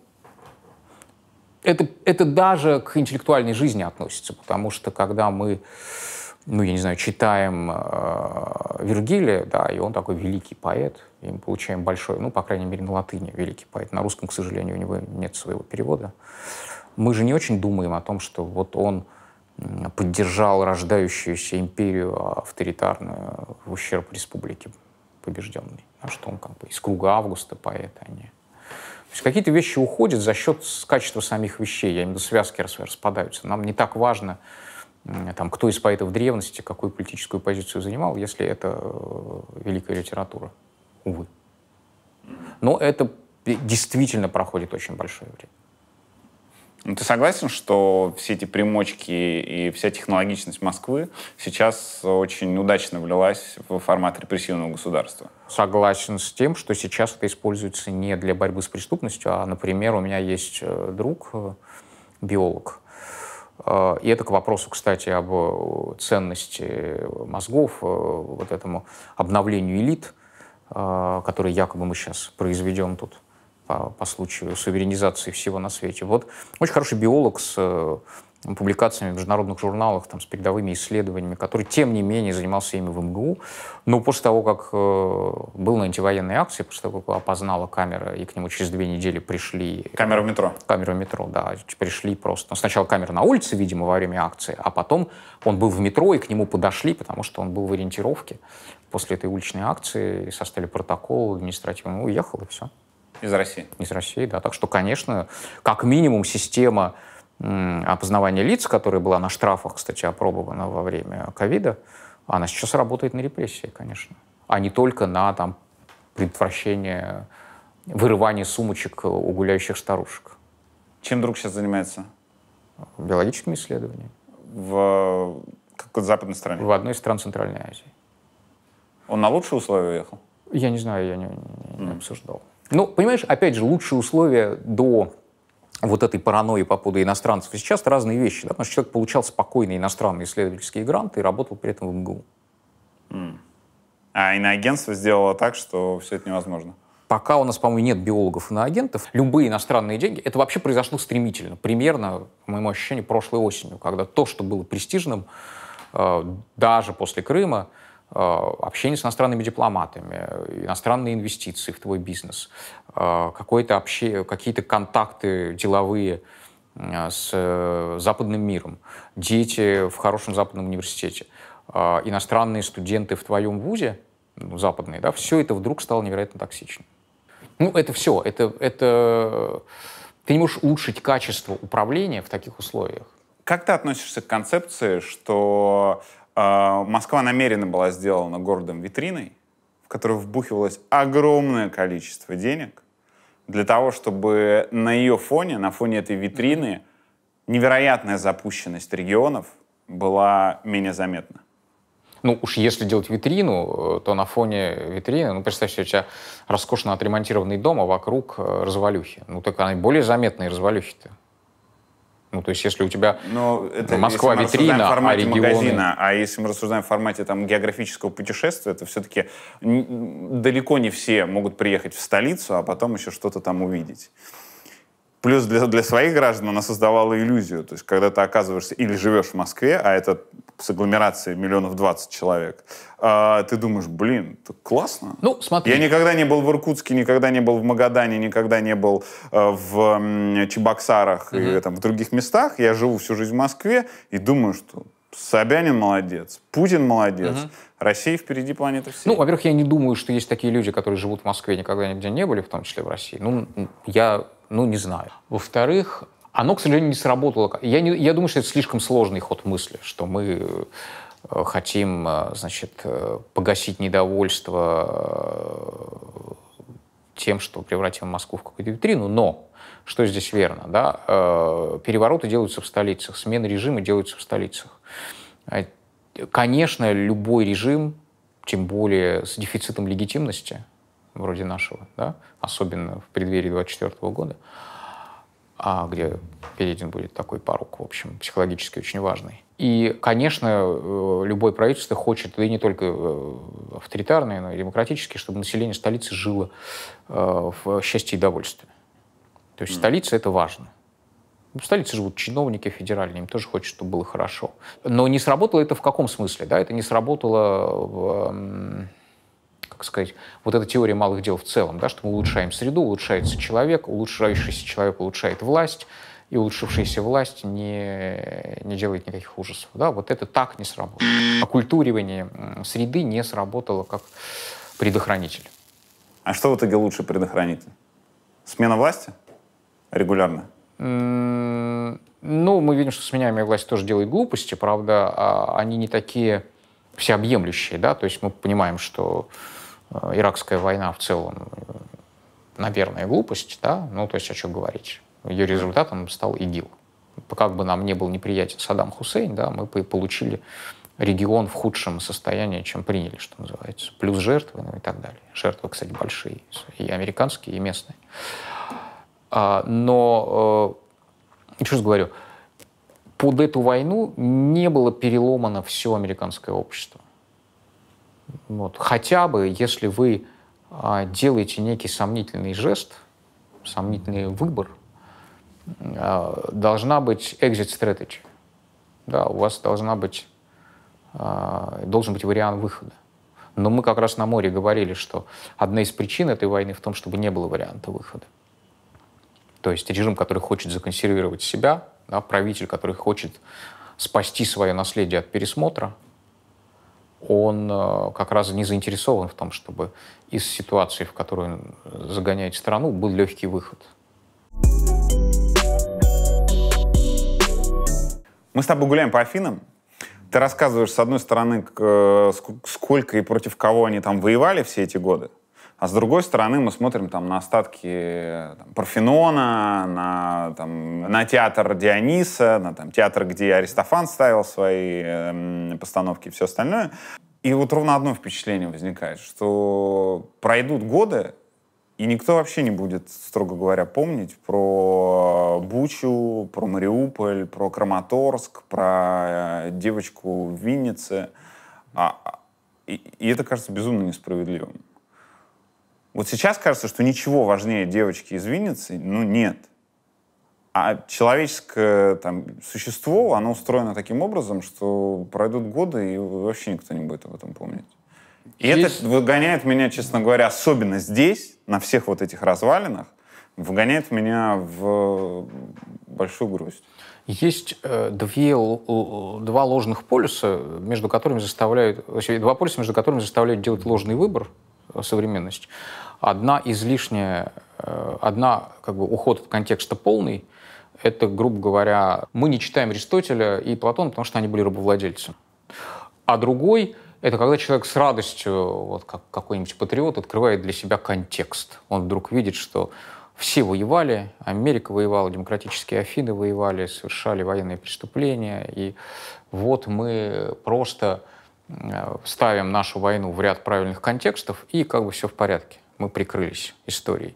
это даже к интеллектуальной жизни относится, потому что когда мы, ну, я не знаю, читаем Вергилия, да, и он такой великий поэт, и мы получаем большой, ну, по крайней мере, на латыни великий поэт, на русском, к сожалению, у него нет своего перевода, мы же не очень думаем о том, что вот он поддержал рождающуюся империю авторитарную в ущерб республике побежденной, а что он как бы из круга Августа поэт, а не... То есть какие-то вещи уходят за счет качества самих вещей, я имею в виду связки распадаются. Нам не так важно, там, кто из поэтов древности какую политическую позицию занимал, если это великая литература, увы. Но это действительно проходит очень большое время. Ты согласен, что все эти примочки и вся технологичность Москвы сейчас очень удачно влилась в формат репрессивного государства? Согласен с тем, что сейчас это используется не для борьбы с преступностью, а, например, у меня есть друг, биолог, и это к вопросу, кстати, об ценности мозгов, вот этому обновлению элит, которые якобы мы сейчас произведем тут по случаю суверенизации всего на свете. Вот очень хороший биолог с публикациями в международных журналах, там, с передовыми исследованиями, который, тем не менее, занимался ими в МГУ. Но после того, как был на антивоенной акции, после того, как опознала камера, и к нему через 2 недели пришли... Камера в метро? Камера в метро, да. Пришли просто... Ну, сначала камера на улице, видимо, во время акции, а потом он был в метро, и к нему подошли, потому что он был в ориентировке после этой уличной акции, и составили протокол административный, уехал, и все. Из России? Из России, да. Так что, конечно, как минимум система опознавания лиц, которая была на штрафах, кстати, опробована во время ковида, она сейчас работает на репрессии, конечно, а не только на там, предотвращение вырывание сумочек у гуляющих старушек. Чем друг сейчас занимается? Биологическими исследованиями. В какой-то западной стране? В одной из стран Центральной Азии. Он на лучшие условия уехал? Я не знаю, я не обсуждал. Ну, понимаешь, опять же, лучшие условия до вот этой паранойи по поводу иностранцев. И сейчас разные вещи, да? Потому что человек получал спокойные иностранные исследовательские гранты и работал при этом в МГУ. А иноагентство сделало так, что все это невозможно? Пока у нас, по-моему, нет биологов-иноагентов, любые иностранные деньги, это вообще произошло стремительно. Примерно, по моему ощущению, прошлой осенью, когда то, что было престижным, даже после Крыма, общение с иностранными дипломатами, иностранные инвестиции в твой бизнес, какие-то контакты деловые с западным миром, дети в хорошем западном университете, иностранные студенты в твоем вузе, западные, да, все это вдруг стало невероятно токсичным. Ну, это все. Ты не можешь улучшить качество управления в таких условиях. Как ты относишься к концепции, что Москва намеренно была сделана городом-витриной, в которую вбухивалось огромное количество денег для того, чтобы на ее фоне, на фоне этой витрины, невероятная запущенность регионов была менее заметна? Ну, уж если делать витрину, то на фоне витрины, ну, представь себе, у тебя роскошно отремонтированный дом, а вокруг развалюхи. Ну, так она более заметные развалюхи-то. Ну, то есть, если у тебя Москва витрина, а регионы... магазина, а если мы рассуждаем в формате там, географического путешествия, то все-таки далеко не все могут приехать в столицу, а потом еще что-то там увидеть. Плюс для своих граждан она создавала иллюзию. То есть, когда ты оказываешься или живешь в Москве, а это с агломерацией 20 миллионов человек, ты думаешь, блин, это классно. Ну, смотри. Я никогда не был в Иркутске, никогда не был в Магадане, никогда не был в Чебоксарах и там, в других местах. Я живу всю жизнь в Москве и думаю, что Собянин молодец, Путин молодец, Россия впереди планеты всей. Ну, во-первых, я не думаю, что есть такие люди, которые живут в Москве, никогда нигде не были, в том числе в России. Ну, не знаю. Во-вторых, оно, к сожалению, не сработало. Я думаю, что это слишком сложный ход мысли, что мы хотим, значит, погасить недовольство тем, что превратим Москву в какую-то витрину. Но, что здесь верно, да, перевороты делаются в столицах, смены режима делаются в столицах. Конечно, любой режим, тем более с дефицитом легитимности, вроде нашего, да, особенно в преддверии 2024 года, где перейден будет такой порог, в общем, психологически очень важный. И, конечно, любое правительство хочет, да и не только авторитарное, но и демократическое, чтобы население столицы жило в счастье и довольстве. То есть столица — это важно. В столице живут чиновники федеральные, им тоже хочется, чтобы было хорошо. Но не сработало это в каком смысле? Да? Это не сработало как сказать, вот эта теория малых дел в целом, да, что мы улучшаем среду, улучшается человек, улучшающийся человек улучшает власть, и улучшившаяся власть не делает никаких ужасов. Да? Вот это так не сработало. Оккультуривание среды не сработало как предохранитель. А что в итоге лучше предохранитель? Смена власти регулярно? Ну, мы видим, что сменяемая власть тоже делает глупости, правда, они не такие всеобъемлющие, да, то есть мы понимаем, что иракская война в целом, наверное, глупость, да, ну, то есть о чем говорить. Ее результатом стал ИГИЛ. Как бы нам не был неприятен Саддам Хусейн, да, мы получили регион в худшем состоянии, чем приняли, что называется. Плюс жертвы, ну и так далее. Жертвы, кстати, большие, и американские, и местные. Но, еще раз говорю, под эту войну не было переломано все американское общество. Вот. Хотя бы, если вы делаете некий сомнительный жест, сомнительный выбор, должна быть exit strategy. Да, у вас должен быть вариант выхода. Но мы как раз на море говорили, что одна из причин этой войны в том, чтобы не было варианта выхода. То есть режим, который хочет законсервировать себя, да, правитель, который хочет спасти свое наследие от пересмотра, он как раз не заинтересован в том, чтобы из ситуации, в которую он загоняет страну, был легкий выход. Мы с тобой гуляем по Афинам. Ты рассказываешь, с одной стороны, сколько и против кого они там воевали все эти годы. А с другой стороны мы смотрим там, на остатки там, Парфенона, на театр Диониса, на там, театр, где Аристофан ставил свои постановки и все остальное. И вот ровно одно впечатление возникает, что пройдут годы, и никто вообще не будет, строго говоря, помнить про Бучу, про Мариуполь, про Краматорск, про девочку в Виннице. И это кажется безумно несправедливым. Вот сейчас кажется, что ничего важнее девочки из Винницы, нет. А человеческое там, существо, оно устроено таким образом, что пройдут годы, и вообще никто не будет об этом помнить. И это выгоняет меня, честно говоря, особенно здесь, на всех вот этих развалинах, выгоняет меня в большую грусть. Есть два ложных полюса, между которыми заставляют делать ложный выбор современность. Одна излишняя, уход от контекста полный. Это, грубо говоря, мы не читаем Аристотеля и Платона, потому что они были рабовладельцы. А другой — это когда человек с радостью, вот как какой-нибудь патриот, открывает для себя контекст. Он вдруг видит, что все воевали, Америка воевала, демократические Афины воевали, совершали военные преступления, и вот мы просто ставим нашу войну в ряд правильных контекстов, и как бы все в порядке. Мы прикрылись историей.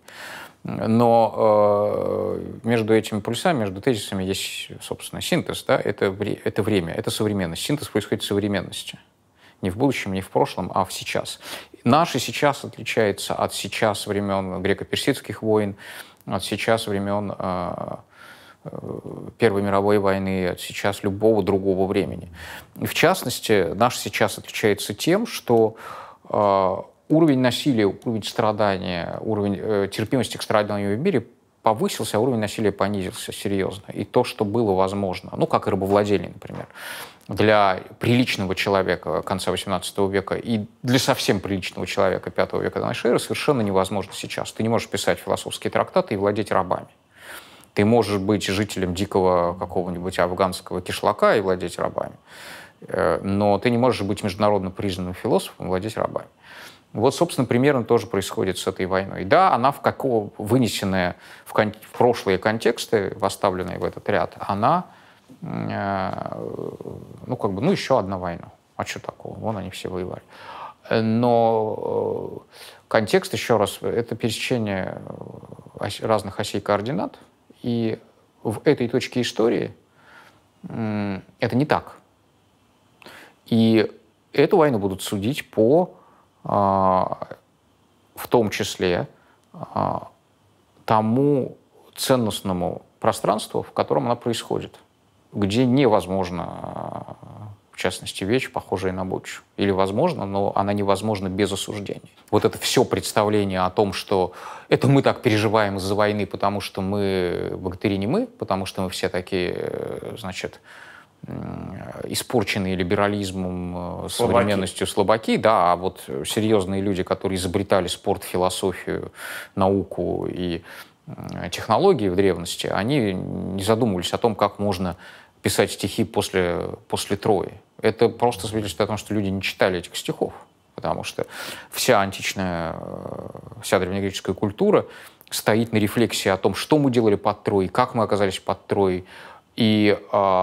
Но между этими полюсами, между тезисами есть, собственно, синтез. Да? Это время, это современность. Синтез происходит в современности. Не в будущем, не в прошлом, а в сейчас. Наше сейчас отличается от сейчас времен греко-персидских войн, от сейчас времен Первой мировой войны, от сейчас любого другого времени. И в частности, наш сейчас отличается тем, что уровень насилия, уровень страдания, уровень терпимости к страданию в мире повысился, а уровень насилия понизился серьезно. И то, что было возможно, как и рабовладение, например, для приличного человека конца XVIII века и для совсем приличного человека V века до нашей эры совершенно невозможно сейчас. Ты не можешь писать философские трактаты и владеть рабами. Ты можешь быть жителем дикого какого-нибудь афганского кишлака и владеть рабами, но ты не можешь быть международно признанным философом и владеть рабами. Вот, собственно, примерно тоже происходит с этой войной. Да, она вынесенная в прошлые контексты, поставленная в этот ряд, она, еще одна война. А что такого? Вон они все воевали. Но контекст, еще раз, это пересечение разных осей координат, и в этой точке истории это не так. И эту войну будут судить в том числе тому ценностному пространству, в котором она происходит, где невозможно, в частности, вещь, похожая на Бучу. Или возможно, но она невозможна без осуждения. Вот это все представление о том, что это мы так переживаем из-за войны, потому что мы богатыри не мы, потому что мы все такие, испорченные либерализмом, современностью слабаки, да, а вот серьезные люди, которые изобретали спорт, философию, науку и технологии в древности, они не задумывались о том, как можно писать стихи после Трои. Это просто свидетельствует о том, что люди не читали этих стихов, потому что вся древнегреческая культура стоит на рефлексии о том, что мы делали под Троей, как мы оказались под Троей, и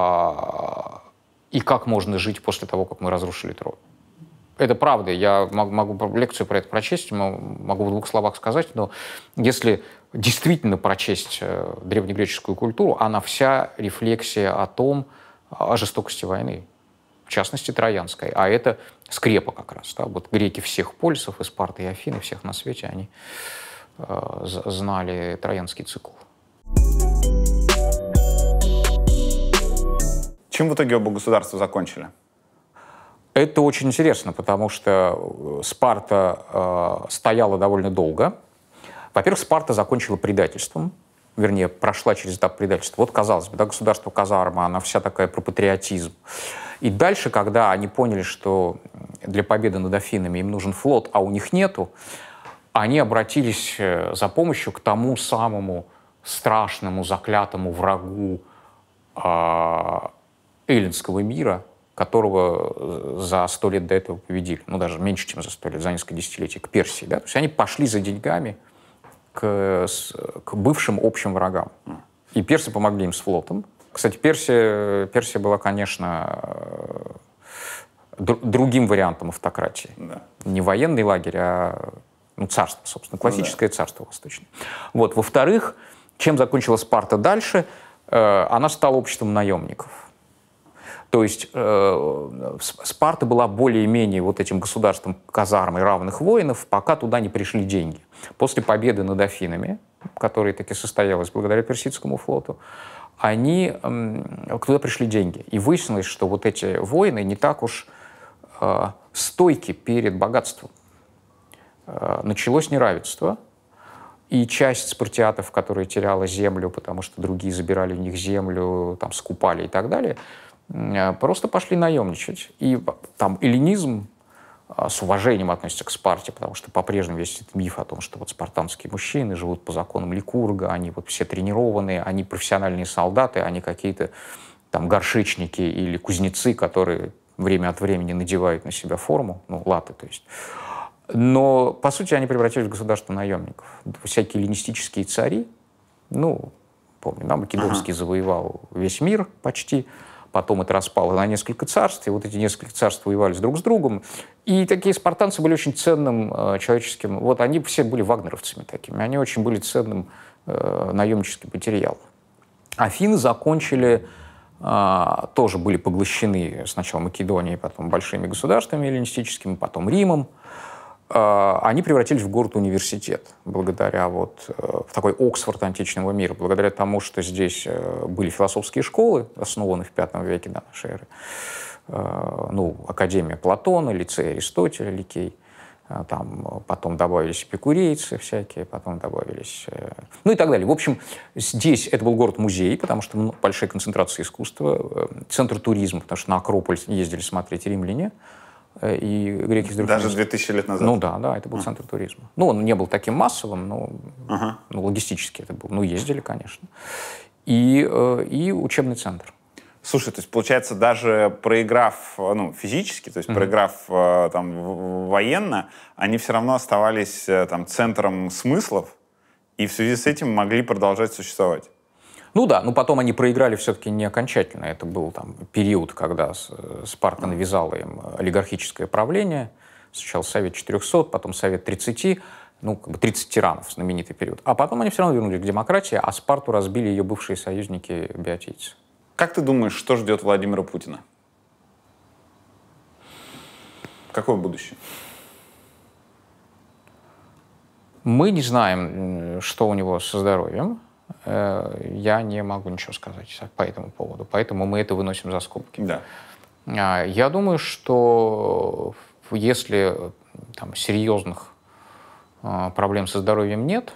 как можно жить после того, как мы разрушили Трою. Это правда. Я могу лекцию про это прочесть, могу в 2 словах сказать, но если действительно прочесть древнегреческую культуру, она вся рефлексия о жестокости войны, в частности, троянской. А это скрепа как раз. Да? Вот греки всех полюсов, и Спарты, и Афины, всех на свете, они знали троянский цикл. Чем в итоге оба государства закончили? Это очень интересно, потому что Спарта стояла довольно долго. Во-первых, Спарта закончила предательством, вернее, прошла через этап предательства. Вот, казалось бы, да, государство казарма, она вся такая про патриотизм. И дальше, когда они поняли, что для победы над Афинами им нужен флот, а у них нету, они обратились за помощью к тому самому страшному, заклятому врагу эллинского мира, которого за 100 лет до этого победили, ну даже меньше, чем за 100 лет, за несколько десятилетий, к Персии. Да? То есть они пошли за деньгами к бывшим общим врагам. И персы помогли им с флотом. Кстати, Персия была, конечно, другим вариантом автократии. Да. Не военный лагерь, а царство, собственно, классическое царство восточное. Вот. Во-вторых, чем закончила Спарта дальше? Она стала обществом наемников. То есть Спарта была более-менее вот этим государством казармой равных воинов, пока туда не пришли деньги. После победы над Афинами, которая таки состоялась благодаря Персидскому флоту, туда пришли деньги. И выяснилось, что вот эти воины не так уж стойки перед богатством. Началось неравенство, и часть спартиатов, которая теряла землю, потому что другие забирали у них землю, там, скупали и так далее, просто пошли наемничать. И там эллинизм с уважением относится к Спарте, потому что по-прежнему есть этот миф о том, что вот спартанские мужчины живут по законам Ликурга, они вот все тренированные, они профессиональные солдаты, они какие-то там горшечники или кузнецы, которые время от времени надевают на себя форму, латы, то есть. Но, по сути, они превратились в государство наемников. Всякие эллинистические цари, помню, Македонский завоевал весь мир почти, потом это распало на несколько царств, и вот эти несколько царств воевали друг с другом. И такие спартанцы были очень ценным человеческим... Вот они все были вагнеровцами такими, они очень были ценным наемническим материалом. Афины закончили... тоже были поглощены сначала Македонией, потом большими государствами эллинистическими, потом Римом. Они превратились в город-университет благодаря в такой Оксфорд античного мира, благодаря тому, что здесь были философские школы, основанные в V веке до нашей эры. Академия Платона, лицей Аристотеля, Ликей. Там потом добавились эпикурейцы всякие, потом добавились... и так далее. В общем, здесь это был город-музей, потому что большая концентрация искусства, центр туризма, потому что на Акрополь ездили смотреть римляне и греки с других Даже мест. 2000 лет назад? Да, это был центр туризма. Он не был таким массовым, но логистически это был. Ездили, конечно. И учебный центр. Слушай, то есть, получается, даже проиграв физически, то есть проиграв военно, они все равно оставались центром смыслов и в связи с этим могли продолжать существовать. Потом они проиграли все-таки не окончательно. Это был период, когда Спарта навязала им олигархическое правление. Сначала Совет 400, потом Совет 30, 30 тиранов, знаменитый период. А потом они все равно вернулись к демократии, а Спарту разбили ее бывшие союзники биотийцы. Как ты думаешь, что ждет Владимира Путина? Какое будущее? Мы не знаем, что у него со здоровьем. Я не могу ничего сказать по этому поводу. Поэтому мы это выносим за скобки. Да. Я думаю, что если серьезных проблем со здоровьем нет,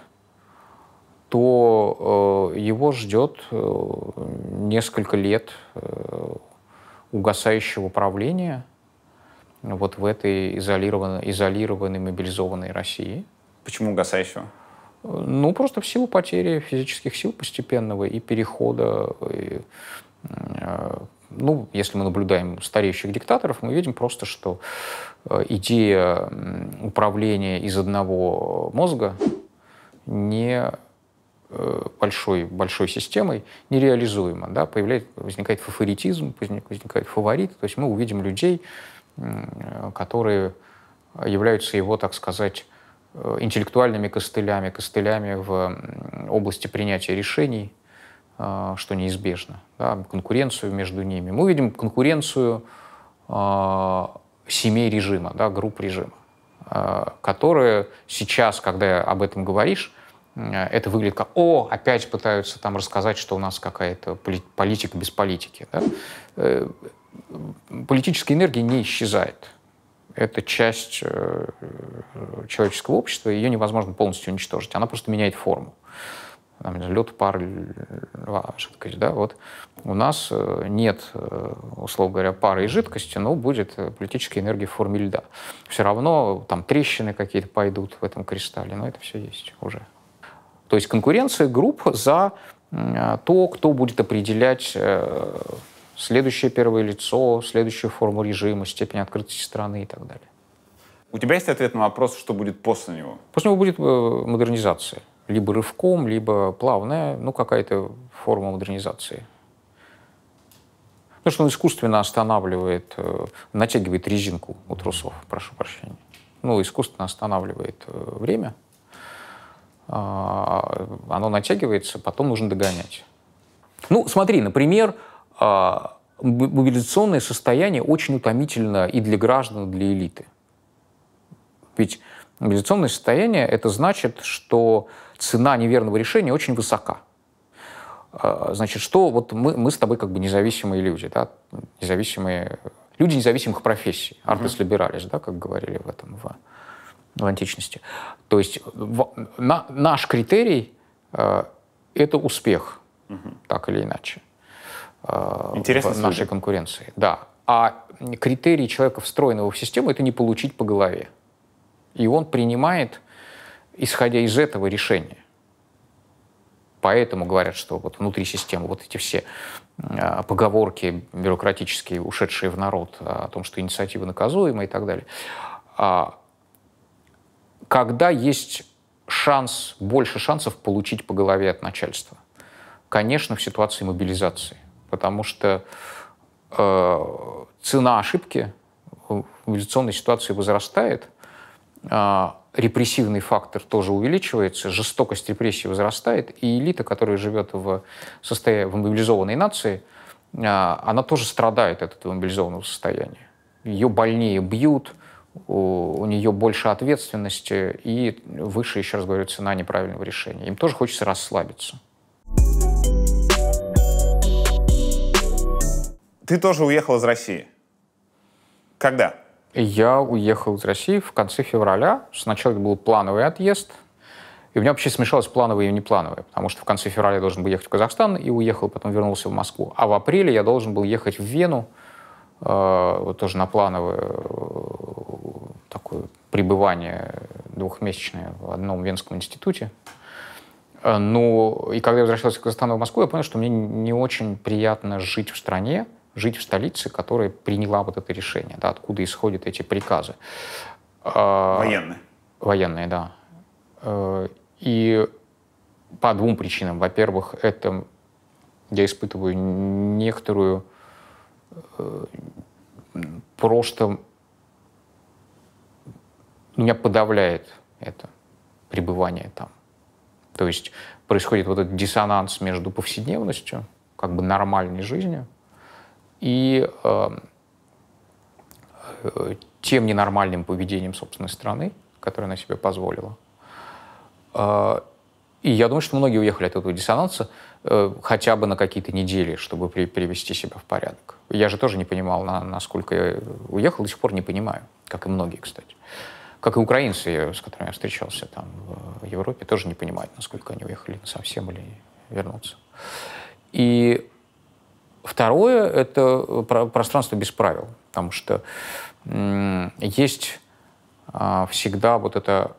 то его ждет несколько лет угасающего правления в этой изолированной мобилизованной России. Почему угасающего? Просто в силу потери физических сил постепенного и перехода. Если мы наблюдаем стареющих диктаторов, мы видим просто, что идея управления из одного мозга большой системой нереализуема. Да? Возникает фаворитизм, возникает фаворит. То есть мы увидим людей, которые являются его, так сказать, интеллектуальными костылями в области принятия решений, что неизбежно. Да? Конкуренцию между ними. Мы увидим конкуренцию семей режима, да, групп режима, которые сейчас, когда об этом говоришь, это выглядит как опять пытаются рассказать, что у нас какая-то политика без политики. Да? Политическая энергия не исчезает. Это часть человеческого общества, ее невозможно полностью уничтожить. Она просто меняет форму. Лед, пар, жидкость. Да? У нас нет, условно говоря, пары и жидкости, но будет политическая энергия в форме льда. Все равно трещины какие-то пойдут в этом кристалле, но это все есть уже. То есть конкуренция групп за то, кто будет определять Следующее первое лицо, следующую форму режима, степень открытости страны и так далее. У тебя есть ответ на вопрос, что будет после него? После него будет модернизация. Либо рывком, либо плавная, ну, какая-то форма модернизации. Потому что он искусственно останавливает, натягивает резинку у трусов, прошу прощения. Ну, искусственно останавливает время. Оно натягивается, потом нужно догонять. Ну, смотри, например, мобилизационное состояние очень утомительно и для граждан, и для элиты. Ведь мобилизационное состояние — это значит, что цена неверного решения очень высока. Значит, что вот мы с тобой как бы независимые люди, да? Люди независимых профессий, артес либералис, да, как говорили в античности. То есть наш критерий это успех, так или иначе, в нашей конкуренции. Да. А критерий человека, встроенного в систему, это не получить по голове. И он принимает, исходя из этого, решение. Поэтому говорят, что вот внутри системы вот эти все поговорки бюрократические, ушедшие в народ, о том, что инициатива наказуема и так далее. Когда есть шанс, больше шансов получить по голове от начальства? Конечно, в ситуации мобилизации. Потому что цена ошибки в мобилизационной ситуации возрастает, репрессивный фактор тоже увеличивается, жестокость репрессий возрастает, и элита, которая живет в мобилизованной нации, она тоже страдает от этого мобилизованного состояния. Ее больнее бьют, у нее больше ответственности и выше, еще раз говорю, цена неправильного решения. Им тоже хочется расслабиться. Ты тоже уехал из России. Когда? Я уехал из России в конце февраля. Сначала это был плановый отъезд. И у меня вообще смешалось плановое и неплановое, потому что в конце февраля я должен был ехать в Казахстан и уехал, потом вернулся в Москву. А в апреле я должен был ехать в Вену, вот тоже на плановое такое пребывание двухмесячное в одном Венском институте. Ну, и когда я возвращался из Казахстана в Москву, я понял, что мне не очень приятно жить в стране, жить в столице, которая приняла вот это решение, да, откуда исходят эти приказы. Военные. Военные, да. И по двум причинам. Во-первых, это я испытываю некоторую просто... Меня подавляет это пребывание там. То есть происходит вот этот диссонанс между повседневностью, как бы нормальной жизнью, и тем ненормальным поведением собственной страны, которое она себе позволила. И я думаю, что многие уехали от этого диссонанса хотя бы на какие-то недели, чтобы привести себя в порядок. Я же тоже не понимал, насколько я уехал, до сих пор не понимаю, как и многие, кстати. Как и украинцы, с которыми я встречался там в Европе, тоже не понимают, насколько они уехали совсем или вернутся. И второе — это пространство без правил, потому что есть всегда вот это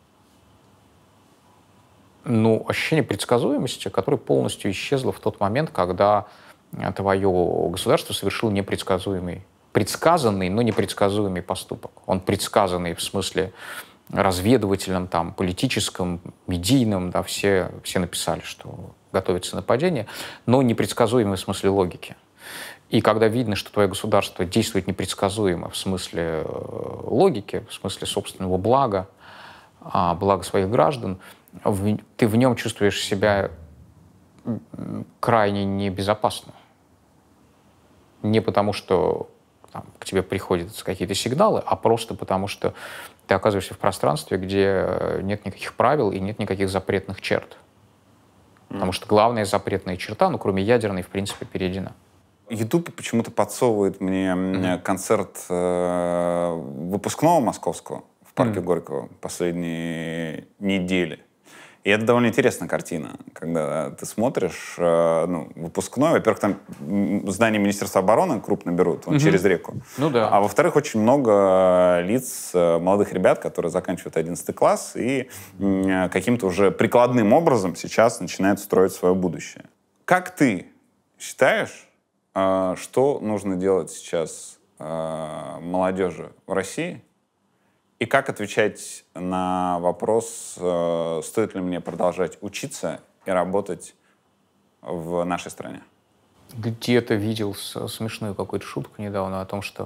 ощущение предсказуемости, которое полностью исчезло в тот момент, когда твое государство совершило предсказанный, но непредсказуемый поступок. Он предсказанный в смысле разведывательном, там, политическом, медийном, да, все написали, что готовится нападение, но непредсказуемый в смысле логики. И когда видно, что твое государство действует непредсказуемо в смысле логики, в смысле собственного блага, блага своих граждан, ты в нем чувствуешь себя крайне небезопасно. Не потому, что там, к тебе приходят какие-то сигналы, а просто потому, что ты оказываешься в пространстве, где нет никаких правил и нет никаких запретных черт. Потому что главная запретная черта, кроме ядерной, в принципе, перейдена. YouTube почему-то подсовывает мне концерт выпускного московского в парке Горького последние недели. И это довольно интересная картина, когда ты смотришь выпускной. Во-первых, там здание Министерства обороны крупно берут, через реку. Ну да. А во-вторых, очень много лиц, молодых ребят, которые заканчивают 11 класс и каким-то уже прикладным образом сейчас начинают строить свое будущее. Как ты считаешь, что нужно делать сейчас молодежи в России, и как отвечать на вопрос, стоит ли мне продолжать учиться и работать в нашей стране? Где-то видел смешную какую-то шутку недавно о том, что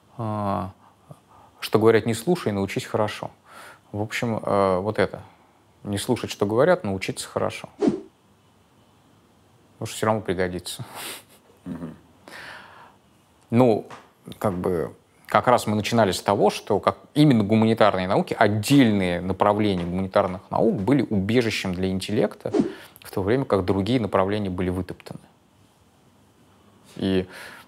говорят, не слушай, научись хорошо. В общем, вот это. Не слушать, что говорят, научиться хорошо. Потому что все равно пригодится. Ну, как раз мы начинали с того, что именно гуманитарные науки, отдельные направления гуманитарных наук были убежищем для интеллекта, в то время как другие направления были вытоптаны. И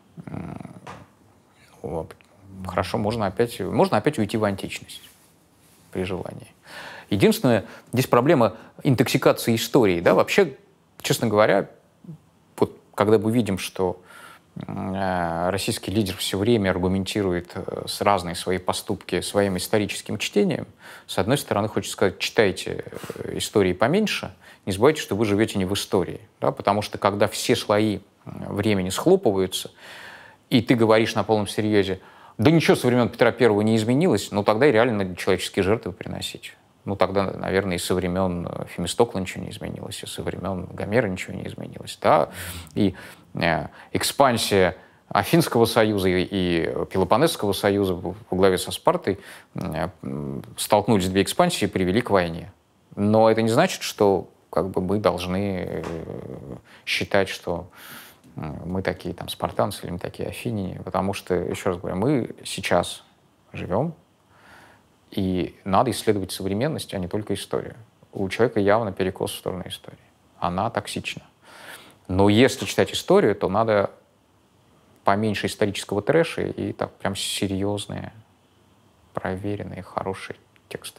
хорошо, можно опять уйти в античность при желании. Единственное, здесь проблема интоксикации истории. Да? Вообще, честно говоря, вот, когда мы видим, что российский лидер все время аргументирует с разные свои поступки своим историческим чтением, с одной стороны, хочется сказать, читайте истории поменьше, не забывайте, что вы живете не в истории. Да? Потому что когда все слои времени схлопываются, и ты говоришь на полном серьезе, да ничего со времен Петра Первого не изменилось, ну тогда и реально надо человеческие жертвы приносить. Ну тогда, наверное, и со времен Фемистокла ничего не изменилось, и со времен Гомера ничего не изменилось. Да? И экспансия Афинского союза и Пелопоннесского союза во главе со Спартой столкнулись две экспансии и привели к войне. Но это не значит, что мы должны считать, что мы такие там спартанцы или мы такие афиняне, потому что, еще раз говорю, мы сейчас живем, и надо исследовать современность, а не только историю. У человека явно перекос в сторону истории. Она токсична. Но если читать историю, то надо поменьше исторического трэша и так прям серьезные, проверенные, хорошие тексты.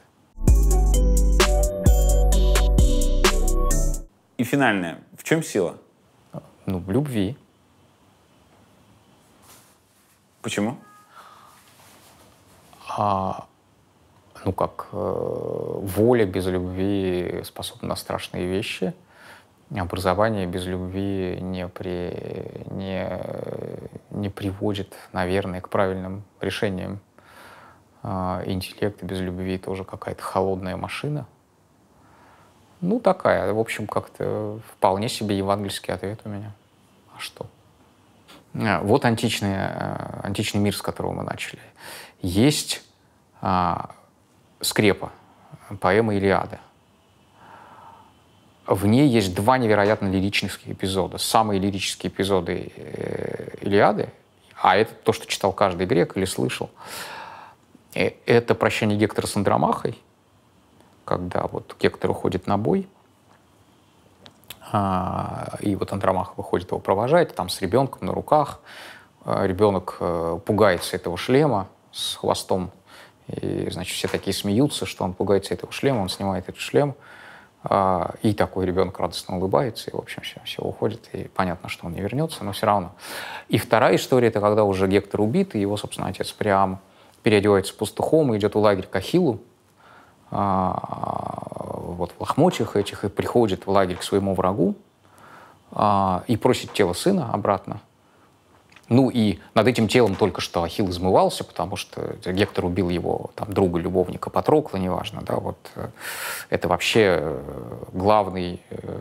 И финальное. В чем сила? Ну, в любви. Почему? Воля без любви способна на страшные вещи. Образование без любви не приводит, наверное, к правильным решениям. Интеллект без любви тоже какая-то холодная машина. Ну, такая, в общем, как-то вполне себе евангельский ответ у меня. А что? Вот античный мир, с которого мы начали. Есть Скрепа, поэма «Илиада». В ней есть два невероятно лирических эпизода. Самые лирические эпизоды «Илиады», а это то, что читал каждый грек или слышал, это «Прощание Гектора с Андромахой», когда вот Гектор уходит на бой, и вот Андромаха выходит, его провожает, там с ребенком на руках. Ребенок пугается этого шлема с хвостом, и, значит, все такие смеются, что он пугается этого шлема, он снимает этот шлем, и такой ребенок радостно улыбается, и, в общем, все уходит, и понятно, что он не вернется, но все равно. И вторая история — это когда уже Гектор убит, и его, собственно, отец Приам переодевается пастухом и идет в лагерь к Ахиллу, вот в лохмотьях этих, и приходит в лагерь к своему врагу и просит тело сына обратно. Ну и над этим телом только что Ахилл измывался, потому что Гектор убил его там, друга, любовника Патрокла, неважно, да, вот это вообще главный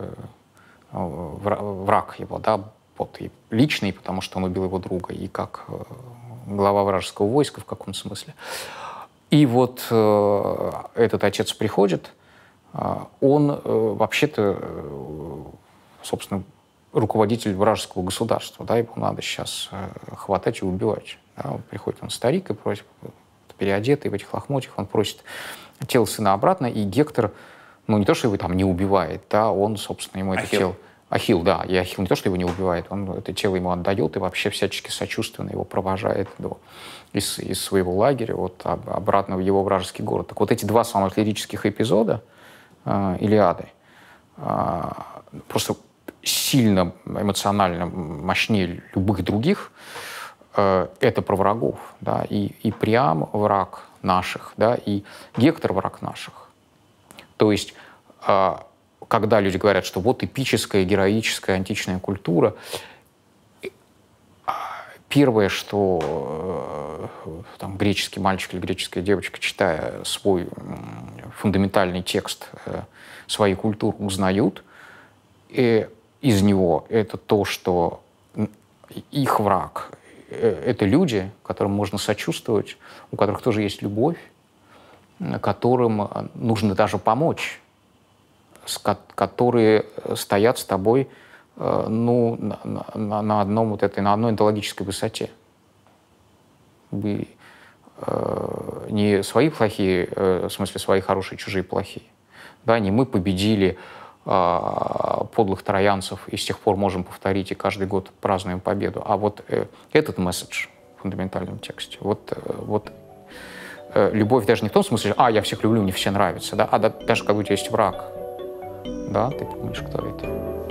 враг его, да, вот и личный, потому что он убил его друга, и как глава вражеского войска в каком-то смысле. И вот этот отец приходит, он вообще-то, собственно, руководитель вражеского государства, да, его надо сейчас хватать и убивать. Да, вот приходит он старик и просит, переодетый в этих лохмотьях, он просит тело сына обратно, и Гектор, ну не то, что его там не убивает, да, он, собственно, ему это тело... Ахилл, да, и Ахилл не то, что его не убивает, он это тело ему отдает и вообще всячески сочувственно его провожает из своего лагеря вот, обратно в его вражеский город. Так вот эти два самых лирических эпизода «Илиады» просто сильно эмоционально мощнее любых других. Это про врагов, да, и Приам враг наших, да, и Гектор враг наших. То есть когда люди говорят, что вот эпическая, героическая античная культура, первое, что там, греческий мальчик или греческая девочка, читая свой фундаментальный текст своей культуры, узнают из него, это то, что их враг — это люди, которым можно сочувствовать, у которых тоже есть любовь, которым нужно даже помочь, которые стоят с тобой ну, на одной онтологической высоте. Не свои плохие, в смысле свои хорошие, чужие плохие. Да, не мы победили подлых троянцев и с тех пор можем повторить и каждый год празднуем победу. А вот этот месседж в фундаментальном тексте, вот любовь даже не в том смысле, я всех люблю, мне все нравятся, да, даже когда у тебя есть враг, да, ты понимаешь, кто это.